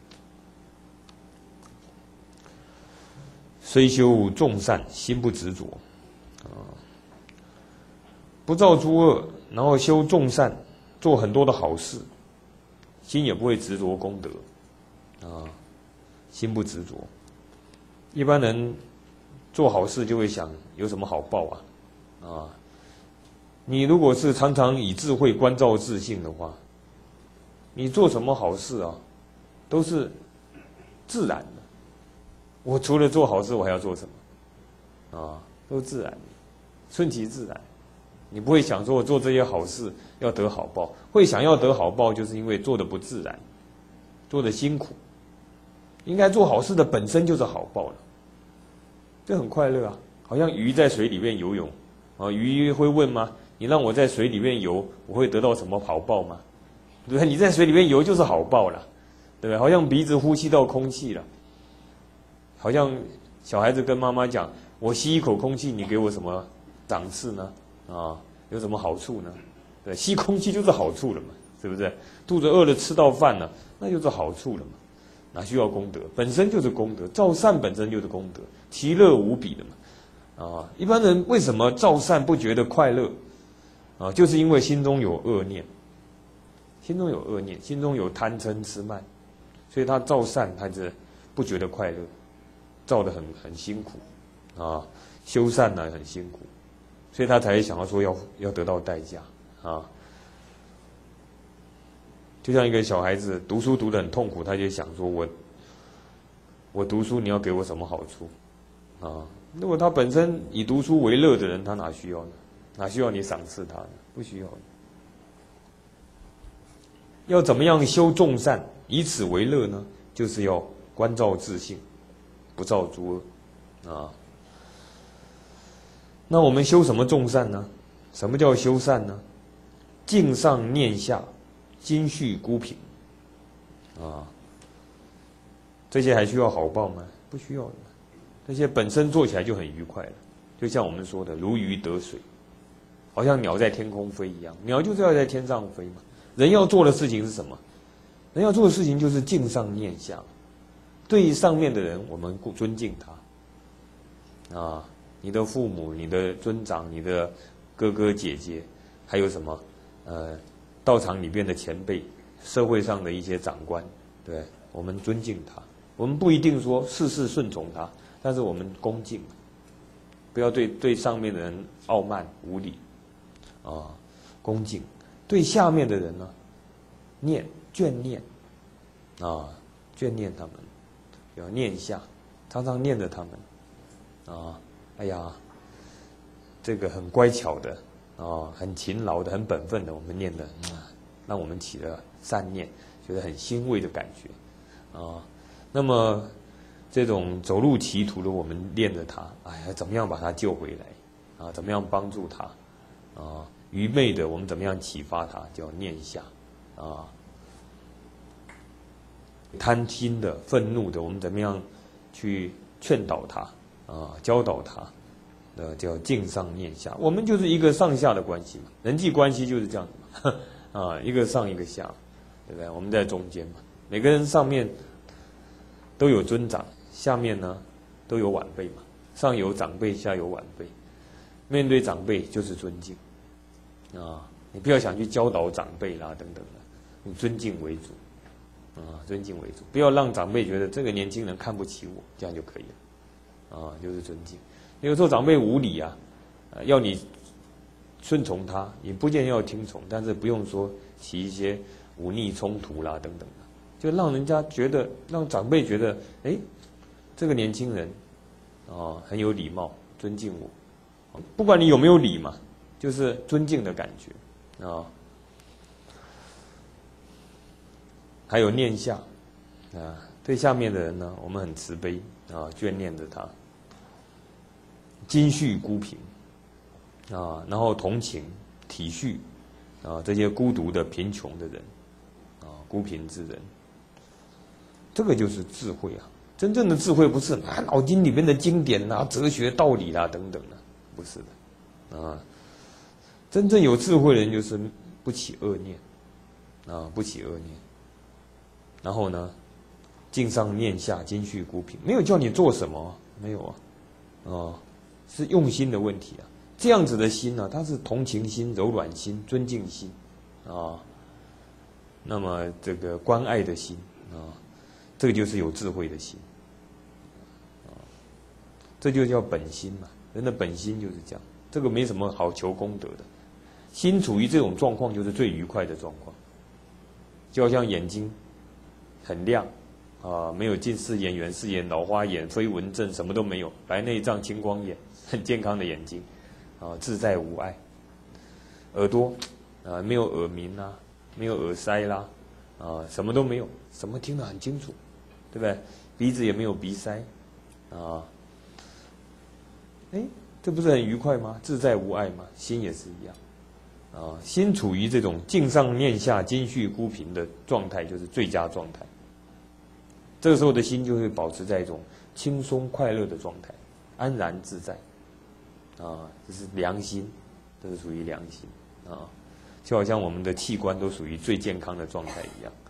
虽修众善，心不执着啊，不造诸恶，然后修众善，做很多的好事，心也不会执着功德啊，心不执着。一般人做好事就会想有什么好报啊，你如果是常常以智慧关照自性的话，你做什么好事啊，都是自然的。我除了做好事，我还要做什么？啊，都自然的，顺其自然。你不会想说我做这些好事要得好报，会想要得好报，就是因为做的不自然，做的辛苦。应该做好事的本身就是好报了，这很快乐啊，好像鱼在水里面游泳啊，鱼会问吗？你让我在水里面游，我会得到什么好报吗？对不对？你在水里面游就是好报了，对不对？好像鼻子呼吸到空气了，好像小孩子跟妈妈讲，我吸一口空气，你给我什么赏赐呢？有什么好处呢？对，吸空气就是好处了嘛，是不是？肚子饿了吃到饭了，那就是好处了嘛。哪需要功德？本身就是功德，造善本身就是功德，其乐无比的嘛。一般人为什么造善不觉得快乐？就是因为心中有恶念，心中有恶念，心中有贪嗔痴慢，所以他造善他是不觉得快乐，造得很辛苦修善呢很辛苦，所以他才想要说要得到代价就像一个小孩子读书读得很痛苦，他就想说我读书你要给我什么好处如果他本身以读书为乐的人，他哪需要呢？哪需要你赏赐他呢？不需要。要怎么样修众善，以此为乐呢？就是要关照自性，不造诸恶那我们修什么众善呢？什么叫修善呢？境上念下，今续孤品这些还需要好报吗？不需要的，这些本身做起来就很愉快了。就像我们说的如鱼得水，好像鸟在天空飞一样，鸟就是要在天上飞嘛。人要做的事情是什么？人要做的事情就是境上念下，对于上面的人我们尊敬他你的父母、你的尊长、你的哥哥姐姐，还有什么道场里边的前辈，社会上的一些长官，对，我们尊敬他。我们不一定说事事顺从他，但是我们恭敬，不要对上面的人傲慢无礼恭敬。对下面的人呢，眷念眷念他们，要念下，常常念着他们哎呀，这个很乖巧的很勤劳的，很本分的，我们念的让我们起了善念，觉得很欣慰的感觉那么这种走入歧途的，我们念着他，怎么样把他救回来怎么样帮助他愚昧的我们怎么样启发他，叫念下贪心的、愤怒的，我们怎么样去劝导他教导他叫境上念下。我们就是一个上下的关系嘛，人际关系就是这样子嘛一个上一个下，对不对？我们在中间嘛，每个人上面都有尊长，下面呢都有晚辈嘛，上有长辈，下有晚辈。面对长辈就是尊敬你不要想去教导长辈啦等等的，以尊敬为主尊敬为主，不要让长辈觉得这个年轻人看不起我，这样就可以了就是尊敬。有时候长辈无理要你顺从他，也不见得要听从，但是不用说起一些忤逆冲突啦等等的，就让人家觉得，让长辈觉得这个年轻人很有礼貌，尊敬我。不管你有没有礼嘛，就是尊敬的感觉还有念下对下面的人呢，我们很慈悲眷念着他，今续孤贫然后同情体恤这些孤独的贫穷的人孤贫之人，这个就是智慧真正的智慧不是脑筋里面的经典哲学道理啦等等的，不是的真正有智慧的人就是不起恶念不起恶念，然后呢境上念下，今续孤贫，没有叫你做什么，没有是用心的问题这样子的心它是同情心、柔软心、尊敬心那么这个关爱的心这个就是有智慧的心这就叫本心嘛。人的本心就是这样，这个没什么好求功德的。心处于这种状况，就是最愉快的状况。就好像眼睛很亮没有近视眼、远视眼、老花眼、飞蚊症，什么都没有，白内障、青光眼，很健康的眼睛自在无碍。耳朵没有耳鸣没有耳塞啦什么都没有，什么听得很清楚，对不对？鼻子也没有鼻塞这不是很愉快吗？自在无碍吗？心也是一样心处于这种境上念下，今续孤贫的状态，就是最佳状态。这个时候的心就会保持在一种轻松快乐的状态，安然自在，这是良心，这是属于良心就好像我们的器官都属于最健康的状态一样，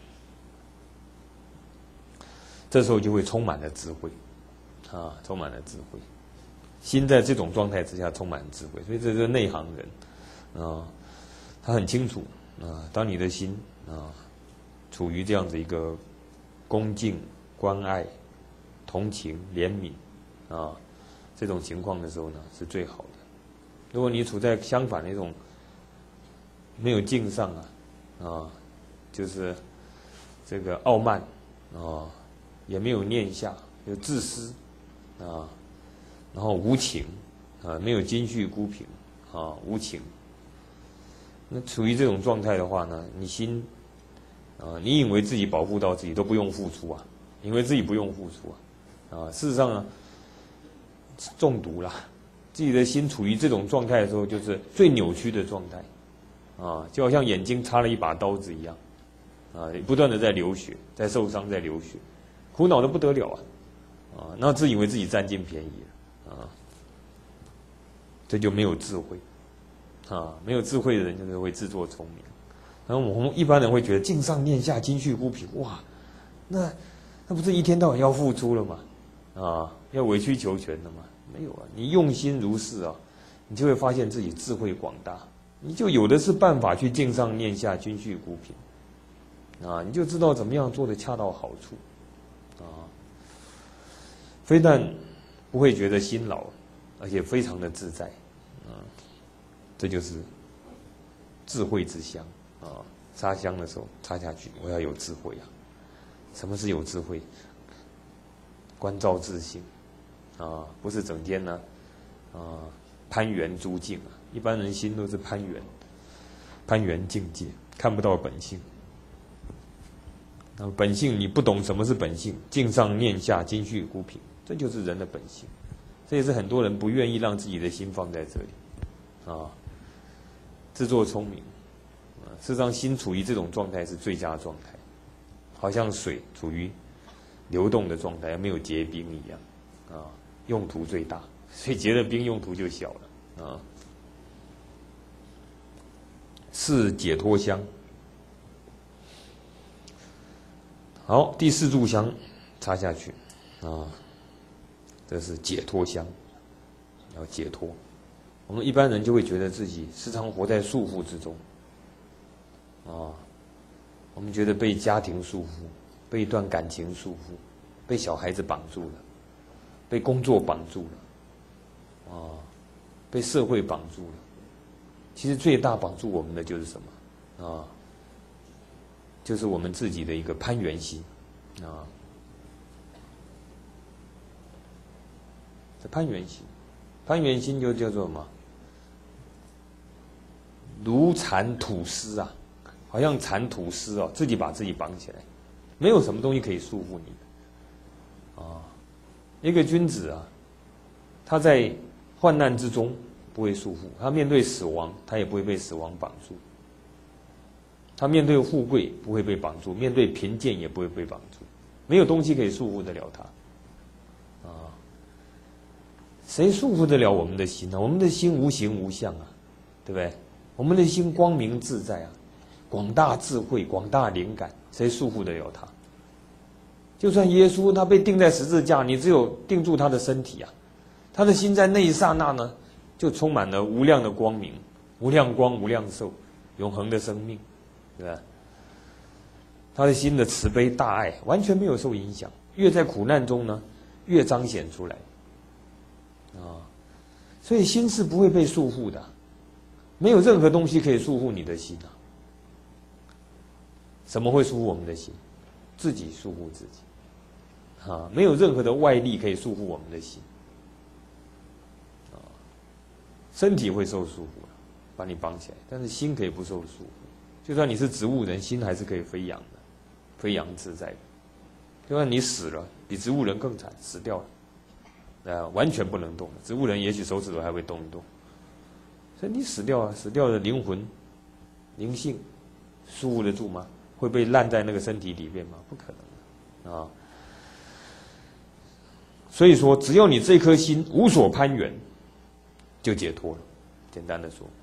这时候就会充满了智慧，充满了智慧，心在这种状态之下充满智慧，所以这是内行人他很清楚当你的心处于这样子一个恭敬、关爱、同情、怜悯这种情况的时候呢，是最好的。如果你处在相反的一种没有敬上就是这个傲慢也没有念下，有自私然后无情没有金续孤平无情。那处于这种状态的话呢，你心你以为自己保护到自己都不用付出以为自己不用付出事实上呢，中毒了。自己的心处于这种状态的时候，就是最扭曲的状态就好像眼睛插了一把刀子一样不断的在流血，在受伤，在流血，苦恼的不得了那自以为自己占尽便宜了这就没有智慧没有智慧的人就是会自作聪明。然后我们一般人会觉得敬上念下，金续孤平，哇，那不是一天到晚要付出了吗？要委曲求全的吗？没有你用心如是你就会发现自己智慧广大，你就有的是办法去敬上念下，金续孤平你就知道怎么样做的恰到好处非但不会觉得辛劳，而且非常的自在这就是智慧之香插香的时候插下去，我要有智慧什么是有智慧？关照自性不是整天呢攀缘诸境一般人心都是攀缘境界，看不到本性。那本性你不懂什么是本性，敬上念下，金续孤平，这就是人的本性。这也是很多人不愿意让自己的心放在这里自作聪明事实上心处于这种状态是最佳状态，好像水处于流动的状态，没有结冰一样用途最大，所以结了冰用途就小了是解脱香。好，第四炷香插下去这是解脱香，要解脱。我们一般人就会觉得自己时常活在束缚之中我们觉得被家庭束缚，被一段感情束缚，被小孩子绑住了，被工作绑住了被社会绑住了。其实最大绑住我们的就是什么就是我们自己的一个攀缘心这攀缘心，攀缘心就叫做什么？如蚕吐丝好像蚕吐丝自己把自己绑起来，没有什么东西可以束缚你一个君子他在患难之中不会束缚，他面对死亡他也不会被死亡绑住，他面对富贵不会被绑住，面对贫贱也不会被绑住，没有东西可以束缚得了他谁束缚得了我们的心呢？我们的心无形无相对不对？我们的心光明自在广大智慧，广大灵感，谁束缚得了他？就算耶稣他被钉在十字架，你只有钉住他的身体他的心在那一刹那呢，就充满了无量的光明，无量光，无量寿，永恒的生命，对吧？他的心的慈悲大爱完全没有受影响，越在苦难中呢，越彰显出来所以心是不会被束缚的，没有任何东西可以束缚你的心什么会束缚我们的心？自己束缚自己没有任何的外力可以束缚我们的心身体会受束缚把你绑起来，但是心可以不受束缚。就算你是植物人，心还是可以飞扬的，飞扬自在的。就算你死了，比植物人更惨，死掉了完全不能动。植物人也许手指头还会动一动，所以你死掉死掉的灵魂、灵性束缚得住吗？会被烂在那个身体里面吗？不可能所以说，只要你这颗心无所攀缘，就解脱了。简单的说，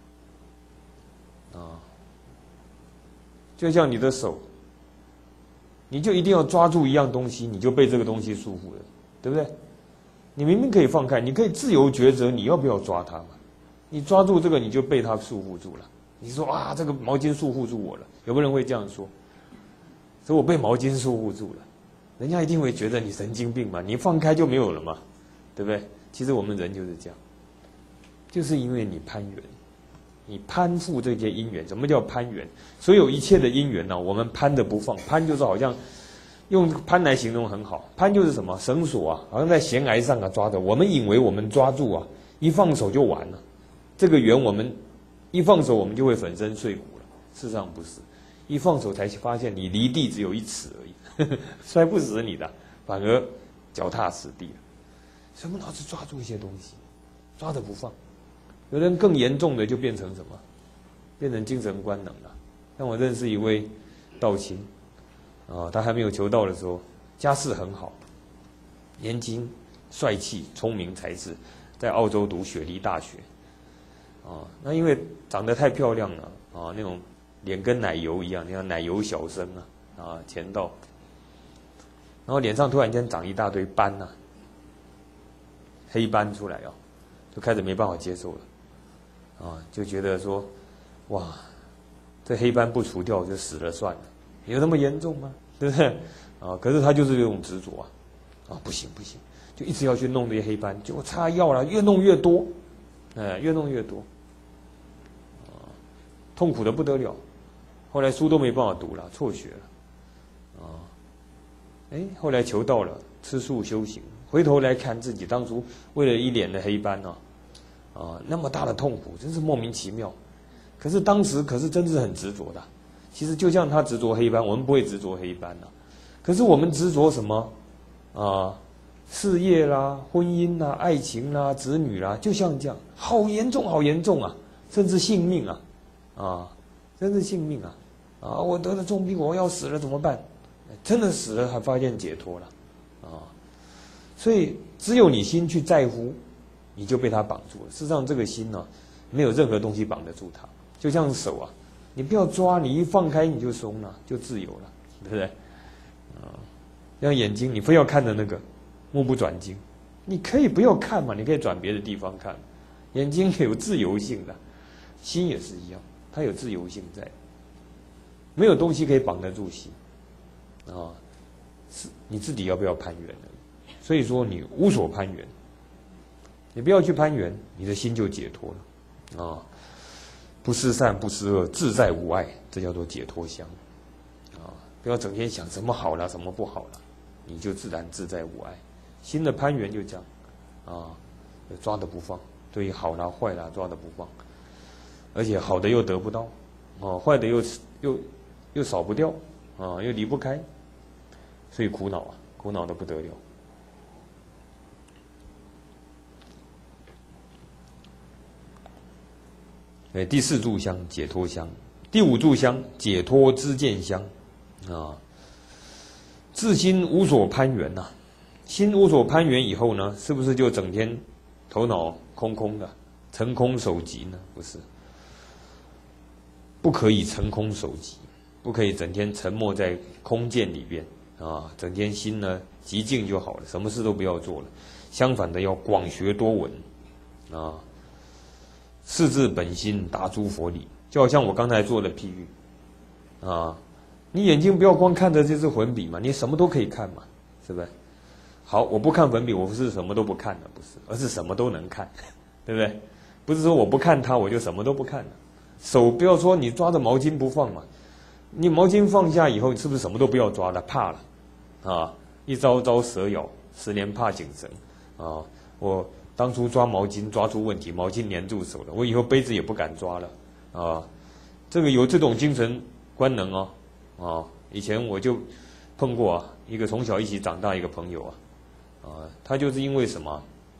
就像你的手，你就一定要抓住一样东西，你就被这个东西束缚了，对不对？你明明可以放开，你可以自由抉择你要不要抓它嘛。你抓住这个，你就被它束缚住了。你说啊，这个毛巾束缚住我了，有个人会这样说，说我被毛巾束缚住了，人家一定会觉得你神经病嘛，你放开就没有了嘛，对不对？其实我们人就是这样，就是因为你攀缘，你攀附这些因缘。什么叫攀缘？所有一切的因缘呢，我们攀的不放，攀就是好像用攀来形容很好，攀就是什么？绳索啊，好像在悬崖上啊抓着，我们以为我们抓住啊，一放手就完了。这个缘我们一放手，我们就会粉身碎骨了。事实上不是，一放手才发现你离地只有1尺而已，摔不死你的，反而脚踏实地了。所以我们老是抓住一些东西，抓着不放。有人更严重的就变成什么？变成精神官能了。像我认识一位道亲，他还没有求道的时候，家世很好，年轻、帅气、聪明才智，在澳洲读雪梨大学。那因为长得太漂亮了那种脸跟奶油一样，你看奶油小生前道，然后脸上突然间长一大堆斑黑斑出来就开始没办法接受了就觉得说，哇，这黑斑不除掉就死了算了，有那么严重吗？对不对可是他就是这种执着不行不行，就一直要去弄这些黑斑，结果擦药了，越弄越多，越弄越多。痛苦的不得了，后来书都没办法读了，辍学了，后来求道了，吃素修行，回头来看自己当初为了一脸的黑斑那么大的痛苦，真是莫名其妙。可是当时真是很执着的，其实就像他执着黑斑，我们不会执着黑斑可是我们执着什么事业啦、婚姻啦、爱情啦、子女啦，就像这样，好严重好严重甚至性命真是性命我得了重病，我要死了怎么办？真的死了还发现解脱了所以只有你心去在乎，你就被它绑住了。事实上这个心没有任何东西绑得住它，就像手你不要抓，你一放开你就松了，就自由了，对不对像眼睛，你非要看的那个目不转睛，你可以不要看嘛，你可以转别的地方看。眼睛有自由性的，心也是一样，它有自由性在，没有东西可以绑得住心是你自己要不要攀缘而已。所以说你无所攀缘，你不要去攀缘，你的心就解脱了不思善不思恶，自在无碍，这叫做解脱相不要整天想什么好了什么不好了，你就自然自在无碍。心的攀缘就这样抓得不放，对于好啦坏啦抓得不放，而且好的又得不到坏的又少不掉又离不开，所以苦恼苦恼得不得了。第4炷香解脱香，第5炷香解脱知见香自心无所攀缘心无所攀缘以后呢，是不是就整天头脑空空的，成空守寂呢？不是，不可以成空守寂，不可以整天沉没在空见里边整天心呢寂静就好了，什么事都不要做了。相反的，要广学多闻视自本心，达诸佛理。就好像我刚才做的譬喻你眼睛不要光看着这支粉笔嘛，你什么都可以看嘛，是不是？好，我不看粉笔，我不是什么都不看的，不是，而是什么都能看，对不对？不是说我不看它，我就什么都不看了。手不要说你抓着毛巾不放嘛，你毛巾放下以后，你是不是什么都不要抓了？怕了一朝朝蛇咬，10年怕井绳我当初抓毛巾抓出问题，毛巾粘住手了，我以后杯子也不敢抓了这个有这种精神官能以前我就碰过一个从小一起长大一个朋友他就是因为什么？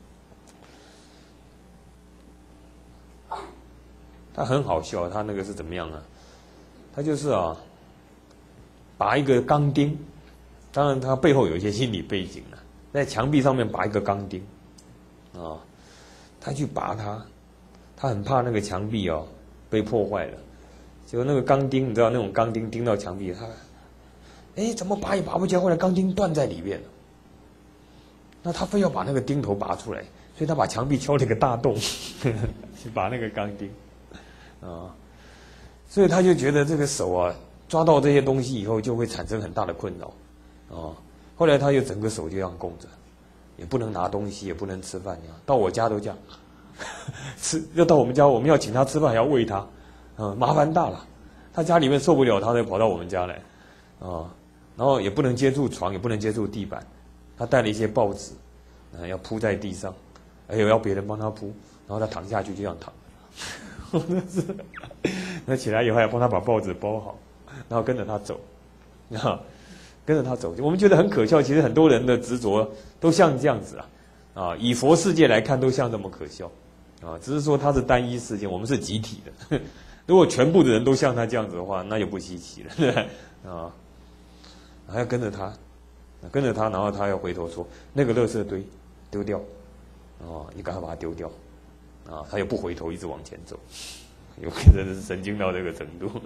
他很好笑，他那个是怎么样他就是把一个钢钉，当然他背后有一些心理背景在墙壁上面拔一个钢钉，啊，他去拔它，他很怕那个墙壁哦被破坏了，结果那个钢钉，你知道那种钢钉钉到墙壁，他，怎么拔也拔不起来，后来钢钉断在里面了，那他非要把那个钉头拔出来，所以他把墙壁敲了一个大洞，去拔那个钢钉，啊，所以他就觉得这个手啊抓到这些东西以后就会产生很大的困扰，啊。后来他就整个手就这样供着，也不能拿东西，也不能吃饭，到我家都这样，要到我们家，我们要请他吃饭，还要喂他，麻烦大了。他家里面受不了，他才跑到我们家来，然后也不能接触床，也不能接触地板，他带了一些报纸，要铺在地上，还有要别人帮他铺，然后他躺下去就这样躺，那起来以后还帮他把报纸包好，然后跟着他走，跟着他走，我们觉得很可笑。其实很多人的执着都像这样子以佛世界来看都像这么可笑，只是说他是单一事件，我们是集体的。如果全部的人都像他这样子的话，那就不稀奇了，对不对？还要跟着他，然后他要回头说那个垃圾堆丢掉，你赶快把它丢掉，他又不回头，一直往前走，有个人是神经到这个程度，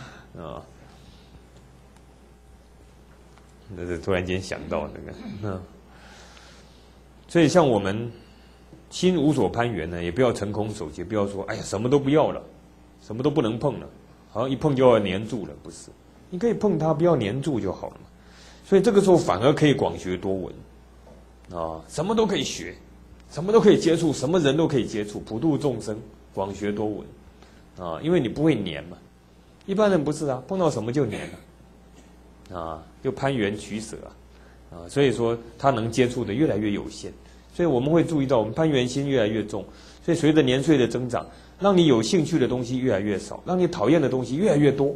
那是突然间想到那个，所以像我们心无所攀缘呢，也不要成空守节，不要说什么都不要了，什么都不能碰了，好像一碰就要黏住了，不是？你可以碰它，不要黏住就好了嘛。所以这个时候反而可以广学多闻，什么都可以学，什么都可以接触，什么人都可以接触，普度众生，广学多闻，因为你不会黏嘛。一般人不是碰到什么就黏了。就攀缘取舍所以说他能接触的越来越有限，所以我们会注意到我们攀缘心越来越重，所以随着年岁的增长，让你有兴趣的东西越来越少，让你讨厌的东西越来越多，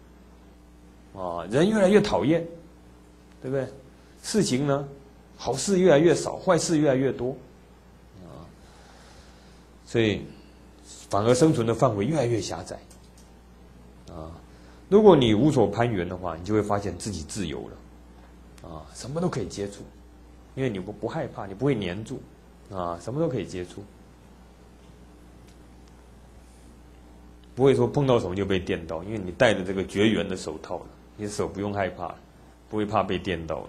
人越来越讨厌，对不对？事情呢，好事越来越少，坏事越来越多，所以反而生存的范围越来越狭窄，如果你无所攀缘的话，你就会发现自己自由了，什么都可以接触，因为你不害怕，你不会黏住，什么都可以接触，不会说碰到什么就被电到，因为你戴着这个绝缘的手套了，你的手不用害怕，不会怕被电到了。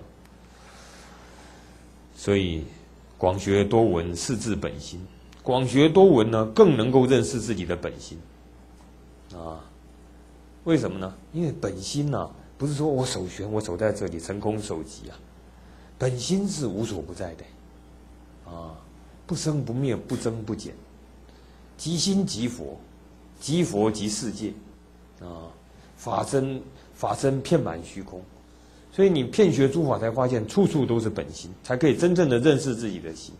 所以广学多闻，视自本心。广学多闻呢，更能够认识自己的本心，为什么呢？因为本心不是说我守玄，我守在这里成空守寂本心是无所不在的，不生不灭，不增不减，即心即佛，即佛即世界，法身遍满虚空。所以你遍学诸法，才发现处处都是本心，才可以真正的认识自己的心，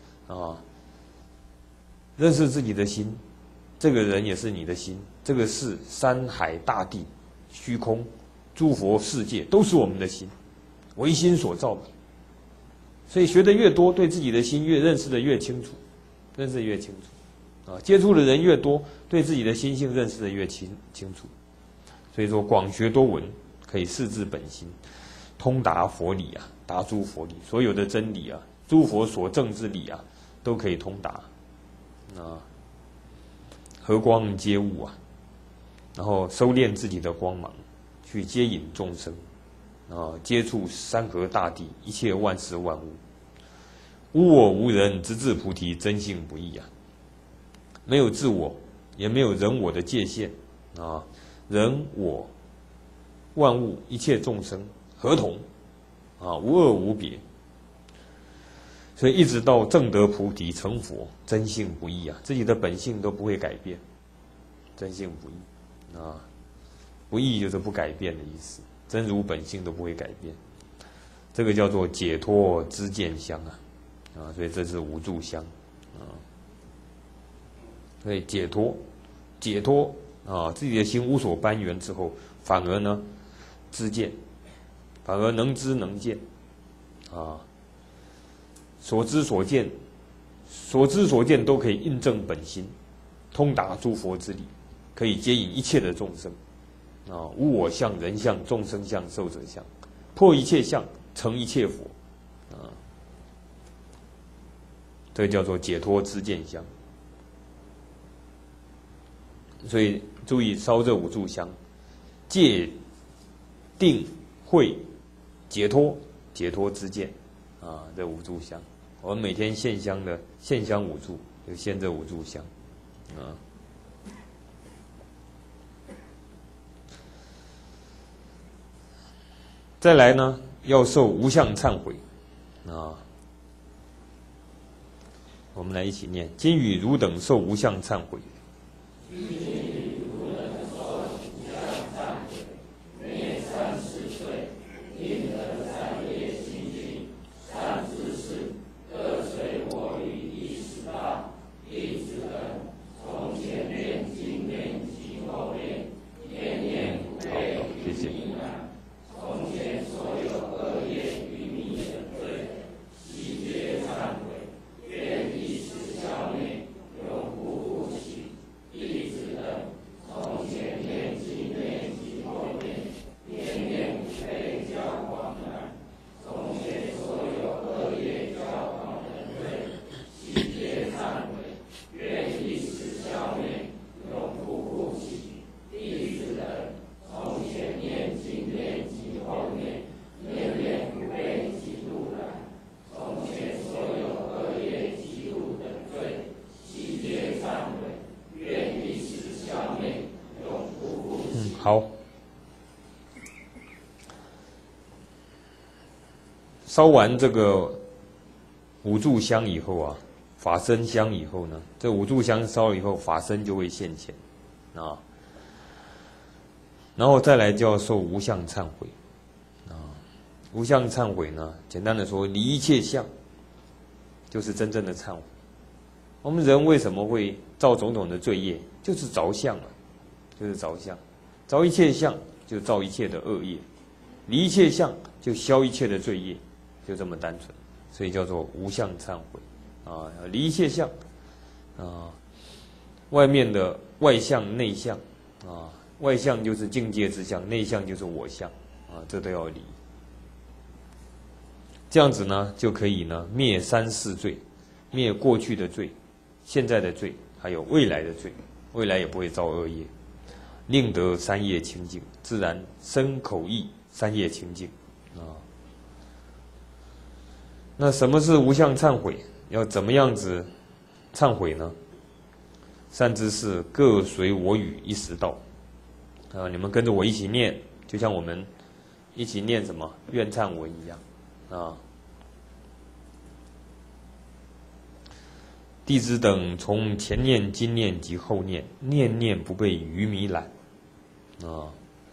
认识自己的心，这个人也是你的心，这个是山海大地、虚空、诸佛世界都是我们的心，唯心所造的。所以学得越多，对自己的心越认识得越清楚，认识得越清楚，接触的人越多，对自己的心性认识得越清楚。所以说广学多闻，可以视自本心，通达佛理达诸佛理，所有的真理诸佛所证之理都可以通达，和光接物然后收敛自己的光芒，去接引众生，接触山河大地，一切万事万物，无我无人，直至菩提，真性不异没有自我，也没有人我的界限人我万物一切众生合同无二无别。所以一直到证得菩提成佛，真性不异自己的本性都不会改变，真性不异不异就是不改变的意思，真如本性都不会改变，这个叫做解脱知见相所以这是无住相所以解脱自己的心无所攀缘之后，反而呢知见，反而能知能见所知所见都可以印证本心，通达诸佛之理，可以接引一切的众生无我相、人相、众生相、寿者相，破一切相，成一切佛这叫做解脱知见香。所以注意烧这5炷香，戒、定、慧、解脱，解脱知见啊，这5炷香，我们每天献香5炷，就献这5炷香啊。再来呢，要受无相忏悔啊。我们来一起念：今与汝等受无相忏悔。好，烧完这个5炷香以后啊，法身香以后呢，这5炷香烧了以后，法身就会现前啊。然后再来就要受无相忏悔啊。无相忏悔呢，简单的说，离一切相，就是真正的忏悔。我们人为什么会造种种的罪业？就是着相啊，就是着相。着一切相，就造一切的恶业；离一切相，就消一切的罪业，就这么单纯。所以叫做无相忏悔啊！离一切相啊，外面的外相、内相啊，外相就是境界之相，内相就是我相啊，这都要离。这样子呢，就可以呢灭3、4罪，灭过去的罪、现在的罪，还有未来的罪，未来也不会造恶业。令得3业清净，自然身口意3业清净啊。那什么是无相忏悔？要怎么样子忏悔呢？善知识各随我语一时到啊！你们跟着我一起念，就像我们一起念什么愿忏文一样啊。弟子等从前念、今念及后念，念念不被愚迷染啊。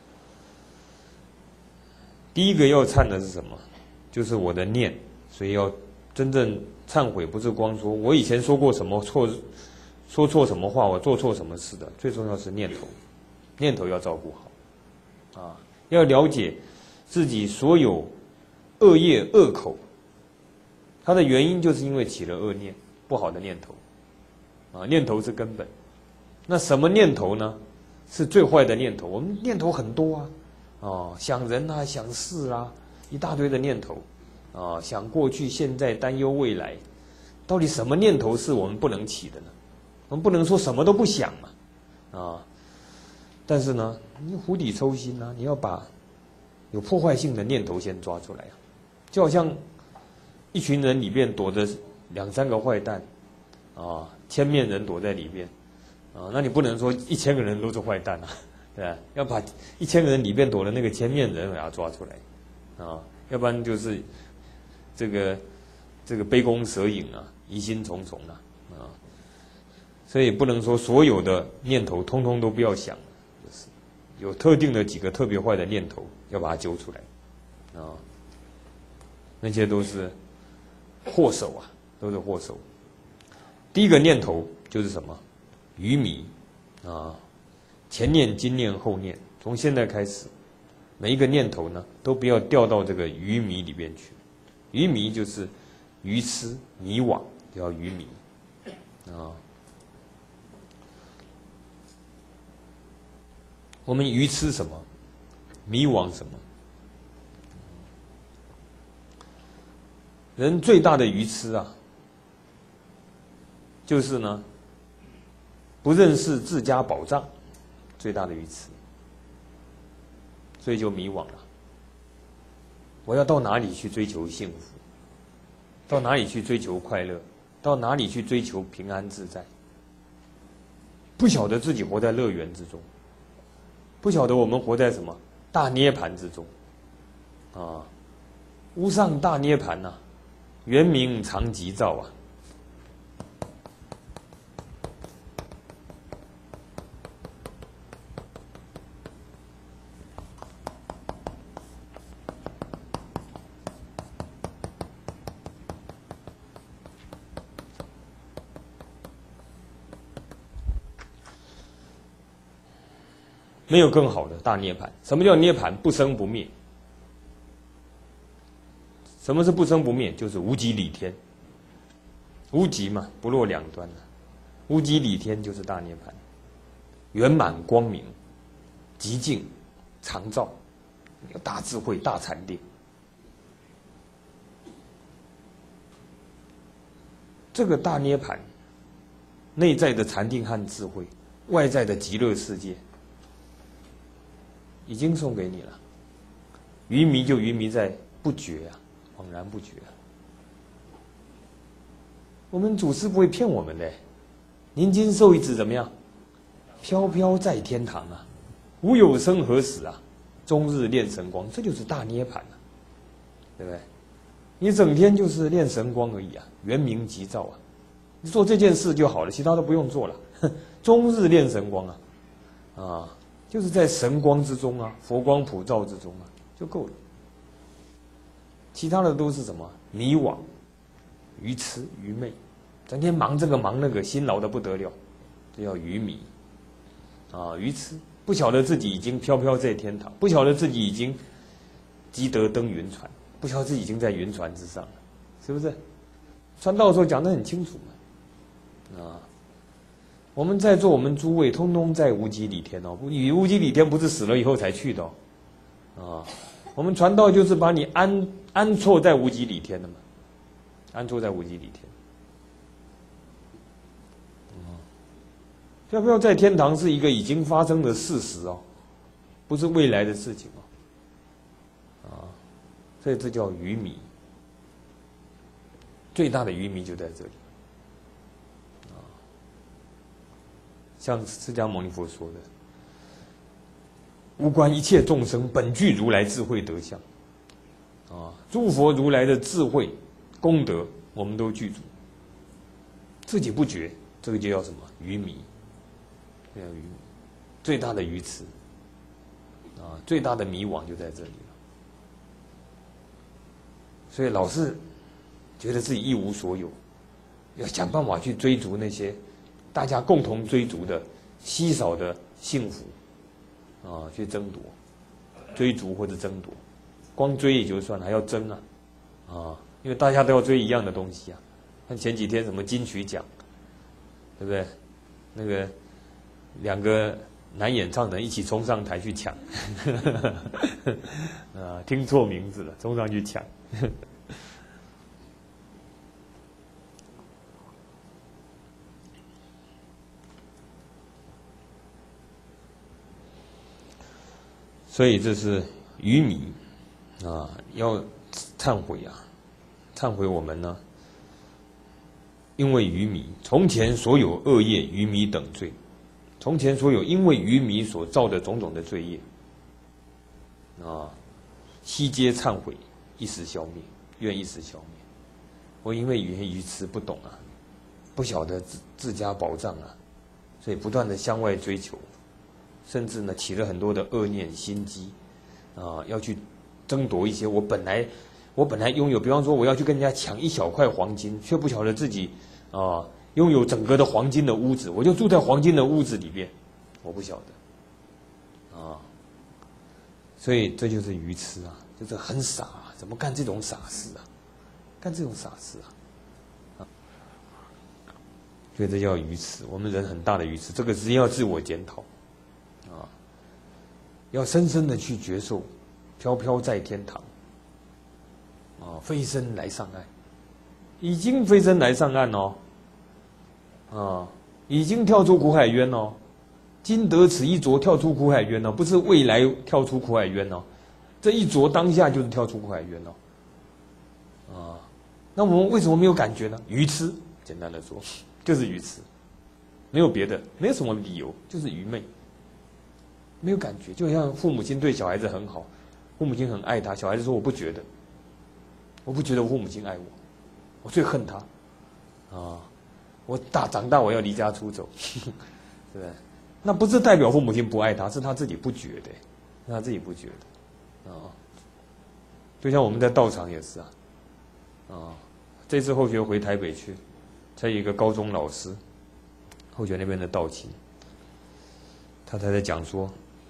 第一个要忏的是什么？就是我的念，所以要真正忏悔，不是光说我以前说过什么错，说错什么话，我做错什么事的。最重要是念头，念头要照顾好啊，要了解自己所有恶业恶口，它的原因就是因为起了恶念。不好的念头啊，念头是根本。那什么念头呢？是最坏的念头。我们念头很多啊，想人啊，想事啊，一大堆的念头啊，想过去、现在、担忧未来。到底什么念头是我们不能起的呢？我们不能说什么都不想嘛啊。但是呢，你釜底抽薪啊，你要把有破坏性的念头先抓出来啊。就好像一群人里面躲着2、3个坏蛋啊，千面人躲在里面啊，那你不能说1000个人都是坏蛋啊，对吧？要把1000个人里面躲的那个千面人给他抓出来啊，要不然就是这个杯弓蛇影啊，疑心重重啊。所以不能说所有的念头通通都不要想，就是有特定的几个特别坏的念头要把它揪出来啊，那些都是祸首啊。都是祸首。第一个念头就是什么？愚迷啊！前念、今念、后念，从现在开始，每一个念头呢，都不要掉到这个愚迷里边去。愚迷就是愚痴、迷惘，叫愚迷啊。我们愚痴什么？迷惘什么？人最大的愚痴啊！ 就是呢，不认识自家宝藏，最大的愚痴，所以就迷惘了。我要到哪里去追求幸福？到哪里去追求快乐？到哪里去追求平安自在？不晓得自己活在乐园之中，不晓得我们活在什么大涅盘之中啊！无上大涅盘呐，圆明常寂照啊！没有更好的大涅盘。什么叫涅盘？不生不灭。什么是不生不灭？就是无极理天。无极嘛，不落两端啊。无极理天就是大涅盘，圆满光明，极静常照，有大智慧、大禅定。这个大涅盘，内在的禅定和智慧，外在的极乐世界，已经送给你了。愚迷就愚迷在不觉啊，恍然不觉啊。我们祖师不会骗我们的，您今受一子怎么样？飘飘在天堂啊，无有生何死啊，终日练神光，这就是大涅盘啊，对不对？你整天就是练神光而已啊，圆明极照啊，你做这件事就好了，其他都不用做了。终日练神光啊，啊，就是在神光之中啊，佛光普照之中啊，就够了。其他的都是什么？迷惘、愚痴、愚昧，整天忙这个忙那个，辛劳的不得了，这叫愚迷啊，愚痴，不晓得自己已经飘飘在天堂，不晓得自己已经积德登云船，不晓得自己已经在云船之上了，是不是？传道的时候讲得很清楚嘛，啊，我们在座我们诸位通通在无极理天哦，无极理天不是死了以后才去的哦，啊，我们传道就是把你安错在无极理天的嘛，安错在无极理天。要不要在天堂是一个已经发生的事实哦，不是未来的事情哦，啊，所以这叫愚迷。最大的愚迷就在这里，啊，像释迦牟尼佛说的，无关一切众生本具如来智慧德相，啊，诸佛如来的智慧功德我们都具足，自己不觉，这个就叫什么？愚迷。这叫愚迷，最大的愚痴啊，最大的迷惘就在这里了。所以老是觉得自己一无所有，要想办法去追逐那些大家共同追逐的稀少的幸福啊，去争夺、追逐或者争夺。光追也就算了，还要争啊，啊，因为大家都要追一样的东西啊。像前几天什么金曲奖，对不对？那个2个男演唱人一起冲上台去抢，啊，听错名字了，冲上去抢。所以这是愚迷啊，要忏悔啊，忏悔我们呢，因为愚迷，从前所有恶业愚迷等罪。从前所有因为愚迷所造的种种的罪业，啊，悉皆忏悔，一时消灭，愿一时消灭。我因为愚痴不懂啊，不晓得自家宝藏啊，所以不断的向外追求，甚至呢起了很多的恶念心机，啊，要去争夺一些我本来拥有，比方说我要去跟人家抢一小块黄金，却不晓得自己啊。拥有整个的黄金的屋子，我就住在黄金的屋子里边，我不晓得，啊，所以这就是愚痴啊，就是很傻啊，怎么干这种傻事啊？干这种傻事啊？所以这叫愚痴，我们人很大的愚痴，这个是要自我检讨，啊，要深深的去觉受，飘飘在天堂，啊，飞身来上岸，已经飞身来上岸哦。 啊，已经跳出苦海渊哦，今得此一着跳出苦海渊哦，不是未来跳出苦海渊哦，这一着当下就是跳出苦海渊哦。啊，那我们为什么没有感觉呢？愚痴，简单的说，就是愚痴，没有别的，没有什么理由，就是愚昧，没有感觉。就像父母亲对小孩子很好，父母亲很爱他，小孩子说我不觉得我父母亲爱我，我最恨他，啊，我长大我要离家出走，对不对？那不是代表父母亲不爱他，是他自己不觉得，是他自己不觉得，啊，就像我们在道场也是啊。这次后学回台北去，才有一个高中老师，后学那边的道亲，他才在讲说，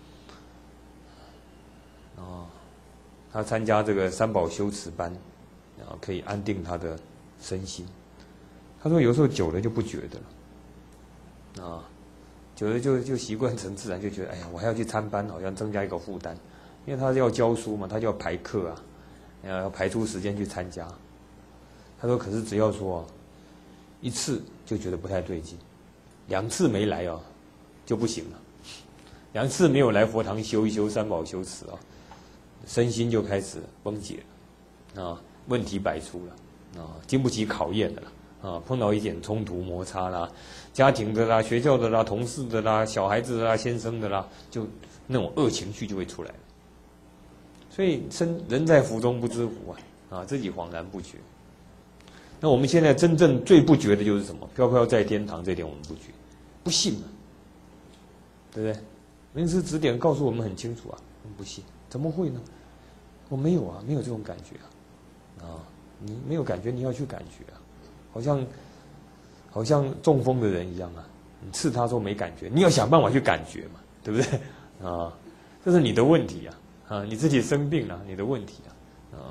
他参加这个三宝修持班，然后可以安定他的身心。他说有时候久了就不觉得了，久了就习惯成自然，就觉得哎呀，我还要去参班，好像增加一个负担，因为他要教书嘛，他就要排课啊，要排出时间去参加。他说：“可是只要说一次就觉得不太对劲，2次没来啊，就不行了。2次没有来佛堂修一修三宝修持啊，身心就开始崩解了，问题百出了，经不起考验的了，碰到一点冲突摩擦啦，家庭的啦、学校的啦、同事的啦、小孩子的啦、先生的啦，就那种恶情绪就会出来。所以人在福中不知福啊，自己恍然不觉。”那我们现在真正最不觉的就是什么？飘飘在天堂，这点我们不觉，不信啊，对不对？名师指点告诉我们很清楚啊，我们不信，怎么会呢？我没有啊，没有这种感觉啊，你没有感觉，你要去感觉啊，好像中风的人一样啊，你刺他说没感觉，你要想办法去感觉嘛，对不对？这是你的问题啊，你自己生病了，你的问题啊。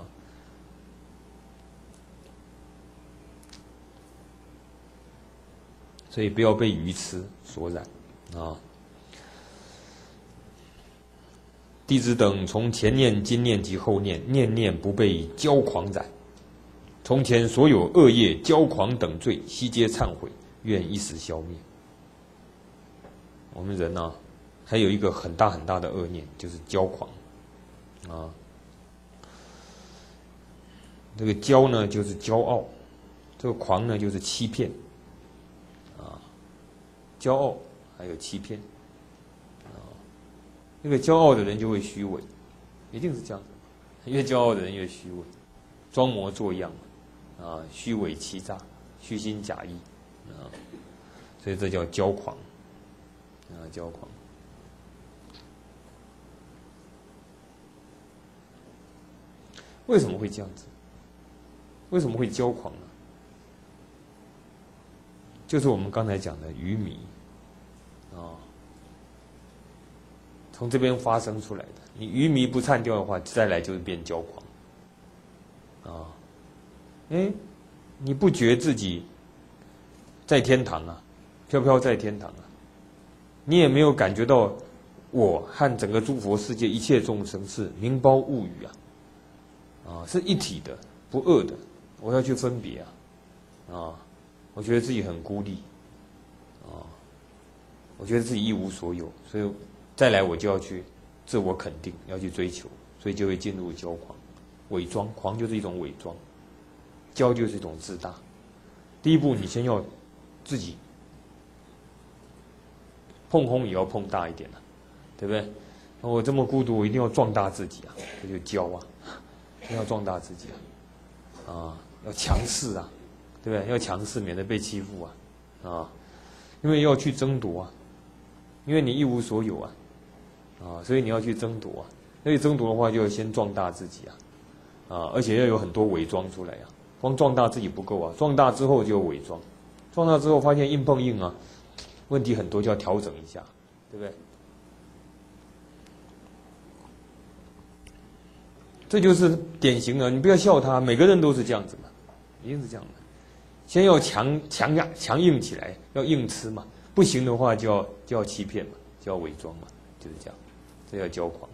所以不要被愚痴所染啊！弟子等从前念、今念及后念，念念不被骄狂染。从前所有恶业、骄狂等罪，悉皆忏悔，愿一时消灭。我们人呢，还有一个很大很大的恶念，就是骄狂啊。这个骄呢，就是骄傲；这个狂呢，就是欺骗。骄傲还有欺骗，那个骄傲的人就会虚伪，一定是这样的。越骄傲的人越虚伪，装模作样，虚伪欺诈，虚心假意，所以这叫骄狂，骄狂。为什么会这样子？为什么会骄狂呢？就是我们刚才讲的愚迷，从这边发生出来的。你愚迷不忏掉的话，再来就是变骄狂，你不觉自己在天堂啊，飘飘在天堂啊，你也没有感觉到我和整个诸佛世界一切众生是名包物语是一体的，不二的，我要去分别我觉得自己很孤立，我觉得自己一无所有，所以再来我就要去自我肯定，要去追求，所以就会进入骄狂、伪装。狂就是一种伪装，骄就是一种自大。第一步，你先要自己碰空也要碰大一点对不对？我这么孤独，我一定要壮大自己这就骄一定要壮大自己要强势对不对？要强势，免得被欺负因为要去争夺因为你一无所有所以你要去争夺所以争夺的话，就要先壮大自己而且要有很多伪装出来光壮大自己不够壮大之后就有伪装，壮大之后发现硬碰硬问题很多，就要调整一下，对不对？这就是典型的，你不要笑他，每个人都是这样子嘛，一定是这样的。先要强硬起来，要硬吃嘛，不行的话就要欺骗嘛，就要伪装嘛，就是这样，这叫骄狂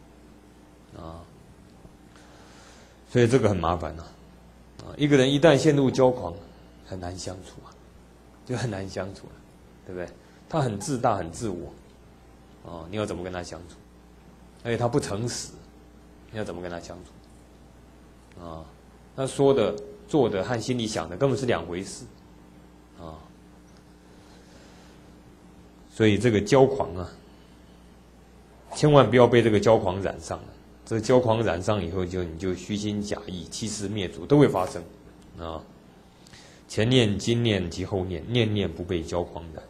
所以这个很麻烦一个人一旦陷入骄狂，很难相处就很难相处了，对不对？他很自大，很自我，你要怎么跟他相处？而且他不诚实，你要怎么跟他相处？他说的、做的和心里想的根本是两回事，所以这个骄狂啊，千万不要被这个骄狂染上了。这个骄狂染上以后，你就虚心假意、欺师灭祖都会发生前念、今念及后念，念念不被骄狂染。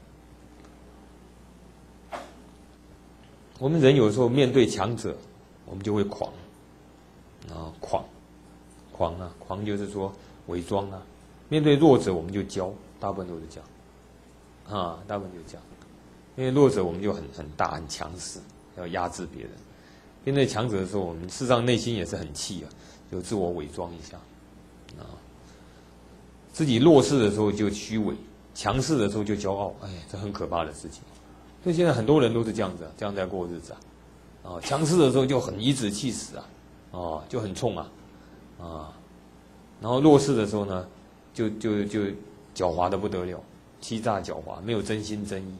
我们人有时候面对强者，我们就会狂狂就是说伪装啊。面对弱者，我们就骄，大部分都是这样大部分就这样。因为弱者我们就很大很强势，要压制别人。面对强者的时候，我们事实上内心也是很气就自我伪装一下自己弱势的时候就虚伪，强势的时候就骄傲，这很可怕的事情。所以现在很多人都是这样子这样在过日子强势的时候就很颐指气使就很冲然后弱势的时候呢，就狡猾的不得了，欺诈狡猾，没有真心真意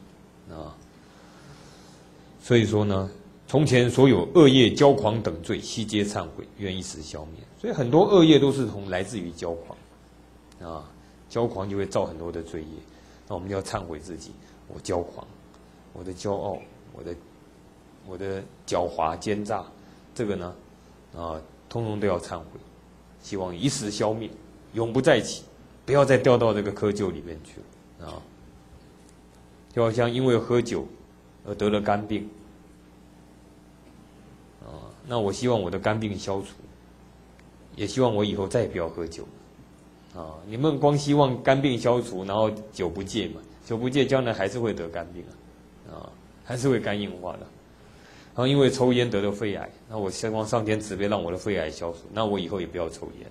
所以说呢，从前所有恶业、骄狂等罪，悉皆忏悔，愿一时消灭。所以很多恶业都是来自于骄狂骄狂就会造很多的罪业。那我们就要忏悔自己，我骄狂，我的骄傲，我的狡猾奸诈，这个呢通通都要忏悔，希望一时消灭，永不再起，不要再掉到这个窠臼里面去了就好像因为喝酒而得了肝病那我希望我的肝病消除，也希望我以后再也不要喝酒你们光希望肝病消除，然后酒不戒嘛，酒不戒将来还是会得肝病还是会肝硬化的。然后因为抽烟得了肺癌，那我希望上天慈悲让我的肺癌消除，那我以后也不要抽烟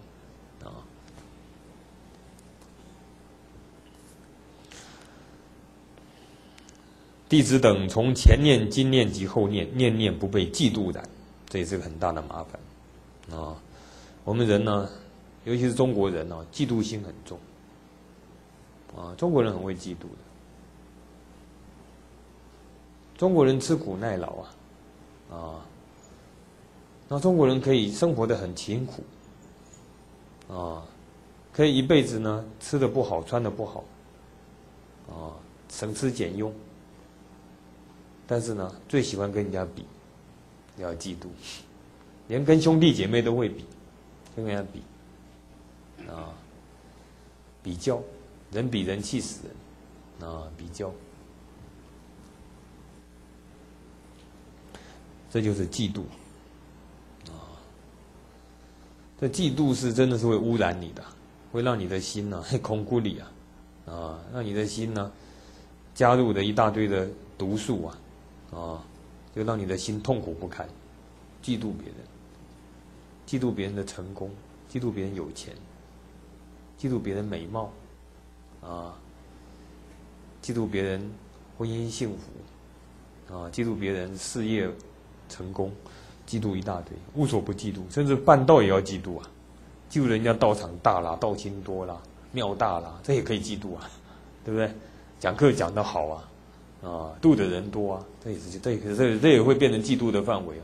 弟子等从前念、今念及后念，念念不被嫉妒染，这也是个很大的麻烦我们人呢，尤其是中国人嫉妒心很重中国人很会嫉妒的。中国人吃苦耐劳那中国人可以生活得很勤苦可以一辈子呢吃得不好，穿得不好省吃俭用，但是呢最喜欢跟人家比，要嫉妒，连跟兄弟姐妹都会比，跟人家比比较，人比人气死人比较，这就是嫉妒这嫉妒是真的是会污染你的，会让你的心呢空孤里让你的心呢加入了一大堆的毒素就让你的心痛苦不堪。嫉妒别人，嫉妒别人的成功，嫉妒别人有钱，嫉妒别人美貌嫉妒别人婚姻幸福嫉妒别人事业成功，嫉妒一大堆，无所不嫉妒，甚至办道也要嫉妒嫉妒人家道场大啦，道亲多啦，庙大啦，这也可以嫉妒对不对？讲课讲得好度的人多这也会变成嫉妒的范围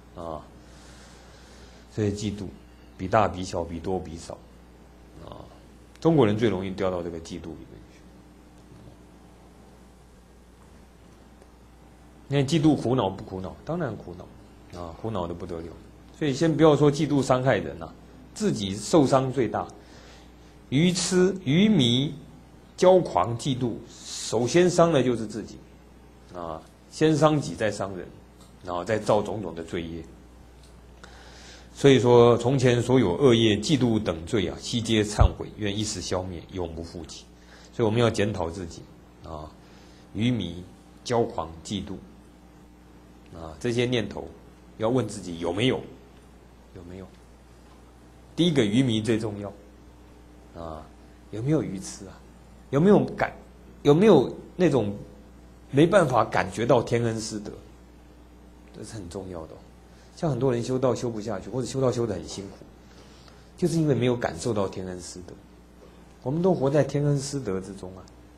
所以嫉妒比大比小，比多比少中国人最容易掉到这个嫉妒里面去。你看嫉妒苦恼不苦恼？当然苦恼苦恼的不得了。所以先不要说嫉妒伤害人自己受伤最大。愚痴、愚迷、骄狂、嫉妒，首先伤的就是自己先伤己再伤人，然后再造种种的罪业。所以说，从前所有恶业、嫉妒等罪悉皆忏悔，愿一时消灭，永不复起。所以我们要检讨自己愚迷、骄狂、嫉妒这些念头，要问自己有没有？有没有？第一个愚迷最重要有没有愚痴有没有有没有那种没办法感觉到天恩师德？这是很重要的像很多人修道修不下去，或者修道修得很辛苦，就是因为没有感受到天恩师德。我们都活在天恩师德之中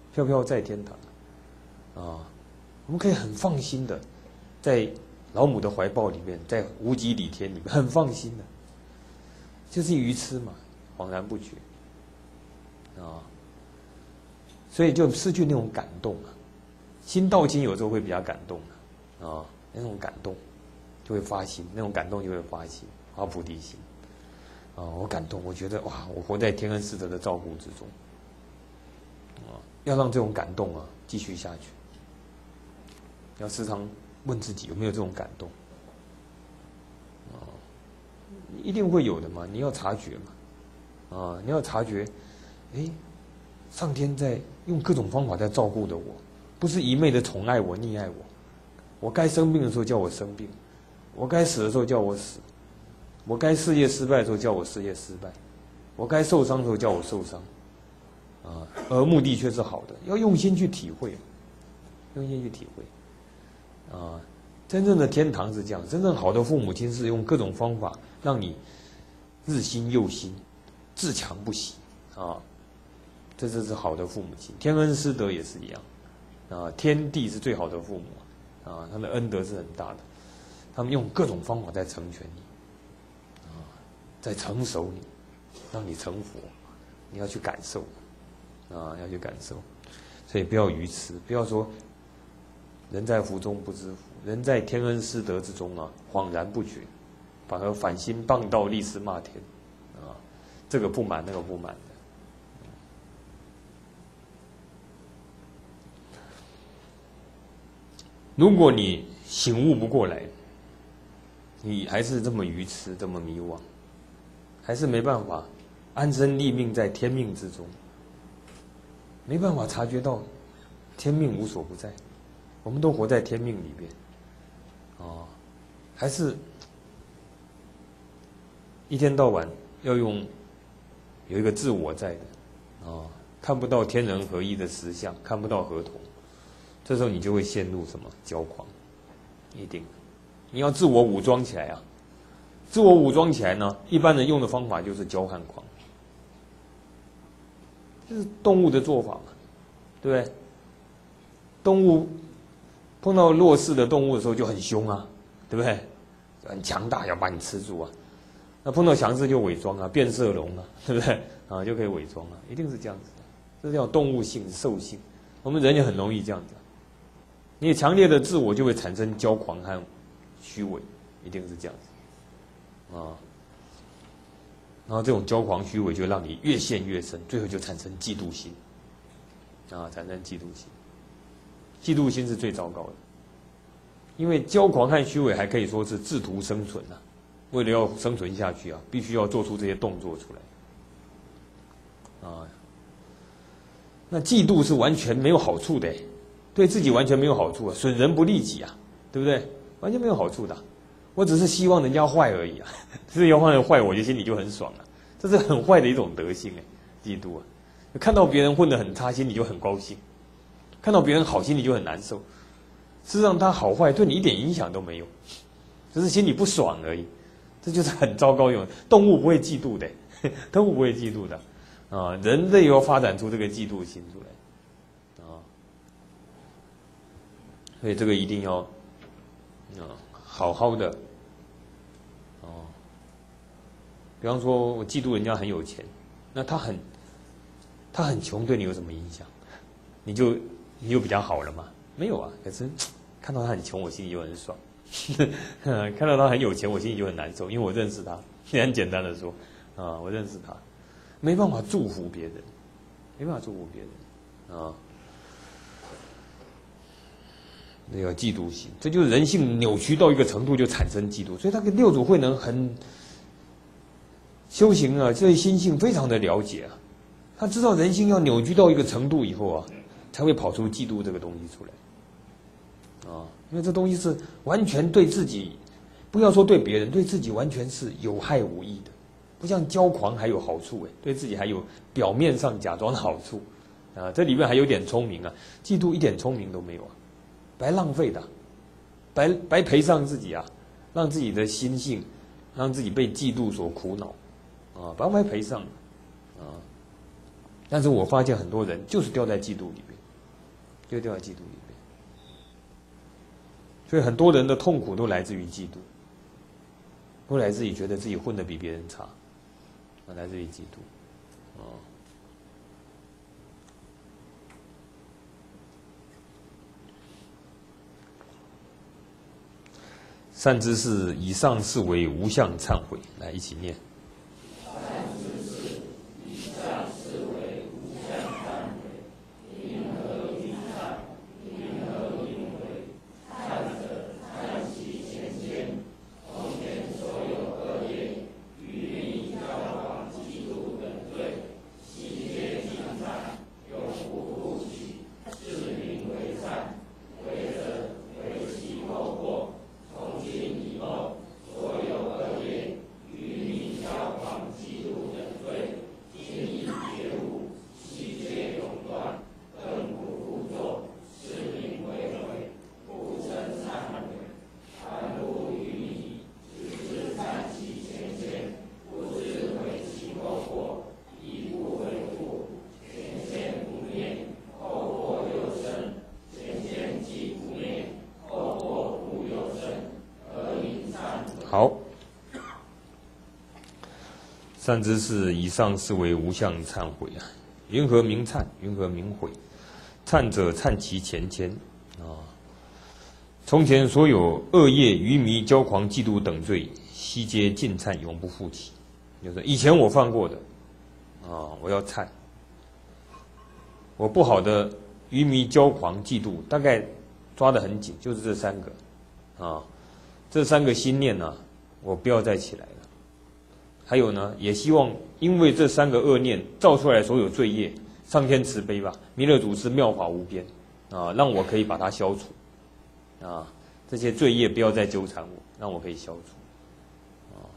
飘飘在天堂啊，我们可以很放心的在老母的怀抱里面，在无极里天里面很放心的，就是愚痴嘛，恍然不觉啊，所以就失去那种感动啊。心到亲有时候会比较感动啊，那种感动就会发心，那种感动就会发心，发菩提心啊，我感动，我觉得哇，我活在天恩师德的照顾之中啊，要让这种感动啊继续下去，要时常问自己有没有这种感动啊，一定会有的嘛，你要察觉嘛啊，你要察觉，上天在用各种方法在照顾着我，不是一昧的宠爱我、溺爱我。我该生病的时候叫我生病，我该死的时候叫我死，我该事业失败的时候叫我事业失败，我该受伤的时候叫我受伤，啊，而目的却是好的，要用心去体会，用心去体会，啊，真正的天堂是这样，真正好的父母亲是用各种方法让你日新又新，自强不息，啊，这是好的父母亲，天恩师德也是一样，啊，天地是最好的父母。啊，他的恩德是很大的，他们用各种方法在成全你，啊，在成熟你，让你成佛，你要去感受，啊，要去感受，所以不要愚痴，不要说人在福中不知福，人在天恩师德之中啊，恍然不觉，反而反心谤道立誓骂天，啊，这个不满那个不满的。如果你醒悟不过来，你还是这么愚痴，这么迷惘，还是没办法安身立命在天命之中，没办法察觉到天命无所不在，我们都活在天命里边，还是一天到晚要有一个自我在的，看不到天人合一的实相，看不到合同。这时候你就会陷入什么骄狂，一定，你要自我武装起来啊！自我武装起来呢，一般人用的方法就是骄悍狂，这是动物的做法嘛，对不对？动物碰到弱势的动物的时候就很凶啊，对不对？很强大，要把你吃住啊。那碰到强势就伪装啊，变色龙啊，对不对？啊，就可以伪装啊，一定是这样子的，这叫动物性、兽性。我们人也很容易这样子。你强烈的自我就会产生骄狂和虚伪，一定是这样子啊。然后这种骄狂虚伪就让你越陷越深，最后就产生嫉妒心啊，产生嫉妒心。嫉妒心是最糟糕的，因为骄狂和虚伪还可以说是自图生存啊，为了要生存下去啊，必须要做出这些动作出来啊。那嫉妒是完全没有好处的，对自己完全没有好处啊，损人不利己啊，对不对？完全没有好处的。我只是希望人家坏而已啊，只要让人坏，我就心里就很爽了。这是很坏的一种德性嫉妒啊。看到别人混得很差，心里就很高兴；看到别人好，心里就很难受。事实上，他好坏对你一点影响都没有，只是心里不爽而已。这就是很糟糕用。动物不会嫉妒的，动物不会嫉妒的啊。人类要发展出这个嫉妒心出来。所以这个一定要好好的比方说我嫉妒人家很有钱，那他很穷，对你有什么影响？你就比较好了嘛？没有啊。可是看到他很穷，我心里就很爽；看到他很有钱，我心里就很难受，因为我认识他。很简单的说我认识他，没办法祝福别人，没办法祝福别人啊。那个嫉妒心，这就是人性扭曲到一个程度就产生嫉妒。所以他跟六祖慧能很修行啊，这心性非常的了解啊。他知道人性要扭曲到一个程度以后啊，才会跑出嫉妒这个东西出来因为这东西是完全对自己，不要说对别人，对自己完全是有害无益的。不像骄狂还有好处对自己还有表面上假装的好处这里面还有点聪明啊，嫉妒一点聪明都没有啊。白浪费的，白赔上自己啊，让自己的心性，让自己被嫉妒所苦恼白赔上但是我发现很多人就是掉在嫉妒里边就掉在嫉妒里面。所以很多人的痛苦都来自于嫉妒，都来自于觉得自己混得比别人差，来自于嫉妒。善知识，以上是为无相忏悔。来，一起念。 善知识，以上是为无相忏悔。因何于忏？因何因悔？忏者，忏其前愆，从前所有恶业，愚迷、骄狂、嫉妒等罪，悉皆尽忏，永不复起，是名为善。为者，为其后过。从今以后，所有恶业、愚迷、骄狂、嫉妒等罪，今已觉悟，悉皆永断，更不复作，是名为悔，故称忏悔。凡夫愚迷，只知忏其前愆，不知悔其后过，亦不悔故，前愆不灭，后过又生；前愆既不灭，后过复又生。 好，善知识，以上是为无相忏悔啊。云何名忏？云何名悔？忏者，忏其前愆啊。从前所有恶业、愚迷、骄狂、嫉妒等罪，悉皆尽忏，永不复起。就是以前我犯过的啊，我要忏。我不好的愚迷、骄狂、嫉妒，大概抓得很紧，就是这三个啊。这三个心念呢，我不要再起来了。还有呢，也希望因为这三个恶念造出来所有罪业，上天慈悲吧，弥勒祖师妙法无边啊，让我可以把它消除啊，这些罪业不要再纠缠我，让我可以消除啊。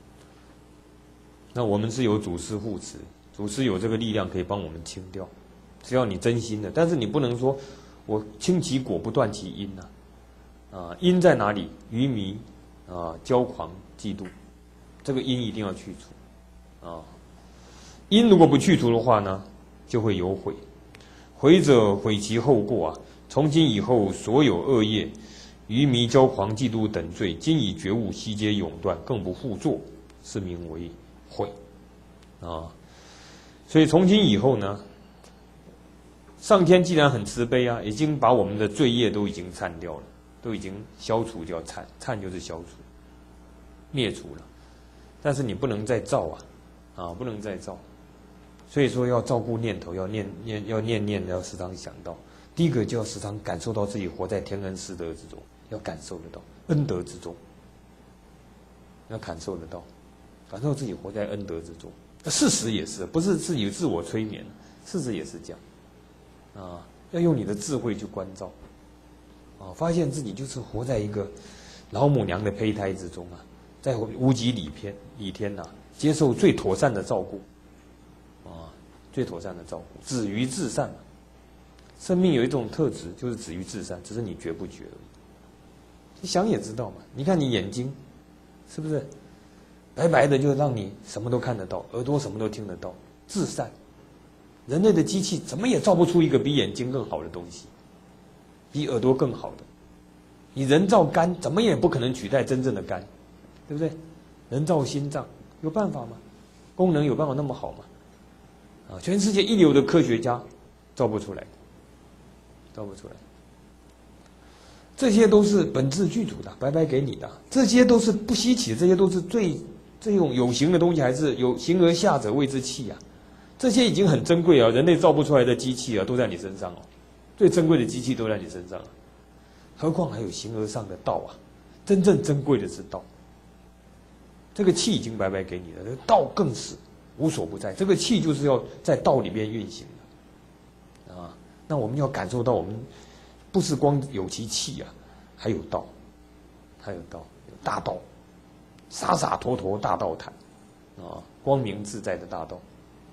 那我们是有祖师护持，祖师有这个力量可以帮我们清掉，只要你真心的。但是你不能说我清其果不断其因啊。因在哪里？愚迷骄狂、嫉妒，这个因一定要去除啊。因如果不去除的话呢，就会有悔。悔者，悔其后过啊。从今以后，所有恶业、愚迷、骄狂、嫉妒等罪，今已觉悟，悉皆永断，更不复作，是名为悔啊。所以从今以后呢，上天既然很慈悲啊，已经把我们的罪业都已经忏掉了。都已经消除掉，忏就是消除、灭除了，但是你不能再造啊，不能再造，所以说要照顾念头，要念，要时常想到。第一个就要时常感受到自己活在天恩师德之中，要感受得到恩德之中，要感受得到，感受自己活在恩德之中。事实也是，不是自己自我催眠，事实也是这样啊，要用你的智慧去关照。发现自己就是活在一个老母娘的胚胎之中啊，在无极里天呐，接受最妥善的照顾最妥善的照顾，止于至善。生命有一种特质，就是止于至善，只是你觉不觉而已。你想也知道嘛，你看你眼睛是不是白白的，就让你什么都看得到，耳朵什么都听得到，至善。人类的机器怎么也造不出一个比眼睛更好的东西，比耳朵更好的。你人造肝怎么也不可能取代真正的肝，对不对？人造心脏有办法吗？功能有办法那么好吗？全世界一流的科学家造不出来，造不出来。这些都是本质具足的，白白给你的，这些都是不稀奇，这些都是这种有形的东西，还是有形而下者谓之器啊。这些已经很珍贵啊，人类造不出来的机器啊，都在你身上哦。最珍贵的机器都在你身上，何况还有形而上的道啊！真正珍贵的是道。这个气已经白白给你了，道更是无所不在。这个气就是要在道里面运行的啊。那我们要感受到，我们不是光有其气啊，还有道，还有道，有大道，洒洒脱脱大道坛啊，光明自在的大道。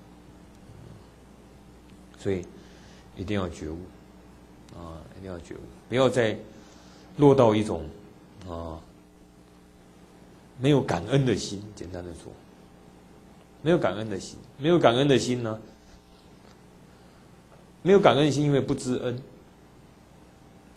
所以一定要觉悟。一定要觉悟，不要再落到一种没有感恩的心。简单的说，没有感恩的心，没有感恩的心呢？没有感恩的心，因为不知恩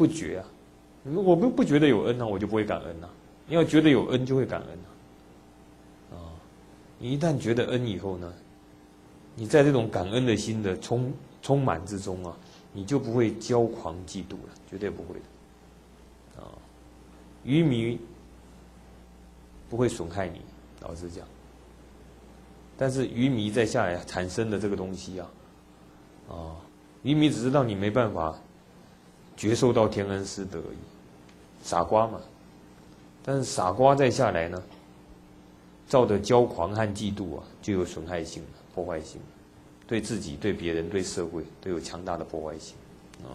不觉啊。我不觉得有恩啊，我就不会感恩啊。你要觉得有恩，就会感恩啊。你一旦觉得恩以后呢，你在这种感恩的心的充满之中啊，你就不会骄狂嫉妒了，绝对不会的。愚迷不会损害你，老实讲。但是愚迷再下来产生的这个东西啊，愚迷只是让你没办法觉受到天恩师德而已，傻瓜嘛。但是傻瓜再下来呢，照着骄狂和嫉妒啊，就有损害性了，破坏性，对自己、对别人、对社会都有强大的破坏性啊。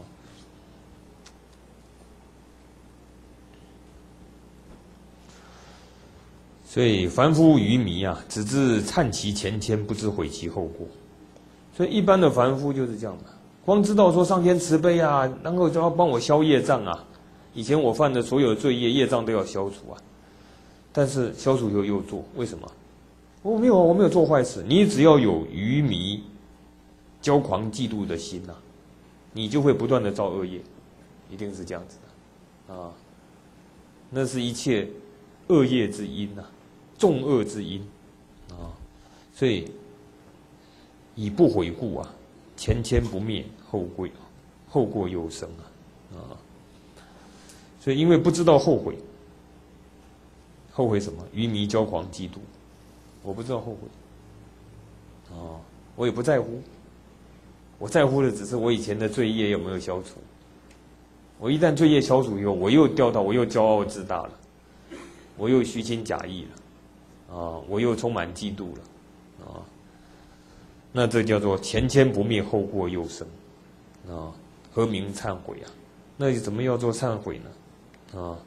所以凡夫愚迷啊，只知忏其前愆，不知悔其后过。所以一般的凡夫就是这样的，光知道说上天慈悲啊，然后就要帮我消业障啊，以前我犯的所有的罪业业障都要消除啊。但是消除又做，为什么？我没有做坏事。你只要有愚迷、骄狂、嫉妒的心啊，你就会不断的造恶业，一定是这样子的啊。那是一切恶业之因啊。众恶之因啊，所以以不悔故啊，前愆不灭，后过忧生啊。所以因为不知道后悔，后悔什么？愚迷、骄狂、嫉妒，我不知道后悔我也不在乎，我在乎的只是我以前的罪业有没有消除。我一旦罪业消除以后，我又骄傲自大了，我又虚情假意了。我又充满嫉妒了，那这叫做前愆不灭，后过忧生，何名忏悔啊？那怎么要做忏悔呢？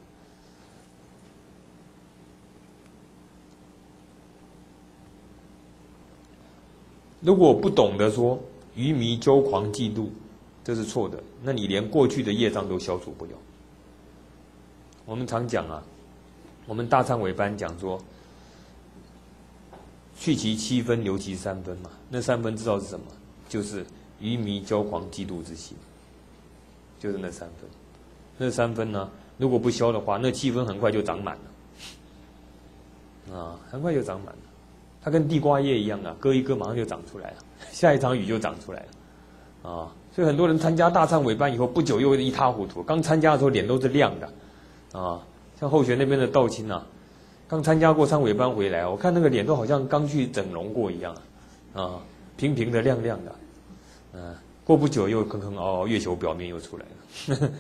如果不懂得说愚迷、骄狂、嫉妒，这是错的，那你连过去的业障都消除不了。我们常讲啊，我们大忏悔班讲说，去其7分，留其3分嘛。那3分知道是什么？就是愚迷、骄狂、嫉妒之心，就是那3分。那3分呢，如果不消的话，那7分很快就长满了，很快就长满了。它跟地瓜叶一样啊，割一割马上就长出来了，下一场雨就长出来了，所以很多人参加大忏悔班以后，不久又一塌糊涂。刚参加的时候脸都是亮的，像后学那边的道亲啊。刚参加过忏悔班回来，我看那个脸都好像刚去整容过一样平平的亮亮的，过不久又坑坑凹凹，月球表面又出来了，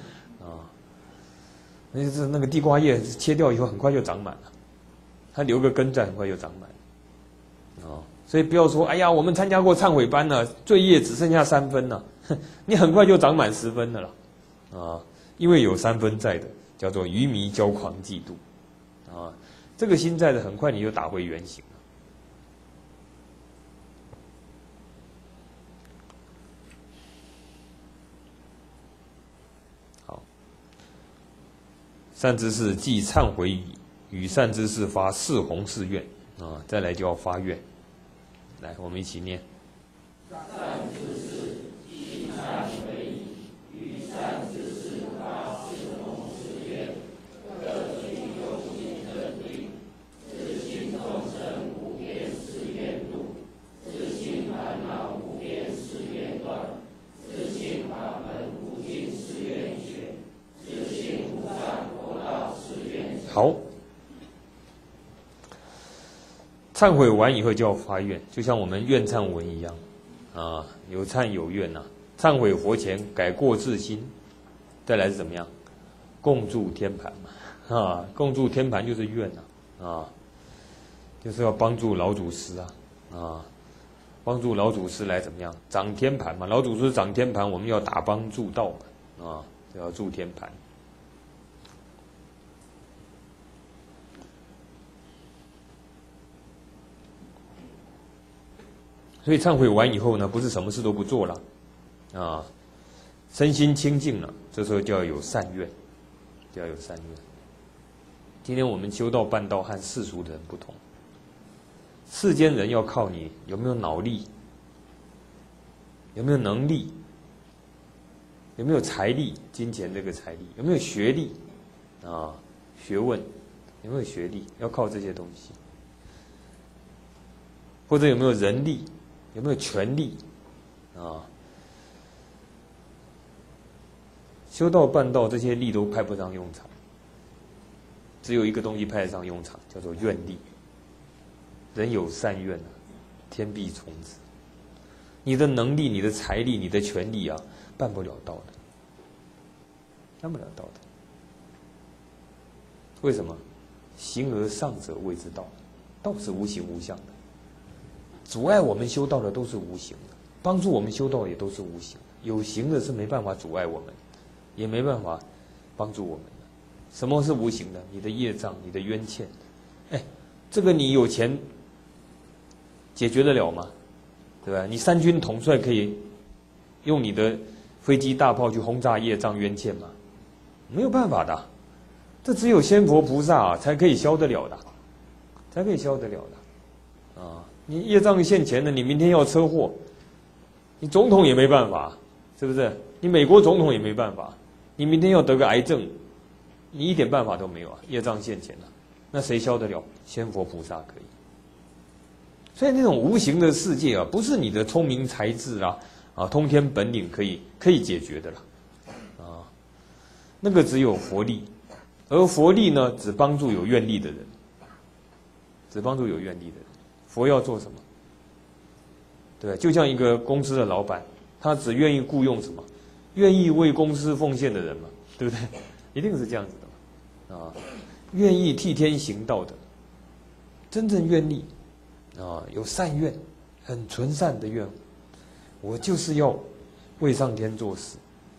那个地瓜叶切掉以后很快就长满了，它留个根在很快就长满了，所以不要说哎呀我们参加过忏悔班了，罪业只剩下3分了，你很快就长满10分的了，因为有3分在的，叫做愚迷、骄狂、嫉妒，这个心在的，很快你就打回原形了。好，善知识既忏悔与善知识发四弘誓愿再来就要发愿。来，我们一起念。 善知识既忏悔与善知识发四弘誓愿，各具有情正定。自心众生无边誓愿度，自心烦恼无边誓愿断，自心法门无尽誓愿学，自心无上佛道誓愿行。 好，忏悔完以后就要发愿，就像我们愿忏文一样有忏有愿忏悔佛前改过自新，再来是怎么样？共筑天盘嘛共筑天盘就是愿就是要帮助老祖师帮助老祖师来怎么样掌天盘嘛？老祖师掌天盘，我们要打帮助道嘛就要筑天盘。所以忏悔完以后呢，不是什么事都不做了身心清净了，这时候就要有善愿，就要有善愿。今天我们修道办道和世俗的人不同。世间人要靠你有没有脑力，有没有能力， 有没有财力？金钱这个财力有没有学历？啊，学问有没有学历？要靠这些东西。或者有没有人力？有没有权力？啊，修道办道这些力都派不上用场，只有一个东西派得上用场，叫做愿力。人有善愿啊，天必从之。你的能力、你的财力、你的权力啊，办不了道的，办不了道的。为什么？形而上者谓之道，道是无形无相的。阻碍我们修道的都是无形的，帮助我们修道也都是无形的。有形的是没办法阻碍我们，也没办法帮助我们的。什么是无形的？你的业障、你的冤欠。哎，这个你有钱解决得了吗？对吧？你三军统帅可以用你的飞机大炮去轰炸业障冤欠吗？没有办法的，这只有仙佛菩萨才可以消得了的，才可以消得了的啊！你业障现前的，你明天要车祸，你总统也没办法，是不是？你美国总统也没办法，你明天要得个癌症，你一点办法都没有啊！业障现前了，那谁消得了？仙佛菩萨可以。所以那种无形的世界啊，不是你的聪明才智啊、通天本领可以解决的啦，啊，那个只有佛力，而佛力呢，只帮助有愿力的人，只帮助有愿力的人。佛要做什么？对，就像一个公司的老板，他只愿意雇佣什么？愿意为公司奉献的人嘛，对不对？一定是这样子的嘛，啊，愿意替天行道的，真正愿力。有善愿，很纯善的愿，我就是要为上天做事。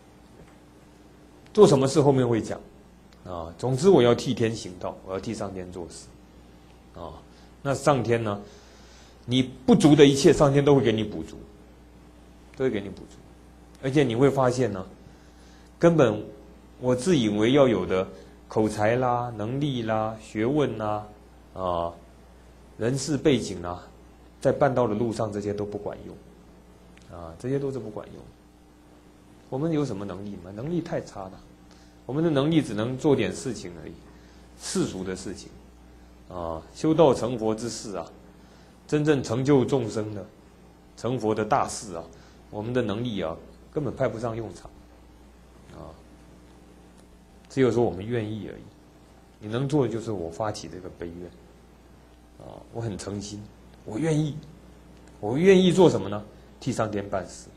做什么事后面会讲，总之我要替天行道，我要替上天做事，那上天呢，你不足的一切，上天都会给你补足，都会给你补足，而且你会发现呢，根本我自以为要有的口才啦、能力啦、学问啦，人事背景啊，在办道的路上，这些都不管用，这些都是不管用。我们有什么能力吗？能力太差了，我们的能力只能做点事情而已，世俗的事情，修道成佛之事啊，真正成就众生的、成佛的大事啊，我们的能力啊，根本派不上用场，只有说我们愿意而已。你能做的就是我发起这个悲愿。我很诚心，我愿意做什么呢？替上天办事。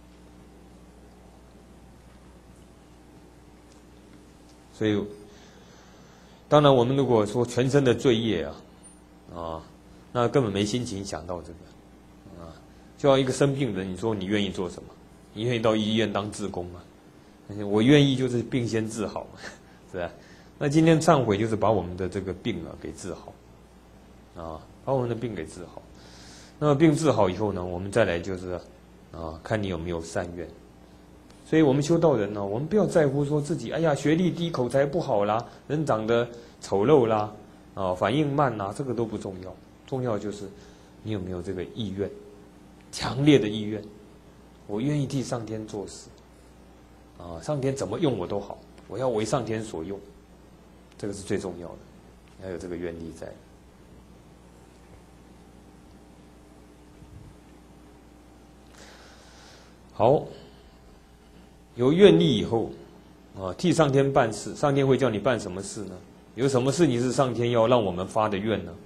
所以，当然我们如果说全身的罪业那根本没心情想到这个，就像一个生病的人，你说你愿意做什么？你愿意到医院当志工吗？我愿意就是病先治好，是吧？那今天忏悔就是把我们的这个病给治好。把我们的病给治好。那么病治好以后呢，我们再来就是看你有没有善愿。所以我们修道人呢，我们不要在乎说自己学历低、口才不好啦，人长得丑陋啦，反应慢啦，这个都不重要。重要就是你有没有这个意愿，强烈的意愿，我愿意替上天做事。上天怎么用我都好，我要为上天所用，这个是最重要的，要有这个愿力在。好，有愿力以后，替上天办事，上天会叫你办什么事呢？有什么事你是上天要让我们发的愿呢？